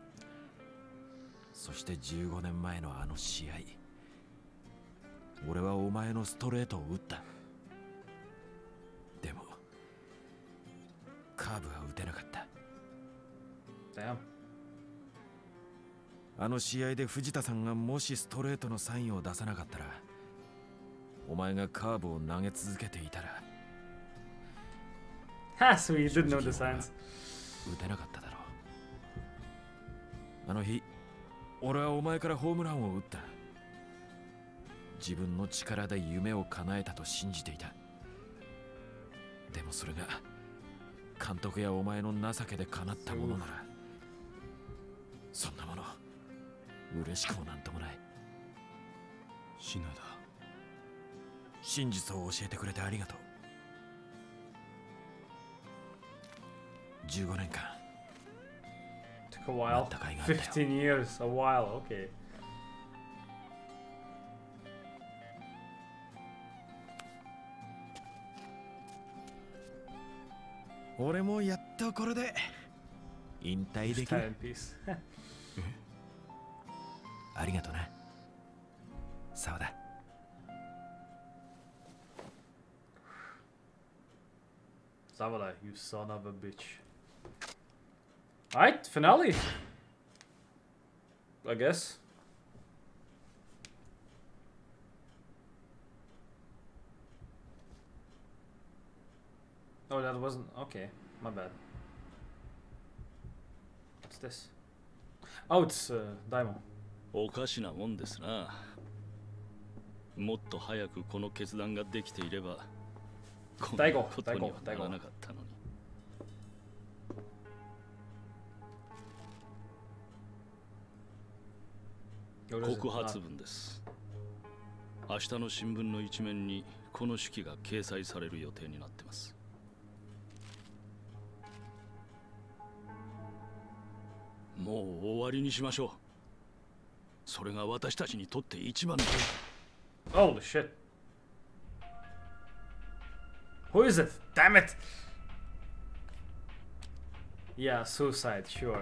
S6: そしてじゅうごねんまえのあの試合、俺はお前のストレートを打った。でもカーブは打てなかった。
S1: Damn.
S6: あの試合で藤田さんがもしストレートのサインを出さなかったら、お前がカーブを投げ続けていたら、
S1: Ha, so you didn't know the signs.
S6: 打てなかっただろう。あの日、俺はお前からホームランを打った。自分の力で夢を叶えたと信じていた。でもそれが監督やお前の情けで叶ったものなら、そんなもの嬉しくもなんともない。
S10: 篠田、
S6: 真実を教えてくれてありがとう。じゅうごねんかん。
S1: Took a while. fifteen years, a while, okay.
S6: 俺もやっとこれで引退できる。ありがとな、そうだ。
S1: Zavala, you son of a bitch. Alright, finale. I guess. Oh, that wasn't... Okay, my bad. What's this? Oh, it's uh, Daimon.
S8: おかしなもんですな。もっと早くこの決断ができていれば、こんなことにはならなかったのに。告発文です。明日の新聞の一面にこの手記が掲載される予定になってます。もう終わりにしましょう。それが私たちにとって一番の。
S1: Holy shit. Who is it? Damn it! Yeah, suicide, sure.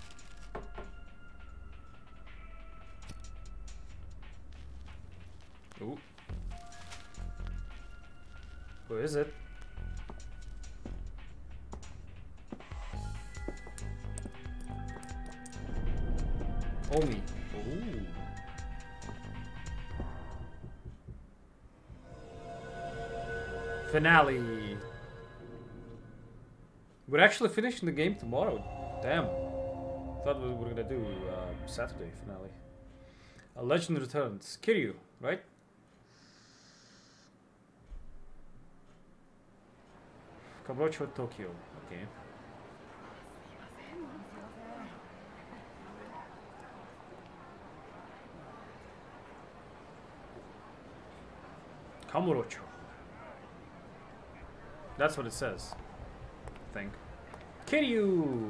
S1: Ooh. Who is it? Omi. Ooh. Finale. We're actually finishing the game tomorrow. Damn. Thought we were gonna do uh, Saturday finale. A legend returns. Kiryu, right? Kaburocho Tokyo. Okay. Kamurocho. That's what it says. I think. Kiryu!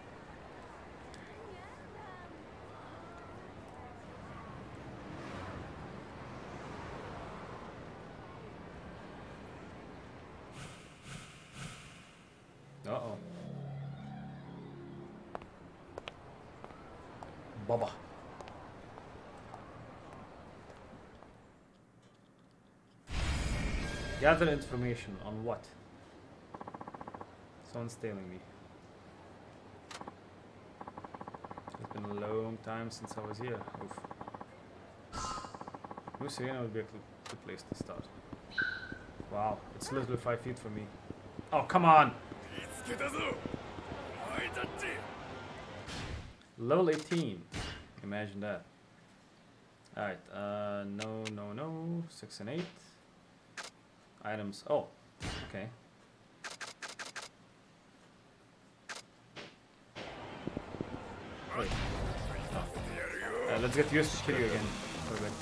S1: Uh-oh. Baba. Gather information on what? Someone's tailing me. It's been a long time since I was here. Oof. New Serena would be a good place to start. Wow, it's literally five feet from me. Oh, come on! Level eighteen. Imagine that. Alright, uh, no, no, no. Six and eight. Items. Oh, okay. Wait. Oh. Uh, let's get used to Kiryu again for a bit.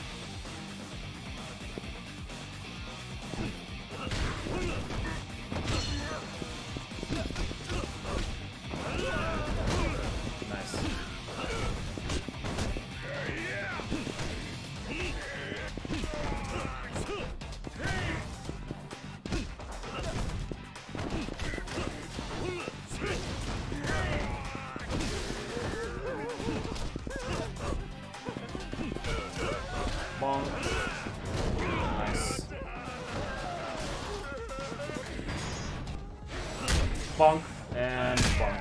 S1: Bonk and bonk.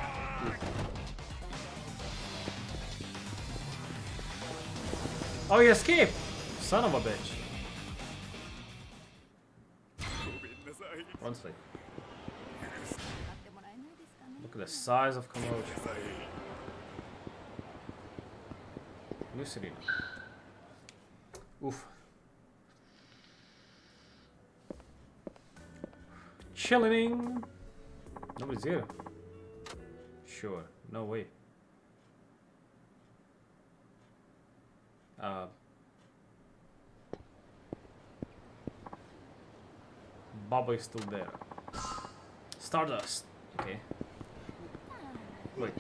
S1: Oh, he escaped! Son of a bitch. One sleep. Look at the size of Kamurocho. Lucerina. Oof. Chilling. Nobody's here. Sure. No way. Uh. Baba is still there. Stardust. Okay. Wait.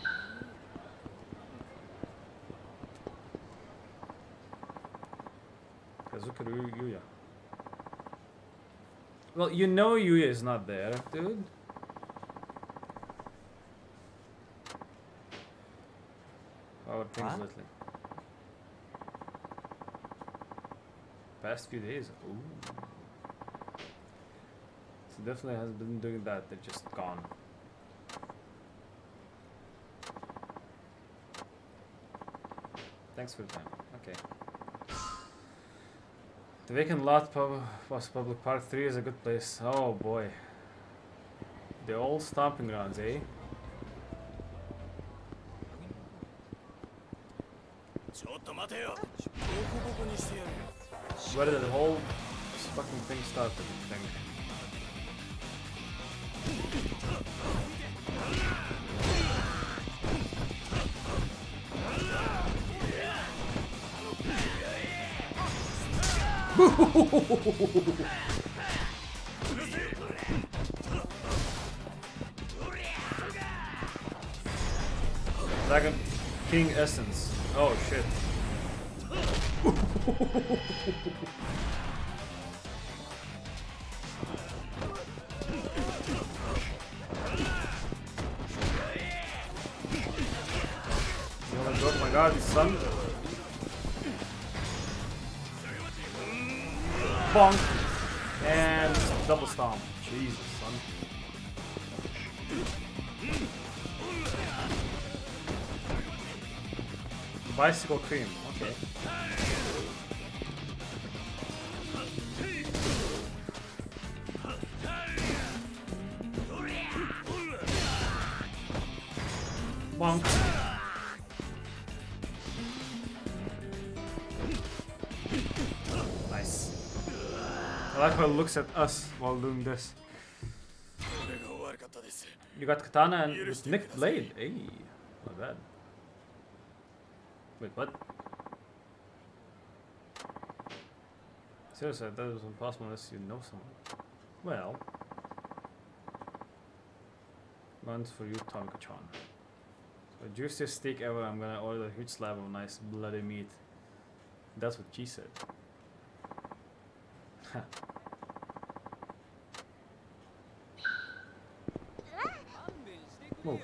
S1: Kazuka Yuya. Well, you know Yuya is not there, dude. Oh, things
S11: What?
S1: lately. Past few days. Ooh. So definitely has been doing that. They're just gone. Thanks for the time. Okay. The vacant lot pub was public park three is a good place. Oh boy. The old stomping grounds, eh? Where did the whole fucking thing start, I think? Dragon King Essence. Oh shit. Oh my god, son. Bonk. And double stomp. Jesus, son. Bicycle cream. Okay. Bonk. Nice. I like how it looks at us while doing this. You got katana and with nicked blade. Hey, not bad. Wait, what? Seriously, that was impossible unless you know someone. Well, one's for you, Tomika-chan. So, juiciest steak ever. I'm gonna order a huge slab of nice bloody meat. That's what she said. Move.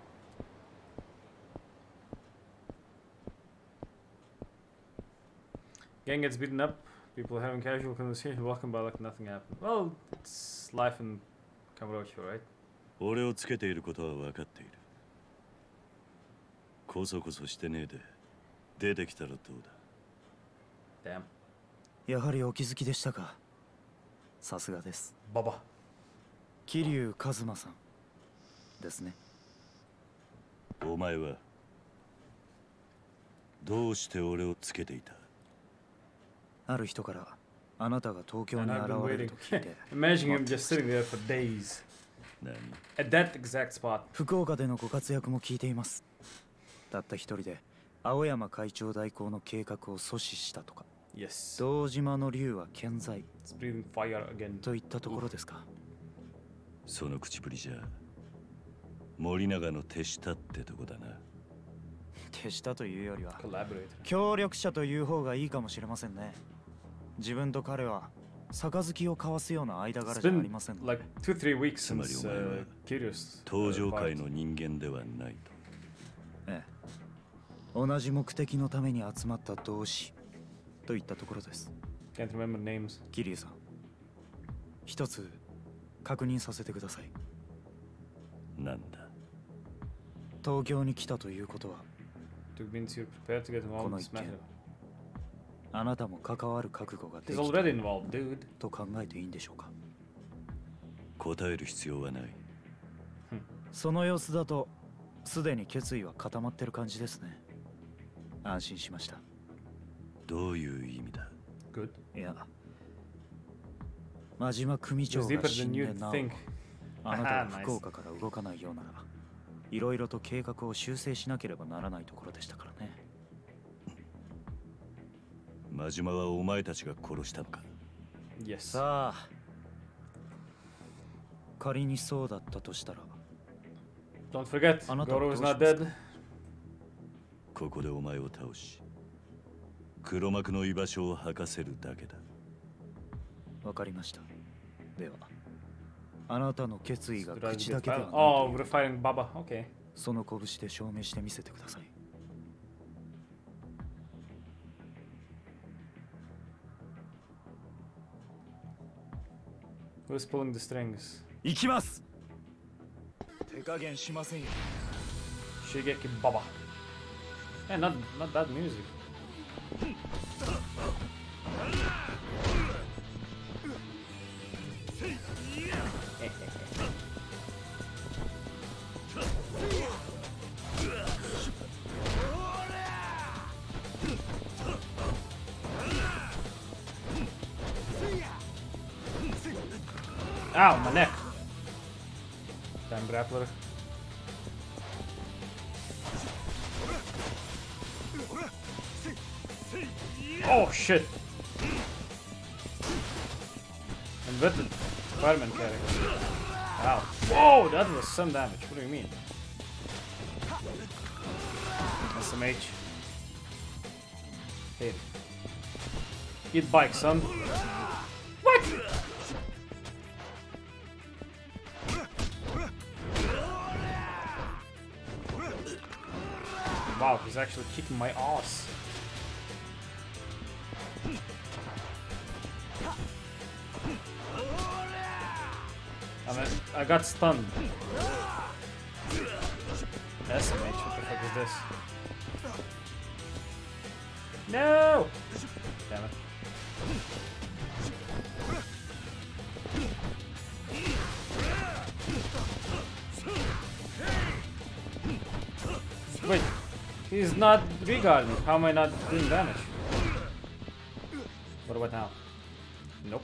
S1: Gang gets beaten up. People having casual conversation, walking by like nothing happened. Well, it's life in Kamurocho, right?
S12: 俺をつけていることは分かっている。こそこそしてねえで出てきたらどうだ。
S1: Damn.
S11: やはりお気づきでしたか。さすがです。
S1: ババ。
S11: 桐生一馬さんですね。
S12: お前はどうして俺をつけていた？
S11: ある人からあなたが東京に現れると聞いて。
S1: Imagine him just sitting there for days. At that exact spot.
S11: 福岡でのご活躍も聞いています。たった一人で青山会長代行の計画を阻止したとか。
S1: Yes.
S11: 堂島の竜は健在。
S1: It's breathing fire again.
S11: といったところですか。
S12: その口ぶりじゃ森永の手下ってとこだな。
S11: 手下というよりは協力者という方がいいかもしれませんね。自分と彼は杯を交わすような間柄じゃありません。
S1: Like two, three weeks since uh, Curious.
S12: 登場界の人間ではないと。
S11: ええ。同じ目的のために集まった同志といったところです。
S1: Can't remember names.
S11: 桐生さん、一つ確認させてください。
S12: なんだ。
S11: 東京に来たということは。
S1: To means you're prepared to get involved in this matter.
S11: あなたも関わる覚悟ができた
S1: He's already involved, dude.
S11: と考えていいんでしょうか。
S12: 答える必要はない。
S11: その様子だとすでに決意は固まってる感じですね。安心しました。
S12: どういう意味だ？
S1: Good.
S11: いや、真島組長が死んでなおあなたが福岡から動かないようなら、いろいろと計画を修正しなければならないところでしたからね。
S12: 真島はお前たちが殺したのか？
S1: Yes.
S11: さあ、仮にそうだったとしたら。
S1: Don't forget, Goro is not dead.
S12: ここでお前を倒し、黒幕の居場所を吐かせるだけだ。
S11: わかりました。では、あなたの決意が口だけではない。
S1: Oh, we're fighting Baba. Okay.
S11: その拳で証明してみせてください。
S1: Who's pulling the strings?
S11: 行きます。手加減しませんよ。
S1: Shigeki Baba. Yeah, not not bad music. Ow, my neck. Damn grappler. Oh shit! Inverted fireman carry. Wow. Whoa, that was some damage. What do you mean? S M H. Hit. Eat bike, son. What? Wow, he's actually kicking my ass. I mean, I got stunned. S M H, what the fuck is this? No! Damn it. Wait, he's not regarding. How am I not doing damage? What about now? Nope.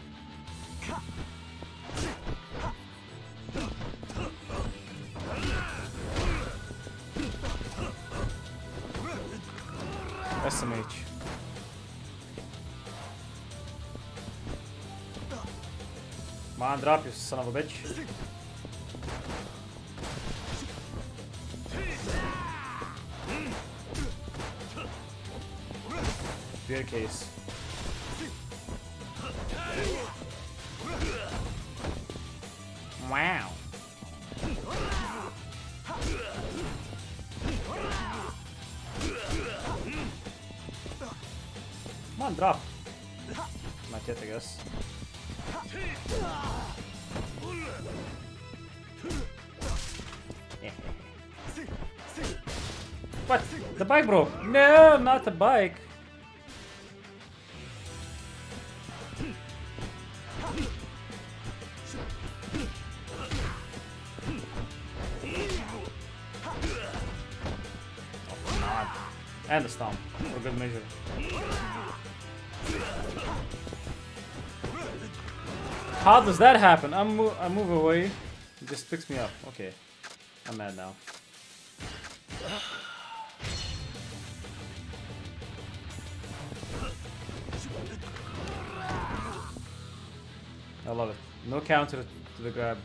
S1: S M H. Come on, drop, you son of a bitch. Beer case. Wow. Come on, drop. Not yet, I guess. What? The bike broke. No, not the bike. And the stomp for good measure. How does that happen? I move, I move away. It just picks me up. Okay, I'm mad now. I love it. No counter to the grab.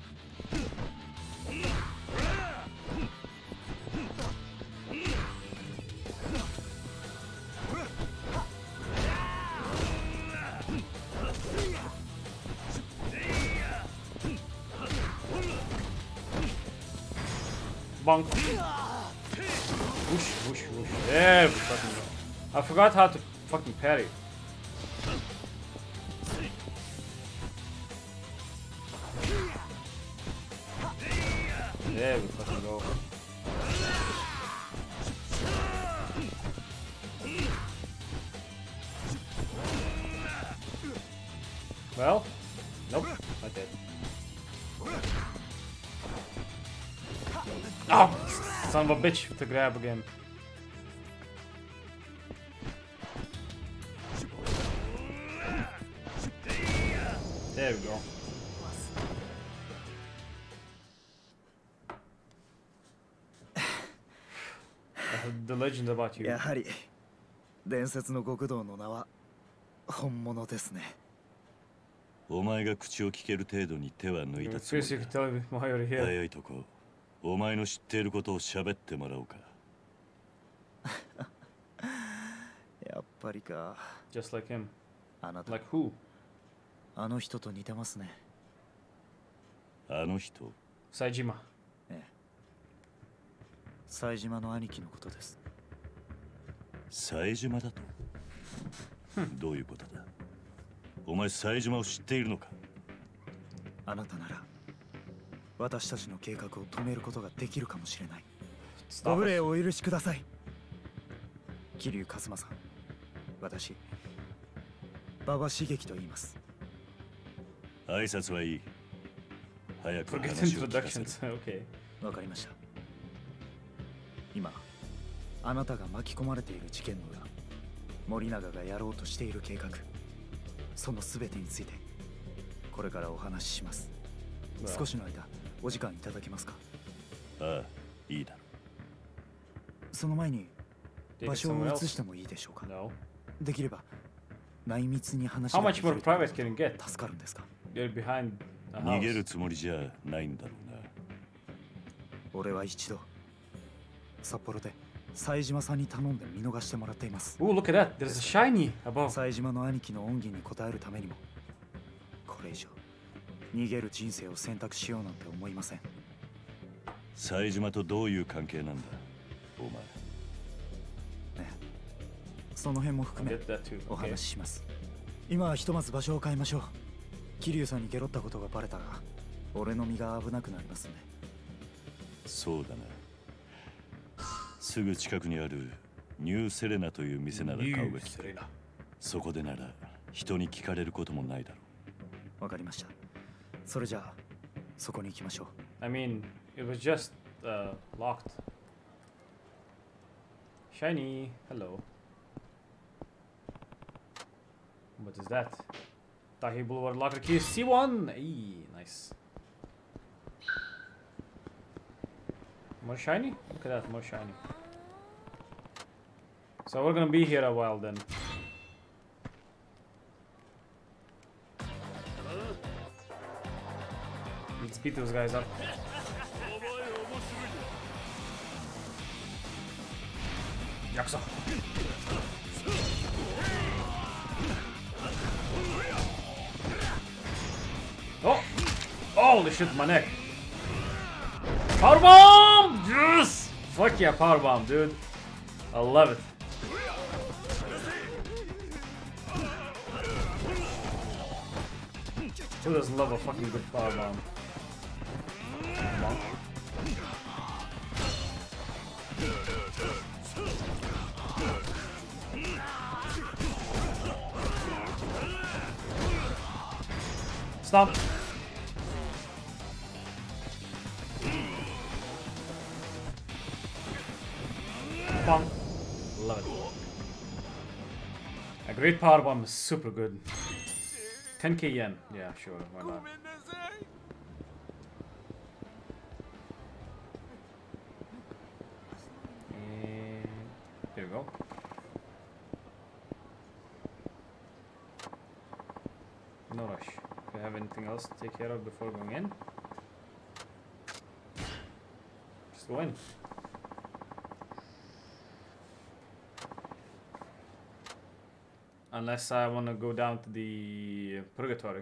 S1: Bonk. Whoosh, whoosh, whoosh. There we fucking go. I forgot how to fucking parry. There we fucking go. Well, nope, not dead. Oh, son of a bitch with the grab again. There we go. The legend about you.
S11: やはり伝説の極道の名は本物ですね。
S12: お前が口を聞ける程度に手は抜いたつもりだ。早いとこ、お前の知っていることを喋ってもらおうか。
S11: やっぱりか。
S1: Just like him.
S11: あなた。
S1: Like who?
S11: あの人と似てますね。
S12: あの人。
S1: 冴島。
S11: ええ。冴島の兄貴のことです。
S12: 冴島だと？どういうことだ？お前冴島を知っているのか？
S11: あなたなら私たちの計画を止めることができるかもしれない。ご無礼をお許しください。桐生一馬さん、私馬場茂樹と言います。
S12: 挨拶はいい。早く話を聞かせる。
S11: わかりました。今あなたが巻き込まれている事件の裏、森永がやろうとしている計画、その全てについてこれからお話しします。少しの間お時間いただけますか？
S12: ああ、いいだろ
S11: う。その前に場所を移してもいいでしょうか？できれば内密に話ができると助かるんですか？
S12: 逃げるつもりじゃないんだろうな。
S11: 俺は一度札幌で冴島さんに頼んで見逃してもらっています。
S1: Oh, look at that. There's a shiny above.
S11: 冴島の兄貴の恩義に応えるためにも、これ以上逃げる人生を選択しようなんて思いません。
S12: 冴島とどういう関係なんだ、お前。
S11: ね、その辺も含めお話しします。今はひとまず場所を変えましょう。桐生さんにゲロったことがバレたら、俺の身が危なくなりますね。
S12: そうだな。すぐ近くにあるニューセレナという店なら顔が利く。そこでなら人に聞かれることもないだろ
S11: う。わかりました。それじゃあそこに行きましょう。
S1: I mean, it was just、uh, locked. Shiny, hello. What is that? Tahi Boulevard locker key C one. Hey, nice. More shiny? Look at that, more shiny. So we're gonna be here a while then. Let's beat those guys up. Yakuza. Oh! Holy shit, my neck. Powerbomb! Yes! Fuck yeah, powerbomb, dude. I love it. Who doesn't love a fucking good powerbomb? Come on. Stop. Pong. Love it. A great power bomb is super good. ten K yen. Yeah, sure. Why not? And here we go. No rush. Do we have anything else to take care of before going in? Just go in. Unless I want to go down to the purgatory.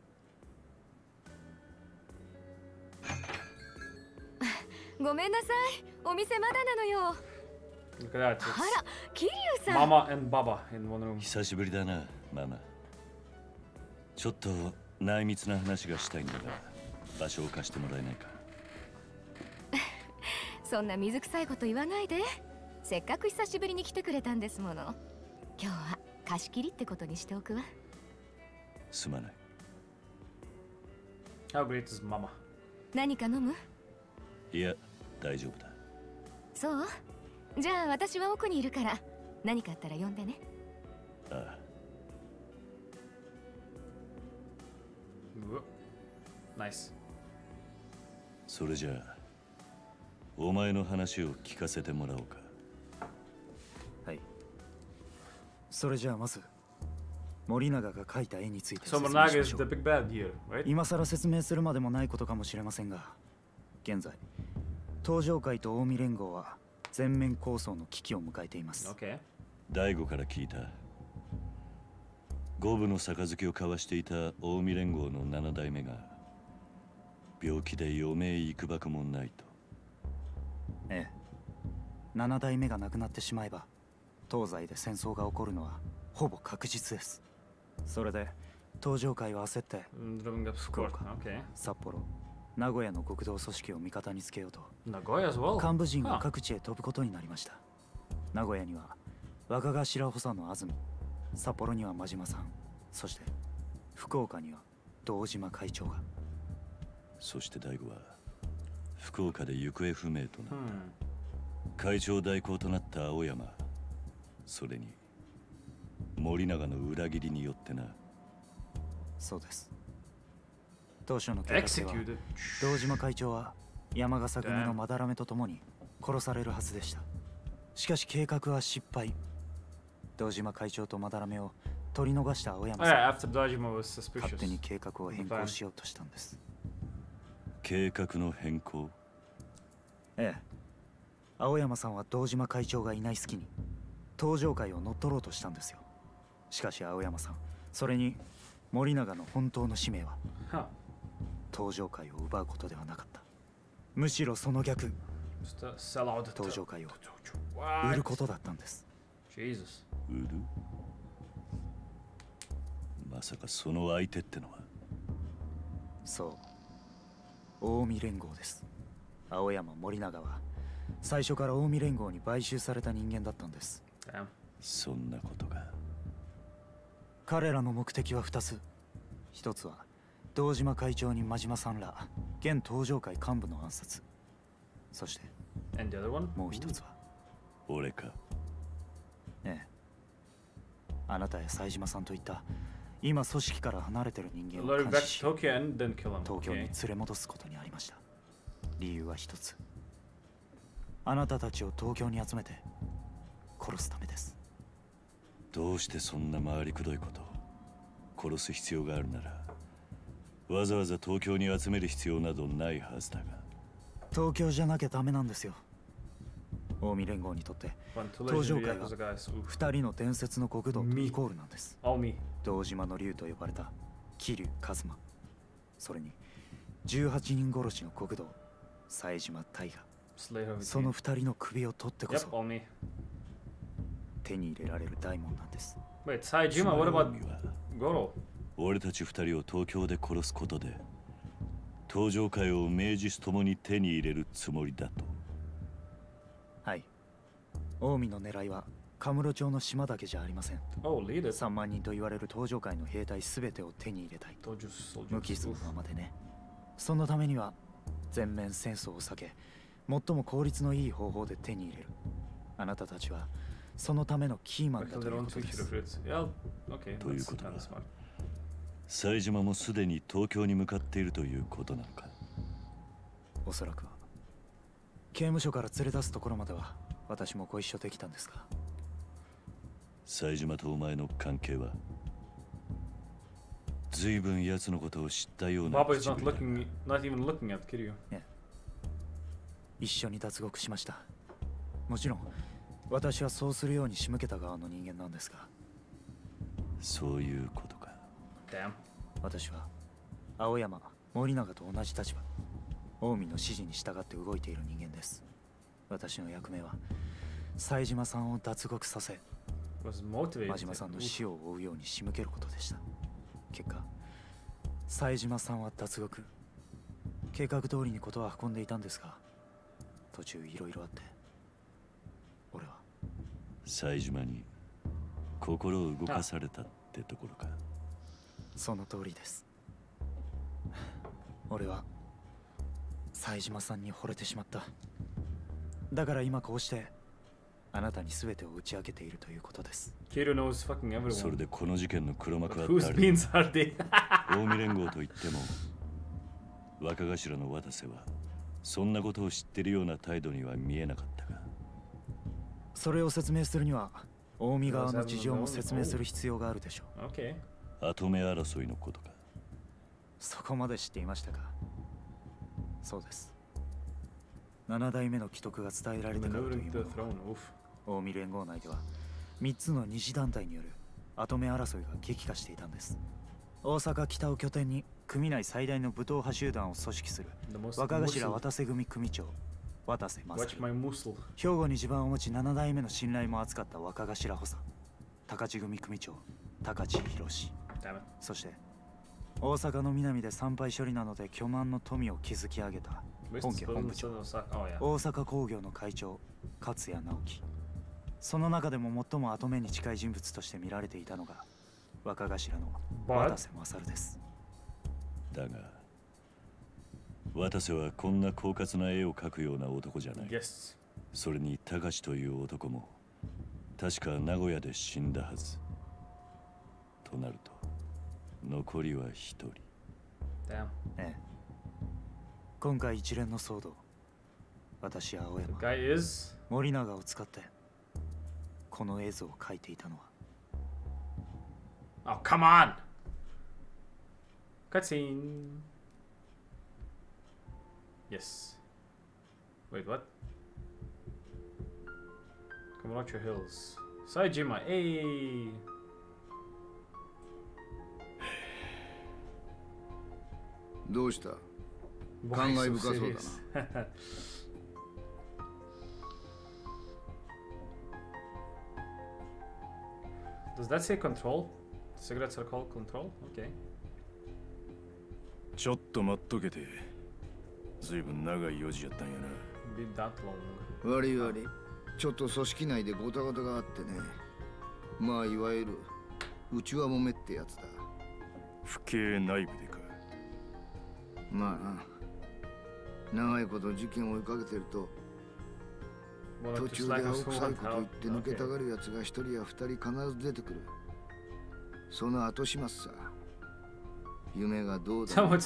S13: Look
S1: at that. It's Mama and Baba in one room.
S12: 久しぶりだな、ママ。ちょっと内密な話がしたいんだが、場所を貸してもらえないか。
S13: そんな水臭いこと言わないで。せっかく久しぶりに来てくれたんですもの。今日は貸し切りってことにしておくわ。
S12: すまない。
S1: How great is Mama?
S13: 何か飲む？
S12: いや、 大丈夫だ。
S13: そう？じゃあ私は奥にいるから何かあったら呼んでね。
S12: ああ。
S1: ナイス。
S12: それじゃあお前の話を聞かせてもらおうか。
S11: はい。それじゃあまず森永が描いた絵について説明
S1: So
S11: しま
S1: Morinaga
S11: し
S1: is
S11: ょ
S1: the
S11: う。
S1: big bad here, right?
S11: 今更説明するまでもないことかもしれませんが、現在東上会と近江連合は全面抗争の危機を迎えています。
S1: Okay.
S12: 大悟から聞いた。五分の杯を交わしていた近江連合の七代目が病気で余命いくばくもないと。
S11: ええ。七代目が亡くなってしまえば東西で戦争が起こるのはほぼ確実です。それで東上会は焦って福岡、札幌、名古屋の極道組織を味方につけようと幹部陣が各地へ飛ぶことになりました。名古屋には若頭補佐の安住、札幌には真島さん、そして福岡には堂島会長が。
S12: そして大悟は福岡で行方不明となった、うん、会長代行となった青山、それに森永の裏切りによってな。
S11: そうです。当初の計画では堂島会長は山笠組の斑目とともに殺されるはずでした。しかし計画は失敗。堂島会長と斑目を取り逃した青山さんは勝手に計画を変更しようとしたんです。
S12: 計画の変更？
S11: ええ。青山さんは堂島会長がいない隙に東上会を乗っ取ろうとしたんですよ。しかし青山さん、それに森永の本当の使命は東上会を奪うことではなかった。むしろその逆、東上会を売ることだったんです。
S12: 売る？まさかその相手ってのは？
S11: そう、近江連合です。青山森永は最初から近江連合に買収された人間だったんです。
S12: そんなことが。
S11: 彼らの目的はふたつ。一つは堂島会長に真島さんら現東上会幹部の暗殺。そしてもう一つは
S12: 俺か。
S11: ええ。あなたや冴島さんといった今組織から離れてる人間を監視し東京に連れ戻すことにありました。理由は一つ。あなたたちを東京に集めて殺すためです。
S12: どうしてそんな回りくどいことを殺す必要があるならわざわざ東京に集める必要などないはずだが。
S11: 東京じゃなきゃダメなんですよ。近江連合にとって東上会は二人の伝説の国道とイコールなんです。堂島の竜と呼ばれた桐生一馬、それにじゅうはちにん殺しの国道冴島大河、その二人の首を取ってこそ手に入れられる大門なんです。
S12: 俺たち二人を東京で殺すことで東上会を名実ともに手に入れるつもりだと。
S11: はい。近江の狙いはカムロ町の島だけじゃありません。さんまんにんと言われる東上会の兵隊すべてを手に入れたい。無傷のままでね。そのためには全面戦争を避け、最も効率のいい方法で手に入れる。あなたたちはそのためのキーマンだということです。
S12: ということは冴島もすでに東京に向かっているということなのか。
S11: おそらくは。刑務所から連れ出すところまでは私もご一緒できたんですが。
S12: 冴島とお前の関係は随分奴のことを知ったような口ぶりだ。
S11: ね、一緒に脱獄しました。もちろん私はそうするように仕向けた側の人間なんですが。
S12: そういうことか。
S11: 私は青山森永と同じ立場、近江の指示に従って動いている人間です。私の役目は冴島さんを脱獄させ真島さんの死を追うように仕向けることでした。結果冴島さんは脱獄、計画通りにことは運んでいたんですが、途中いろいろあって俺は
S12: 冴島に心を動かされたってところか。
S11: その通りです。俺は冴島さんに惚れてしまった。 だから今こうしてあなたに全てを打ち明けているということです。
S1: それ
S12: でこの事件の黒幕は
S1: 誰？近
S12: 江連合といっても若頭の渡瀬はそんなことを知ってるような態度には見えなかったが、
S11: それを説明するには近江側の事情も説明する必要があるでしょう。
S12: 跡目争いのことか。
S11: そこまで知っていましたか。そうです。七代目の既得が伝えられてからというもの、近江連合内では三つの二次団体による跡目争いが激化していたんです。大阪北を拠点に組内最大の武闘派集団を組織する若頭渡瀬組組長渡瀬正樹、兵庫に地盤を持ち七代目の信頼も厚かった若頭補佐高知組組長高知博、そして大阪の南で参拝処理なので巨万の富を築き上げた本家本部長大阪工業の会長勝谷直樹。その中でも最も後目に近い人物として見られていたのが若頭の渡瀬勝です。
S12: だが渡瀬はこんな狡猾な絵を描くような男じゃない。
S1: Yes.
S12: それに高志という男も確か名古屋で死んだはず。となると残りは一人。
S1: Damn.
S11: ええ。今回一連の騒動、私青山、森永を使ってこの絵図を描いていたのは。
S1: Oh, come on! Cutscene. Yes. Wait, what? Kamurocho Hills. Saejima, hey!
S14: どうした？感慨深そうだな。
S1: Does that say control? Cigarettes are called control? Okay.
S10: ちょっと待っとけて。ずいぶん長い用事やったんやな。
S1: Been that long.
S14: 悪い悪い。ちょっと組織内でゴタゴタがあってね。まあいわゆる内輪もめってやつだ。
S10: 府警内部でか。
S14: まあな。長いこと事件を追いかけてると、途中で青臭いこと言って抜けたがるやつが一人や二人必ず出てくる。その後始末さ。夢がどうだろう。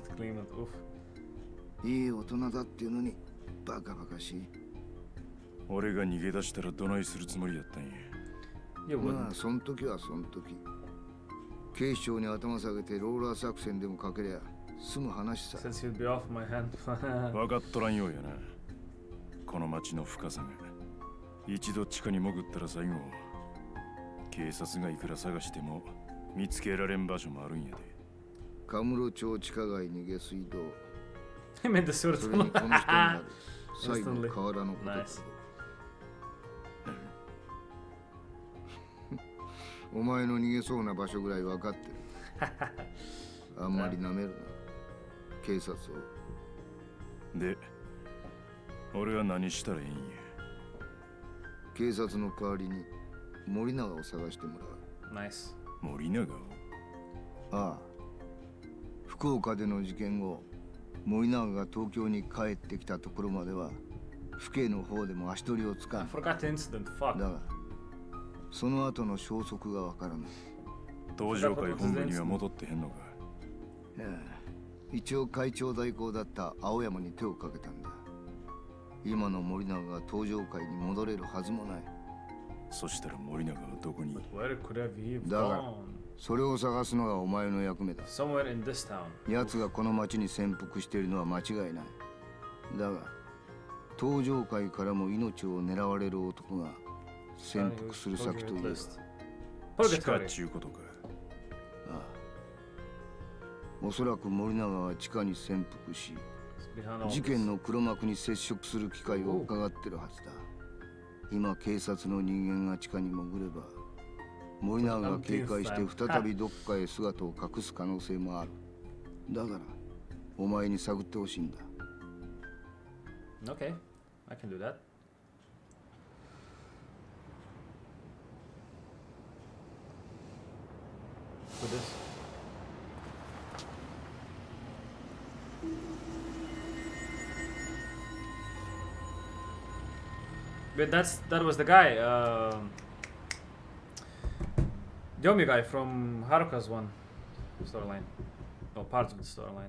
S14: いい大人だっていうのにバカバカしい。
S10: 俺が逃げ出したらどないするつもりやったんや。
S14: まあそん時はそん時。警視庁に頭下げてローラー作戦でもかけりゃ済む話さ。
S10: 分かっとらんようやな。この町の深さが。一度地下に潜ったら最後警察がいくら探しても見つけられん場所もあるんやで。
S14: カムロ町地下街に下水道。
S1: それにこの人になる
S14: 最後の河原のこと。お前の逃げそうな場所ぐらい分かってる。あんまりなめるな。警察を。
S10: で、俺は何したらいいんや。
S14: 警察の代わりに森永を探してもらう。
S1: ナイス。
S10: 森永を？
S14: ああ。福岡での事件後、森永が東京に帰ってきたところまでは、府警の方でも足取りをつかん。だが、その後の消息がわからない。
S10: 東上会本部には戻ってへんのか？
S14: いや、一応会長代行だった青山に手をかけたんだ。今の森永が東上会に戻れるはずもない。
S10: そしたら森永はどこに？
S14: だが、それを探すのがお前の役目だ。奴がこの町に潜伏しているのは間違いない。だが、東上会からも命を狙われる男が潜伏する先といえば
S10: 地下っちゅうことか。
S14: ああ。おそらく森永は地下に潜伏し、事件の黒幕に接触する機会を伺ってるはずだ。今警察の人間が地下に潜れば、森永が警戒して再びどっかへ姿を隠す可能性もある。だからお前に探ってほしいんだ。
S1: Okay, I can do that. For this. But that's that was the guy, uh, Yomi guy from Haruka's one storyline, or part of the storyline.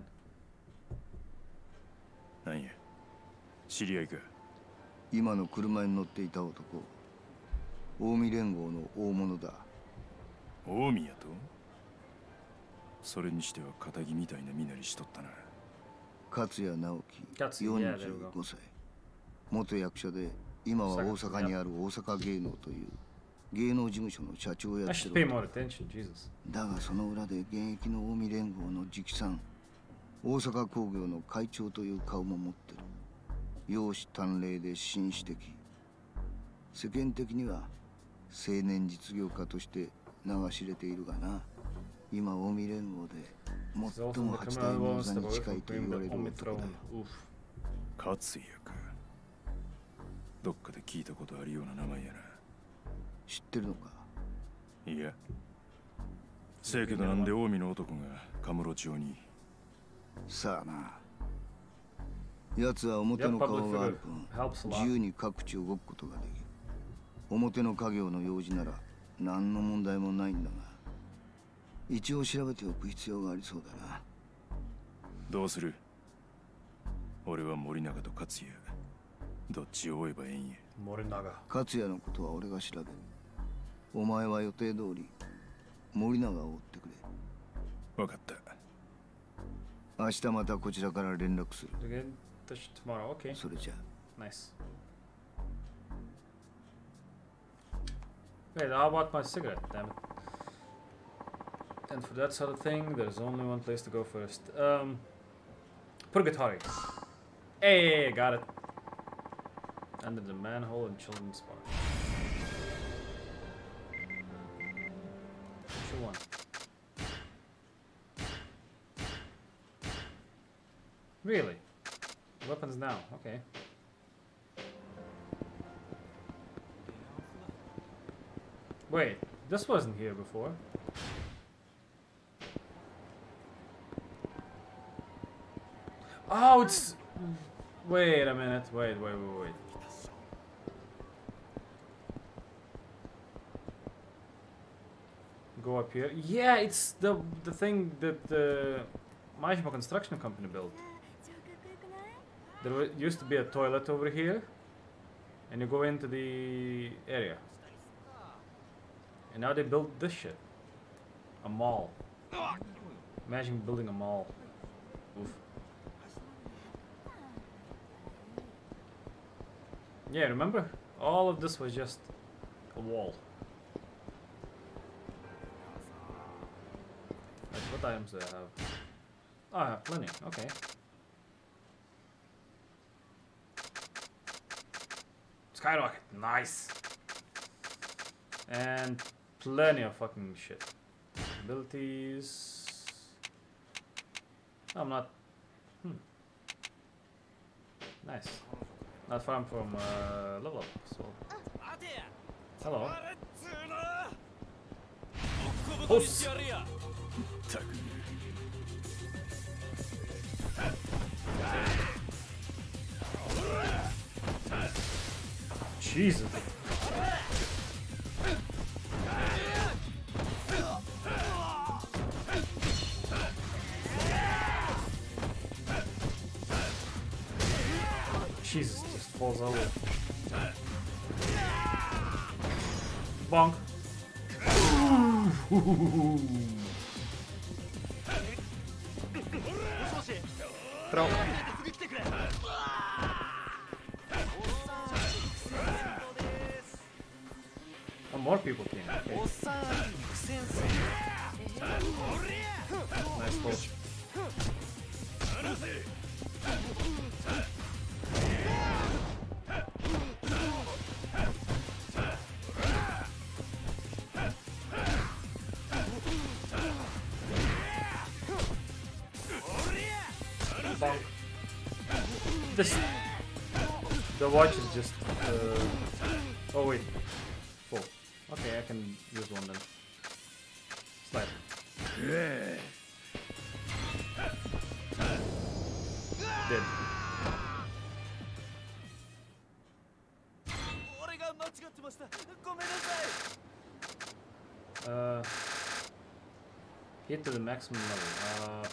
S10: 何や、知り合いか。
S14: 今の車に乗っていた男、近江連合の大物だ。
S10: 近江やと？それにしては堅気みたいな身なりしとったな。
S14: 勝谷直樹、よんじゅうごさい。元役者で今は大阪にある大阪芸能という芸能事務所の社長をやってる。だがその裏で現役の近江連合の直参、大阪工業の会長という顔も持ってる。容姿端麗で紳士的。世間的には青年実業家として名が知れているがな。今近江連合で最も八代目座に近いと言われる男だよ。
S10: 勝谷か。どっかで聞いたことあるような名前やな。
S14: 知ってるのか？
S10: いや。せやけどなんで近江の男がカムロ町に。
S14: さあな。奴は表の顔がある分、自由に各地を動くことができる。表の家業の用事なら何の問題もないんだが、一応調べておく必要がありそうだな。
S10: どうする？俺は森永と勝谷。どっちを追えばええんや。
S1: 森永。
S14: 勝谷のことは俺が調べる。お前は予定通り森永を追ってくれ。
S10: わかった。
S14: 明日またこちらから連絡する。
S1: Tomorrow, okay.
S14: それじゃ。
S1: Nice. Wait, how about my cigarette? Damn it. And for that sort of thing, there's only one place to go first. Um, Purgatory. Hey, got it. Under the manhole in Children's Park. Which one? Really? Weapons now, okay. Wait, this wasn't here before. Oh, it's... Wait a minute, wait, wait, wait, wait. Go up here. Yeah, it's the the thing that the Majima Construction Company built. There used to be a toilet over here, and you go into the area. And now they built this shit. A mall. Imagine building a mall. Oof. Yeah, remember? All of this was just a wall. Right, what items do I have? Oh, I have plenty. Okay. Skyrocket. Nice. And plenty of fucking shit. Abilities. I'm not. Hmm. Nice. Not far from uh, level up. So. Hello. Host. Jesus. Jesus, just falls over. Bonk. Throw. Oh, more people came. Okay. Nice push. This, the watch is just. Uh, oh wait, full. Okay, I can use one then. Slide. Dead. Hit to the maximum level. Uh,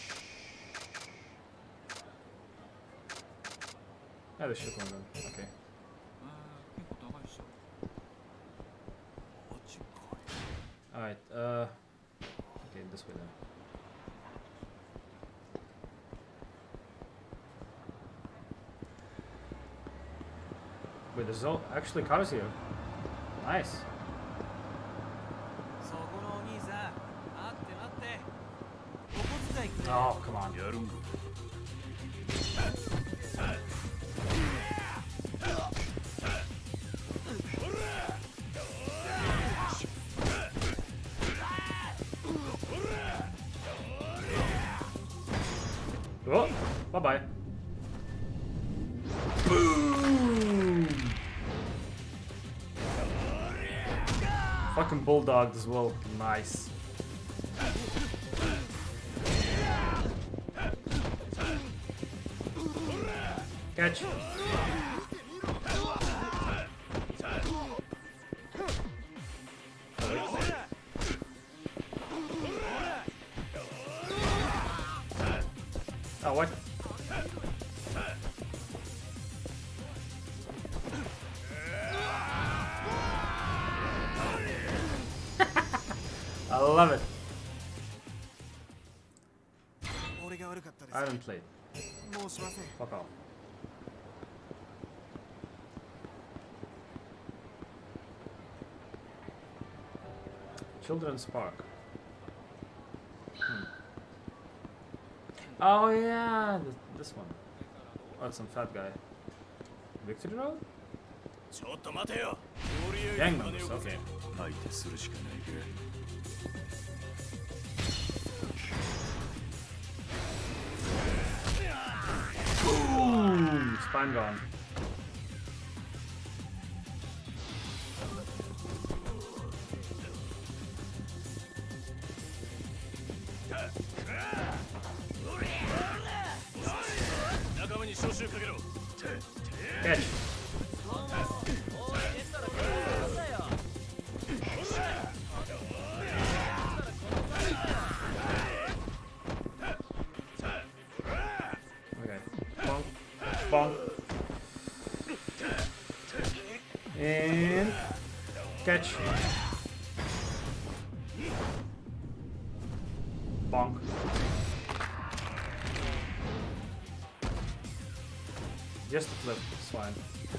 S1: yeah, this should one then. Okay. Alright, uh... okay, this way then. Wait, there's no actually cars here. Nice. Oh, come on. Oh, bye-bye. Boom! Fucking bulldogged as well. Nice. Catch. Oh, what? I love it. I haven't played. Fuck off. Children's Park. Hmm. Oh yeah, this, this one. Oh, it's some fat guy. Victory Road? Gang members, okay. Boom! Spine gone. Catch. Okay. Bonk. Bonk. And catch. Bonk. Just a flip, it's fine.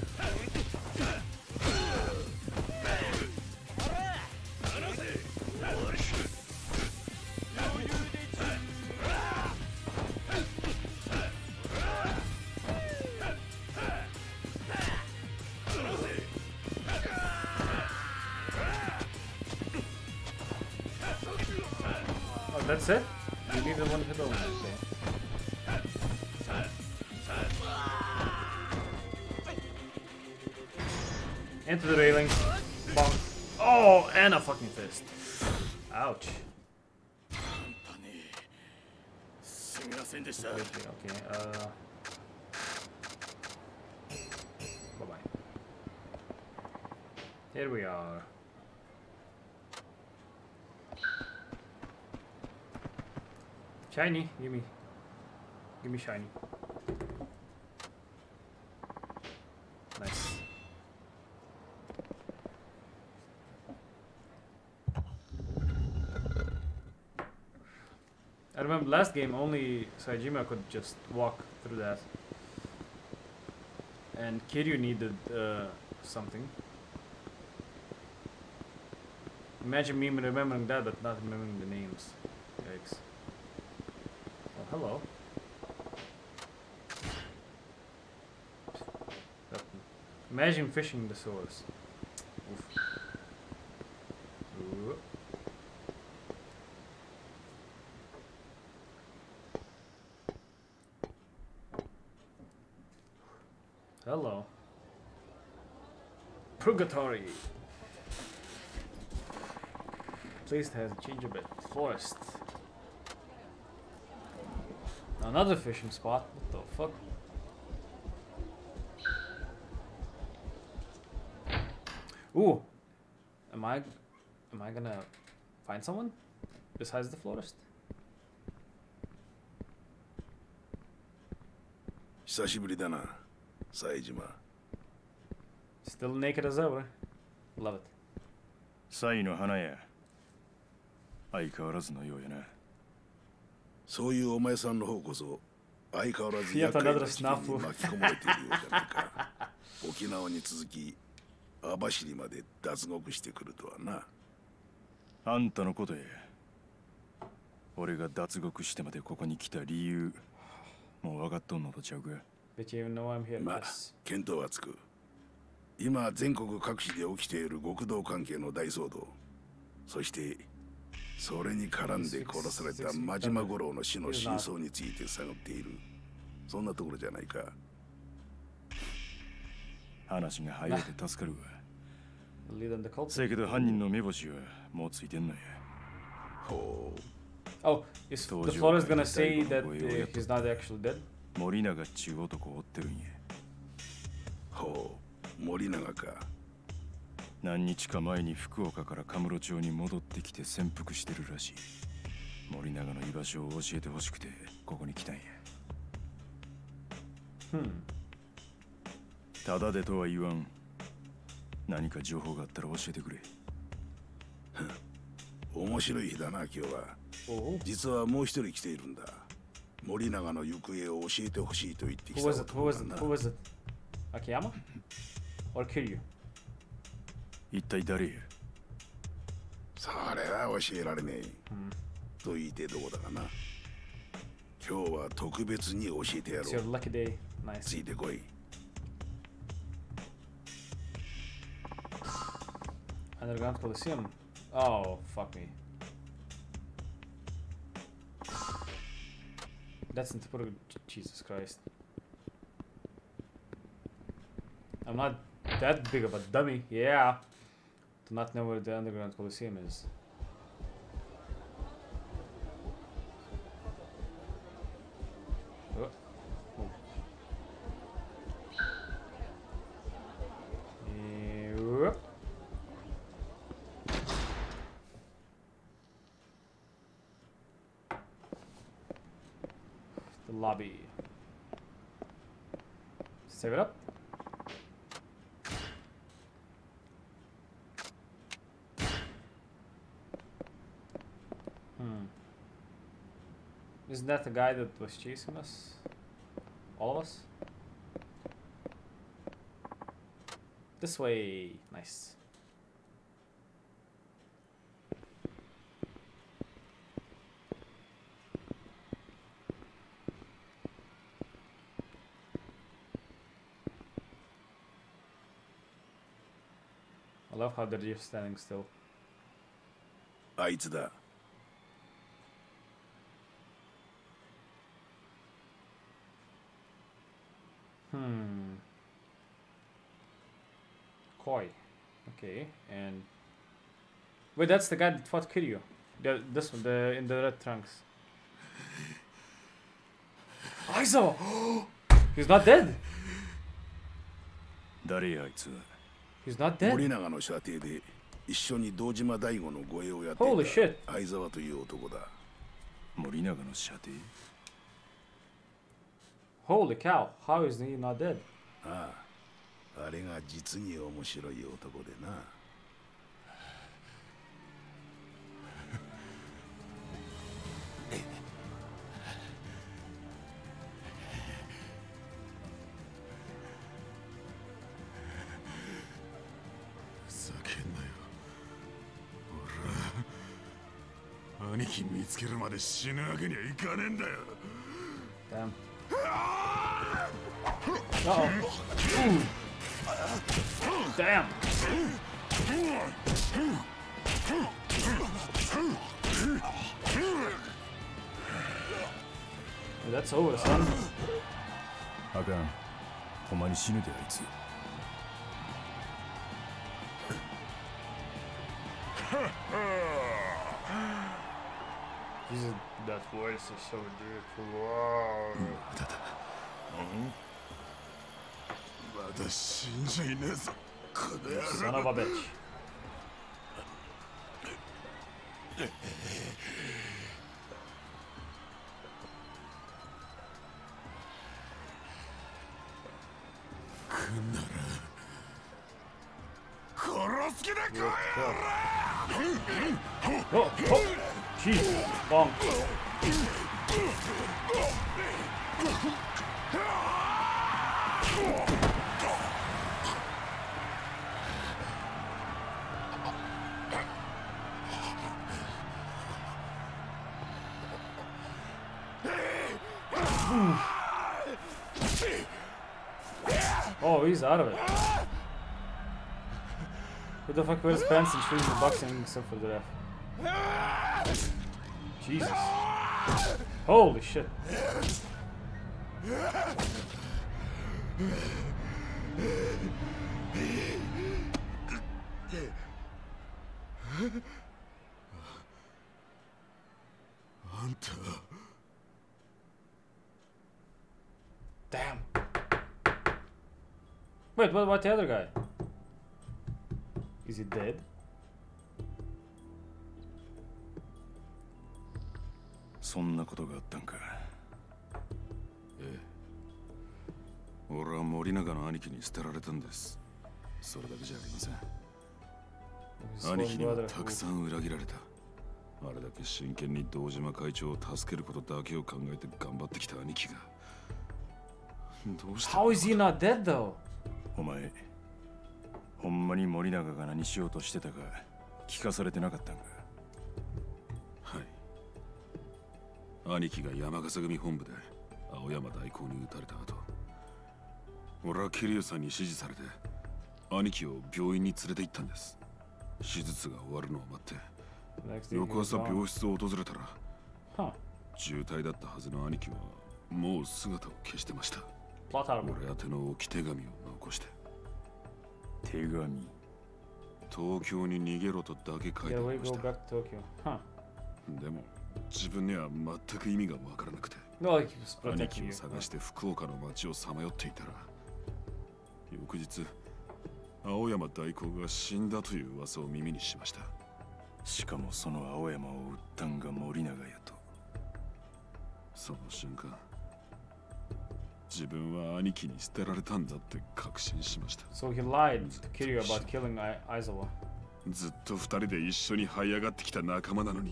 S1: Oh, that's it? You need the one hit only, okay. Into the railing. Bonk. Oh, and a fucking fist. Ouch. Okay, uh... bye-bye. Here we are. Shiny, give me. Give me shiny. Nice. I remember last game only Saejima could just walk through that. And Kiryu needed uh, something. Imagine me remembering that but not remembering the names. Yikes. Oh, hello. Imagine fishing the source. Oof. Ooh. Hello. Purgatory. Place has changed a bit. Forest. Another fishing spot. What the fuck? Ooh. Am I am I gonna find someone? besides the florist?
S15: 久しぶりだな、冴島。
S1: Still naked as ever. Love it.
S16: 冴の花屋。相変わらずのようやな。
S15: そういうお前さんの方こそ相変わらず厄介な事件に巻き込まれているようじゃないか。沖縄に続き網走まで脱獄してくるとはな。
S16: あんたのことや。俺が脱獄してまでここに来た理由、もう分かっとんのとちゃうか。
S15: まあ、見当はつく。今全国各地で起きている極道関係の大騒動、そしてそれに絡んで殺された真島五郎の死の真相について探っている。そんなところじゃないか。
S16: 話が早いて助かるわ。せやけど犯人の目星はもうついてんのや。
S15: ほう。
S1: Oh, is the florist gonna say that uh, he's not actually dead?
S16: 森永っちゅう男を追ってるんや。
S15: ほう、森永か。
S16: 何日か前に福岡からカムロ町に戻ってきて潜伏してるらしい。森永の居場所を教えてほしくてここに来たんや。
S1: Hmm.
S16: ただでとは言わん。何か情報があったら教えてくれ。
S15: 面白い日だな、今日は。実はもう一人来ているんだ。森永の行方を教えてほしいと言ってきた。
S1: Who was it? Who was it? Who was it? Akiyama? Or Kiryu?
S16: 一体誰や？
S15: それは教えられねえ。と言いてどこだかな。今日は特別に教えてやろう。
S1: It's your lucky day. Nice.
S15: ついてこい。
S1: Underground Coliseum. Oh, fuck me. That's in Topuru. Jesus Christ. I'm not that big of a dummy. Yeah. To not know where the Underground Coliseum is. Oh. Oh. Yeah. The lobby. Save it up. Hmm. Isn't that the guy that was chasing us? All of us? This way. Nice. I love how they're just standing still.
S15: あいつだ。
S1: Hmm. Koi. Okay, and wait, that's the guy that fought Kiryu. The, this one, the in the red trunks. Aizo! He's not dead.
S16: 誰やあいつは。
S1: He's not dead.
S15: 森永の舎弟で一緒に堂島大吾の護衛をやっていた相沢という男だ。
S16: 森永の舎弟。
S1: Holy cow! How is he not dead?
S15: ああ、あれが実に面白い男でな。
S17: 兄貴見つけるまで死ぬわけにはいかねえんだよ。
S1: Damn. Uh-oh. Ooh. Damn. That's over, son.
S16: あかん。ほんまに死ぬであいつ。
S1: Jesus, that voice is so beautiful. Wow.
S17: まだだ。まだ死んじゃいねえぞ。この野郎。
S1: Son of a bitch.
S17: んなら殺す気で来いよ。
S1: Oh, oh, jeez, bonk. Oh, he's out of it. Who the fuck wears pants and shoes in boxing except for the ref? Jesus. Holy shit. Damn. Wait, what about the other guy? Is he dead?
S16: そんなことがあったんか。ええ。俺は森永の兄貴に捨てられたんです。それだけじゃありません。兄貴にはたくさん裏切られた。あれだけ真剣に堂島会長を助けることだけを考えて頑張ってきた兄貴が。どうして
S1: How is he not dead though?
S16: お前、ほんまに森永が何しようとしてたか聞かされてなかったんか。はい。兄貴が山笠組本部で青山大公に撃たれた後、俺は桐生さんに指示されて兄貴を病院に連れて行ったんです。手術が終わるのを待って、翌朝病室を訪れたら、重体だったはずの兄貴はもう姿を消してました。俺宛ての置き手紙を残して。手紙？東京に逃げろとだけ書いてありました。でも自分には全く意味がわからなくて、兄貴を探して福岡の街をさまよっていたら、翌日青山大公が死んだという噂を耳にしました。しかもその青山を撃ったんが森永やと。その瞬間、自分は兄貴に捨てられたんだって確信しました。
S1: So he lied to Kiryu about killing Aizawa.
S16: ずっと二人で一緒に這い上がってきた仲間なのに、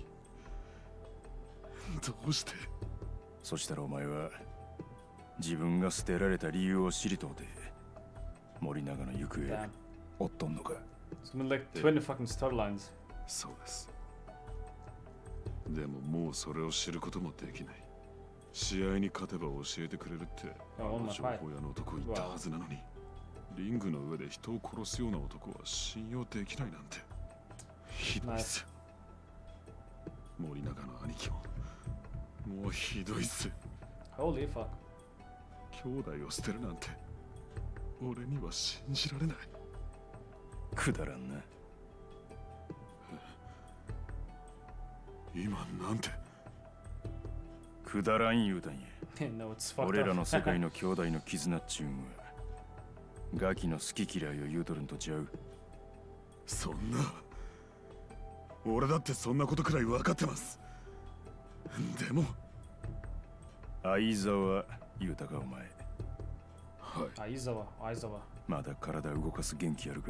S16: どうして？そしたらお前は自分が捨てられた理由を知りとうて森永の行方追っとんのか。
S1: Something like twenty fucking storylines.
S16: そうです。でももうそれを知ることもできない。試合に勝てば教えてくれるってあの情報屋の男言ったはずなのに、リングの上で人を殺すような男は信用できないなんてひどいっす。森永の兄貴ももうひどいっす。
S1: Holy fuck.
S16: 兄弟を捨てるなんて俺には信じられない。くだらんな。今なんてくだらん言うたんや。俺らの世界の兄弟の絆っちゅうんはガキの好き嫌いを言うとるんとちゃう。そんな、俺だってそんなことくらい分かってます。でも相沢言うたかお前。はい。
S1: 相沢、相沢。
S16: まだ体動かす元気あるか。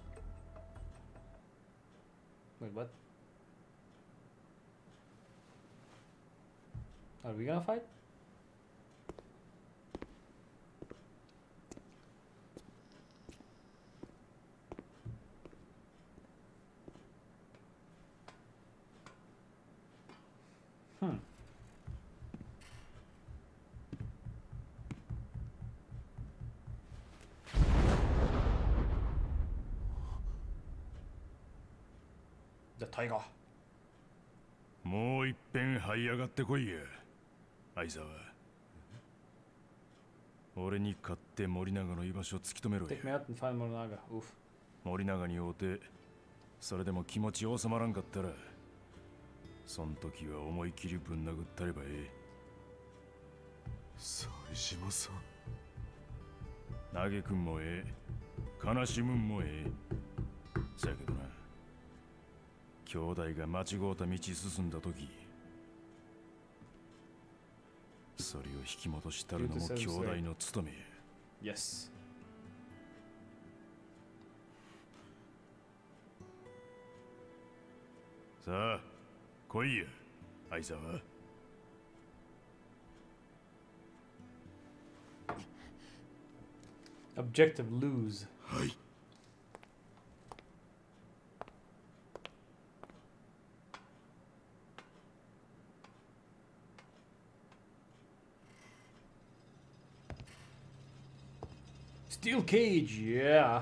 S1: Wait, what? Are we gonna fight? Hmm. The tiger.
S16: もう一遍這い上がってこいや。相沢、俺に勝って森永の居場所を突き止めろや。森永に会うてそれでも気持ち収まらんかったら、そん時は思い切りぶん殴ったればええ。冴島さん、嘆くんもええ、悲しむんもええ。そやけどな、兄弟が間違うた道進んだ時、それを引き戻したるのも兄弟の務めや。
S1: Yes.
S17: さあ来いや相沢。
S1: Objective lose.
S17: はい。
S1: Steel cage, yeah.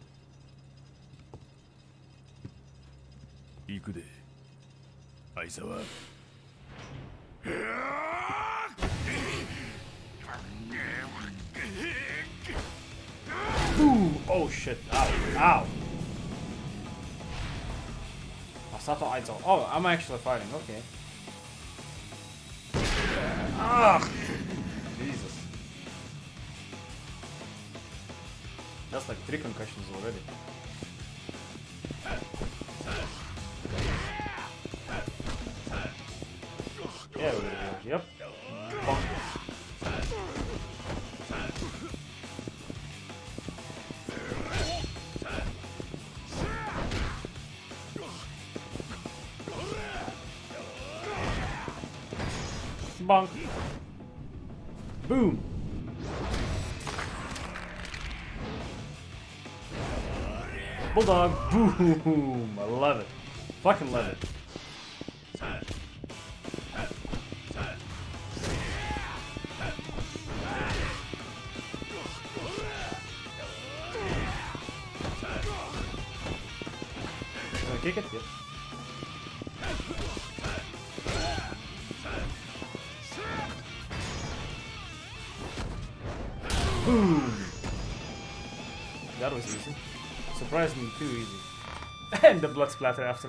S17: 行くで相沢。
S1: Boom! Oh shit! Ow! Ow! Masato Aizo. Oh, I'm actually fighting. Okay. Ah! Jesus. That's like three concussions already. Yeah, yep. Bonk. Bonk. Boom. Bulldog. Boom. I love it. Fucking love it. Can I kick it? Yep. Boom! That was easy. Surprisingly too easy. And the blood splatter after.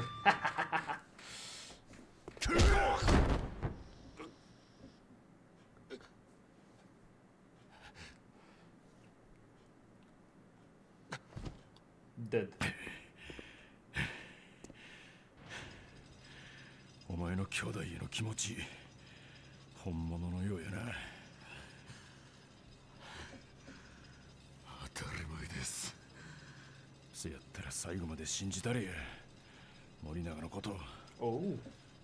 S1: Dead.
S17: お前の兄弟への気持ち、本物のようやな。当たり前です。せやったら最後まで信じたれや。森永のこと。
S1: おう。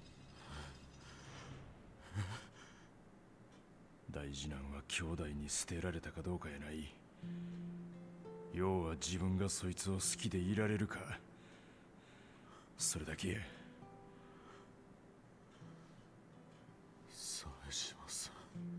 S17: 大事なんは兄弟に捨てられたかどうかやない。要は自分がそいつを好きでいられるか。それだけや。鮫島さん。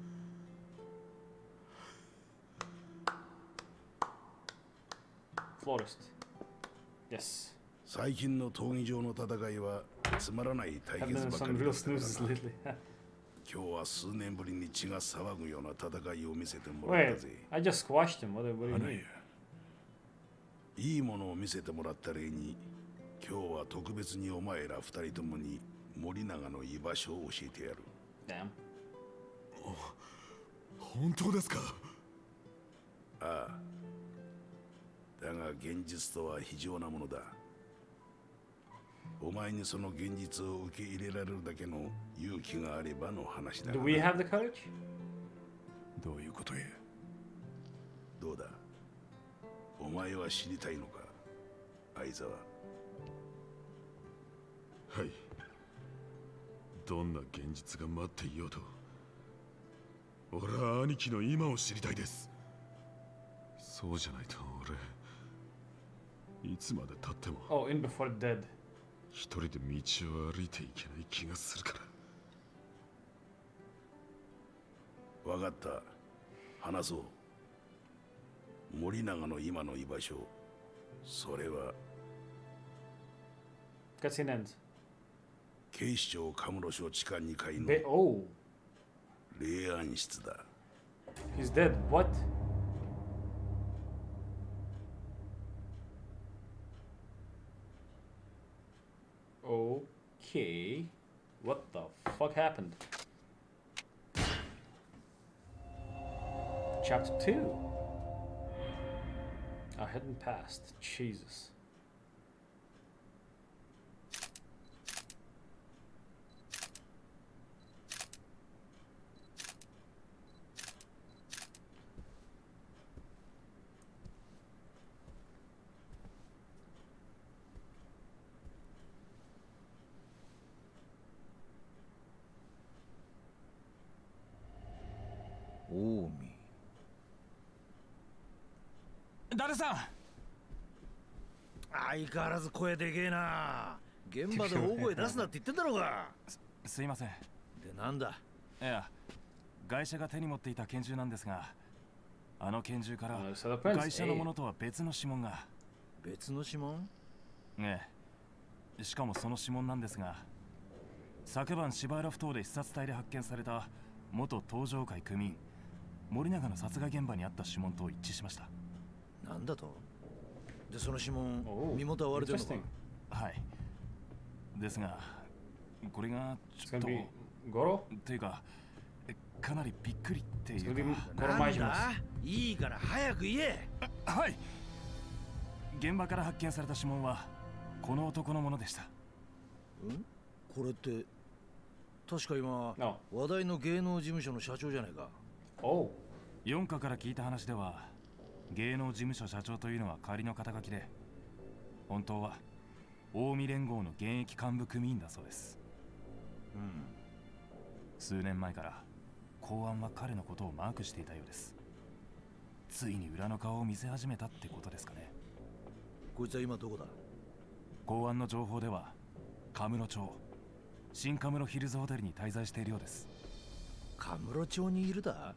S1: Florist. Yes.
S15: 最近の闘技場の戦いはつまらない対決ばかりだったからな。今日は数年ぶりに血が騒ぐような戦いを見せてもらったぜ。
S1: Wait, I just squashed him. What do you mean?
S15: いいものを見せてもらった例に、今日は特別にお前ら二人ともに森永の居場所を教えてやる。
S1: Damn.
S17: 本当ですか？
S15: ああ。だが現実とは非常なものだ。お前にその現実を受け入れられるだけの勇気があればの話だ。
S1: Do we have the courage?
S17: どういうことや？
S15: どうだ？お前は知りたいのか、相沢。
S17: はい。どんな現実が待っていようと、俺は兄貴の今を知りたいです。そうじゃないと俺、いつまで経っても。
S1: Oh, in before dead.
S17: 一人で道を歩いていけない気がするから。
S15: わかった。話そう。森永の今の居場所、それは。
S1: Cutscene ends.
S15: 警視庁カムロ署地下にかいの霊安室だ。
S1: He's dead. What? Okay. What the fuck happened? Chapter two. A hidden past. Jesus.
S11: 近江。誰さん。相変わらず声でけえな。現場で大声出すなって言ってたのか。
S18: す, すいません。
S11: で、なんだ。
S18: いや、会社が手に持っていた拳銃なんですが、あの拳銃から会社のものとは別の指紋が。
S11: 別の指紋？
S18: ええ。しかもその指紋なんですが、昨晩芝原ふ頭で視察隊で発見された元東上会組員森永の殺害現場にあった指紋と一致しました。
S11: なんだと？で、その指紋、身元は割れてるのか？
S18: はい。ですが、これがちょっと
S1: ゴロ
S18: っていうか、かなりびっくりっていう
S11: か。なんだ？いいから早く言え。
S18: はい。現場から発見された指紋はこの男のものでした。
S11: ん？これって確か今、no. 話題の芸能事務所の社長じゃないか。
S18: おう。四課から聞いた話では、芸能事務所社長というのは仮の肩書きで、本当は近江連合の現役幹部組員だそうです。
S11: うん。
S18: 数年前から公安は彼のことをマークしていたようです。ついに裏の顔を見せ始めたってことですかね。
S11: こいつは今どこだ？
S18: 公安の情報ではカムロ町新カムロヒルズホテルに滞在しているようです。
S11: カムロ町にいるだ？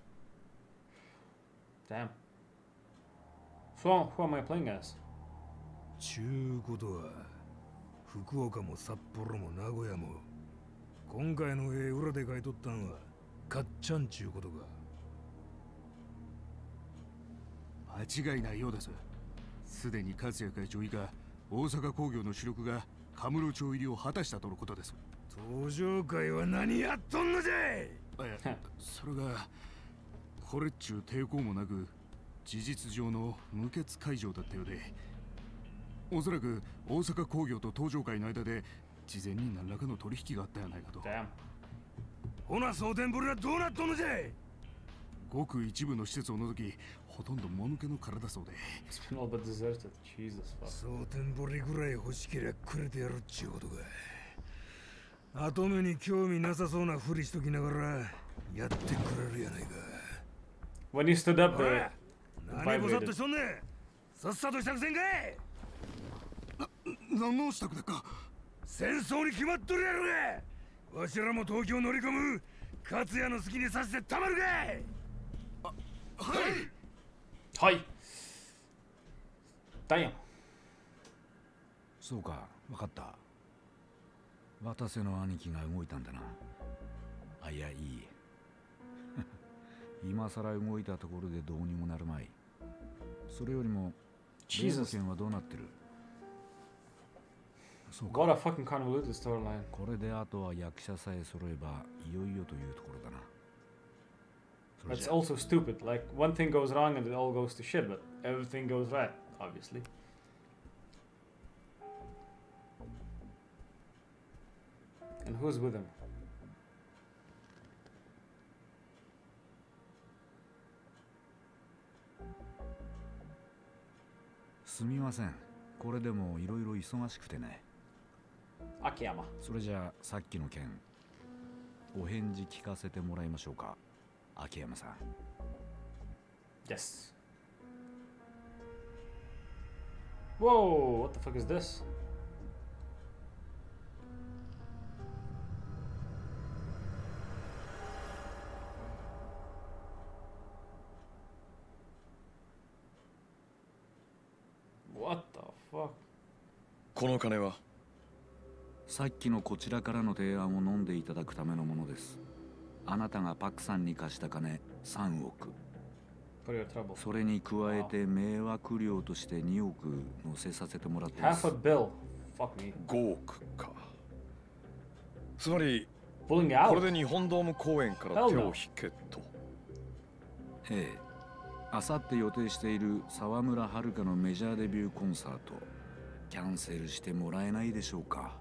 S1: Damn. So, who am I playing as?
S19: ちゅうことは福岡も札幌も名古屋も今回の絵裏で書いとったんはかっちゃんちゅうことか。間違いないようです。すでに勝谷会長以下大阪工業の主力がカムロ町入りを果たしたとのことです。東上会は何やっとんのじゃい。いやそれがこれっちゅう抵抗もなく事実上の無血解除だったようで、おそらく大阪工業と東上会の間で事前に何らかの取引があったやないかと。ほな蒼天ぶりはどうなっとんのじゃい。ごく一部の施設を除きほとんどもぬけの殻だそうで。蒼天ぶりぐらい欲しけりゃくれてやるっちゅうことか。後目に興味なさそうなふりしときながらやってくれるやないか。
S1: When you stood up there,
S19: 何ぼさっとしとんねん。さっさと支度せんかい。な、何の支度だか。戦争に決まっとるやろが。わしらも東京乗り込む。勝谷の好きにさせてたまるかい。あ、はい。
S1: はい。ダイアン。
S20: そうか、分かった。渡瀬の兄貴が動いたんだな。あ、いや、いい。今さら動いたところでどうにもなるまい。それよりも、例の件はどうなってる？そうか。
S1: What a fucking convoluted storyline.
S20: これであとは役者さえ揃えばいよいよというところだな。
S1: That's also stupid. Like one thing goes wrong and it all goes to shit, but everything goes right, obviously. And who's with him?
S20: すみません。これでもいろいろ忙しくてね。
S1: 秋山。
S20: それじゃあさっきの件、お返事聞かせてもらいましょうか。秋山さん。
S1: Yes. Whoa! What the fuck is this? What the fuck?
S3: この金は
S20: さっきのこちらからの提案を飲んでいただくためのものです。あなたがパクさんに貸した金さんおく。それに加えて迷惑料としてにおく乗せさせてもらってます。
S3: ごおくか。つまり
S1: こ
S3: れで日本ドーム公演から手を引けと。
S20: ええ。あさって予定している沢村遥のメジャーデビューコンサート、キャンセルしてもらえないでしょうか。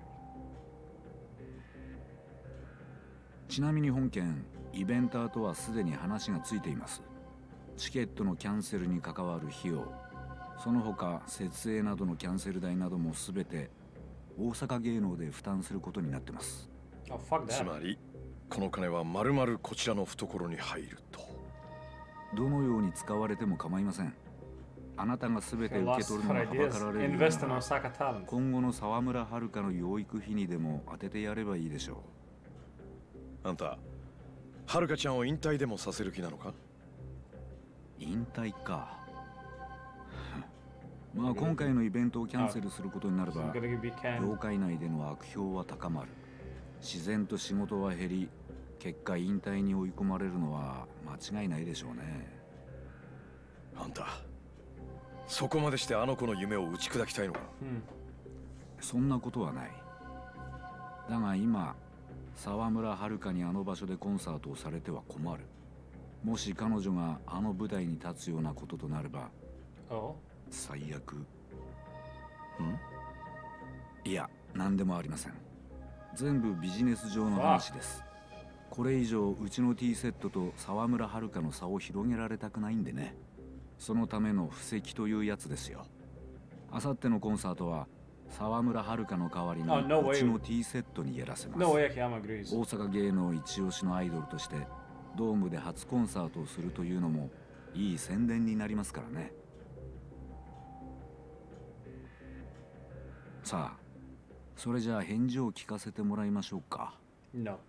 S20: ちなみに本件、イベンターとはすでに話がついています。チケットのキャンセルに関わる費用、その他設営などのキャンセル代などもすべて大阪芸能で負担することになってます。
S3: つまりこの金はまるまるこちらの懐に入ると。
S20: どのように使われても構いません。あなたが全て受け取るのがはばかられるようなら、今後の沢村遥の養育費にでも当ててやればいいでしょ
S16: う。あんた、遥ちゃんを引退でもさせる気なのか？
S20: 引退か。まあ今回のイベントをキャンセルすることになれば、業界内での悪評は高まる。自然と仕事は減り、結果引退に追い込まれるのは間違いないでしょうね。
S16: あんた、そこまでしてあの子の夢を打ち砕きたいのか？
S20: うん、そんなことはない。だが今、沢村遥にあの場所でコンサートをされては困る。もし彼女があの舞台に立つようなこととなれば、最悪。ん？いや、何でもありません。全部ビジネス上の話です。これ以上うちの T セットと沢村遥の差を広げられたくないんでね。そのための布石というやつですよ。あさってのコンサートは沢村遥の代わりにうちの T セットにやらせます。大阪芸能一押しのアイドルとしてドームで初コンサートをするというのもいい宣伝になりますからね。さあ、それじゃあ返事を聞かせてもらいましょうか。
S1: No.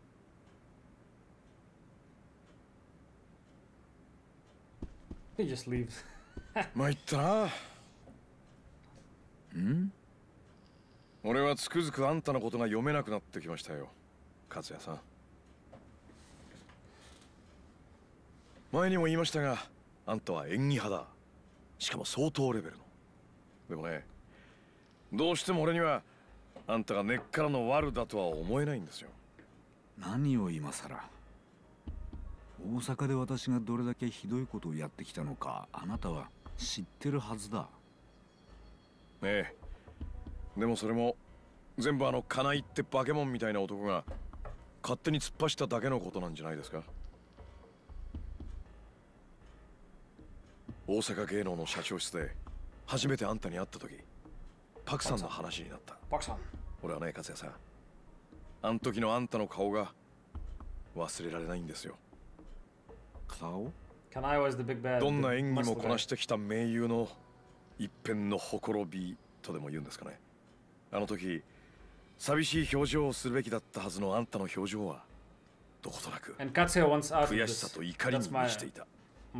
S16: 参ったな。
S20: ん？
S16: 俺はつくづくあんたのことが読めなくなってきましたよ、勝也さん。前にも言いましたが、あんたは演技派だ。しかも相当レベルの。でもね、どうしても俺にはあんたが根っからの悪だとは思えないんですよ。
S20: 何を今さら。大阪で私がどれだけひどいことをやってきたのか、あなたは知ってるはずだ。
S16: ええ。でもそれも全部あの金井って化け物みたいな男が勝手に突っ走っただけのことなんじゃないですか。大阪芸能の社長室で初めてあんたに会った時、パクさんの話になった。
S1: パクさん。
S16: 俺はね、勝也さん、あの時のあんたの顔が忘れられないんですよ。
S20: 顔？
S16: どんな演技もこなしてきた名優の一片のほころびとでも言うんですかね。あの時寂しい表情をするべきだったはずのあんたの表情はどことなく悔しさと怒りに満ちていた。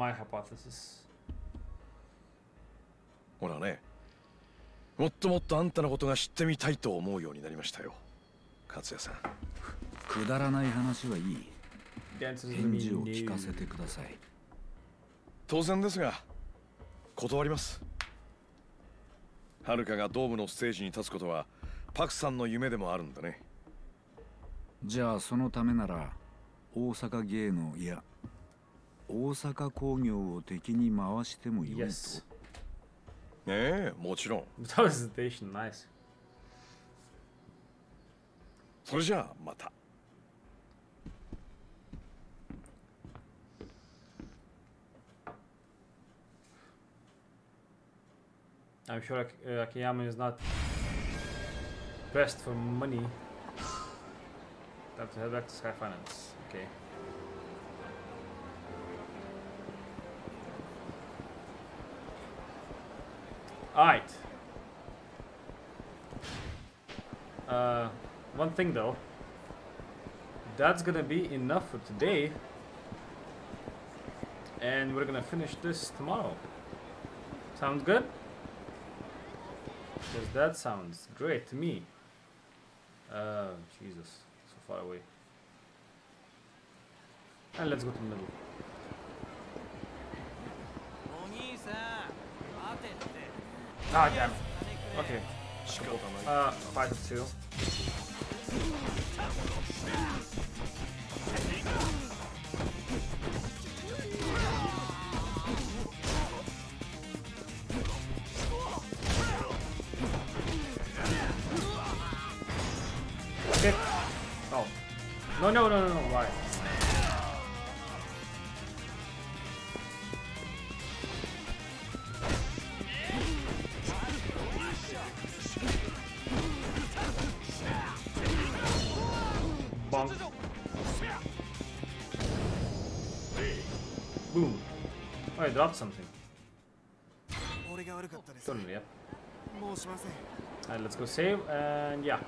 S16: 俺はね、もっともっとあんたのことが知ってみたいと思うようになりましたよ、勝也さん。
S20: くだらない話はいい。返事を聞かせてください。
S16: 当然ですが断ります。遥がドームのステージに立つことはパクさんの夢でもあるんだね。
S20: じゃあそのためなら大阪芸能、いや大阪工業を敵に回してもいいと。
S16: yes. ええ、もちろん。
S1: そ
S16: れじゃあまた。
S1: I'm sure Akiyama is not pressed for money. Time to head back to Sky Finance. Okay. Alright. Uh, one thing though. That's gonna be enough for today. And we're gonna finish this tomorrow. Sounds good? Because that sounds great to me. Uh, Jesus, so far away. And let's go to the middle. Ah, damn it. Okay. Uh, five to two. Okay. Oh. No, no, no, no, no. Why? Bonk. Boom. Oh, I dropped something. Totally, yep. Alright, let's go save, and yeah.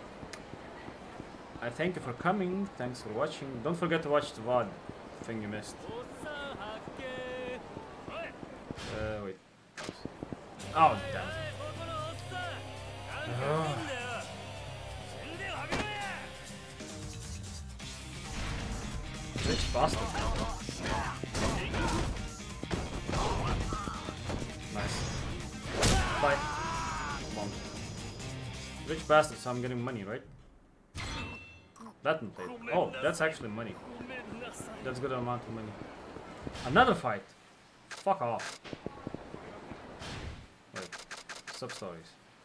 S1: I thank you for coming, thanks for watching. Don't forget to watch the V O D thing you missed. Uh, wait. Oh, damn it. Oh. Rich bastard. Nice. Bye. Come on. Rich bastard, so I'm getting money, right? That one played. Oh, that's actually money. That's a good amount of money. Another fight! Fuck off. Wait. Sub-stories.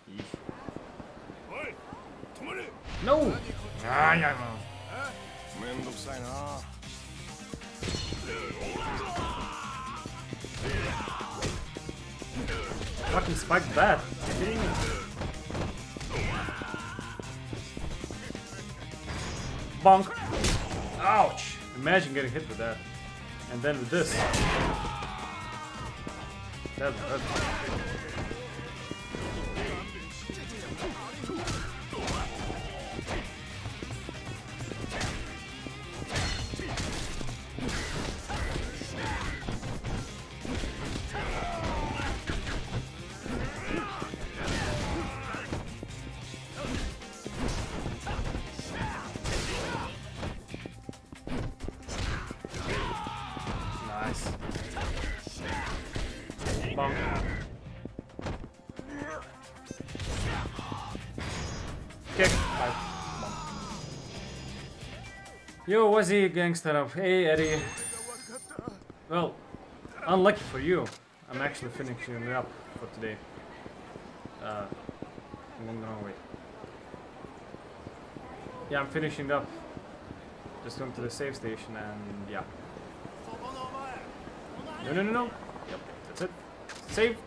S1: No! Ah, yeah, no. Fucking spiked bat. Are you kidding me? Bonk. Ouch. Imagine getting hit with that. And then with this. That hurt. Yo, Wazzy, gangster up. Hey, Eddie. Well, unlucky for you, I'm actually finishing it up for today. Uh, I'm going the wrong way. Yeah, I'm finishing up. Just going to the save station and yeah. No, no, no, no. Yep, that's it. Save.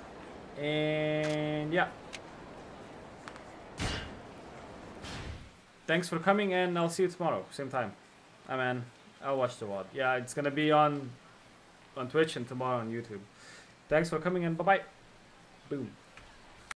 S1: And yeah. Thanks for coming, and I'll see you tomorrow, same time. I mean, I'll watch the V O D. Yeah, it's gonna be on on Twitch and tomorrow on YouTube. Thanks for coming, and bye bye. Boom.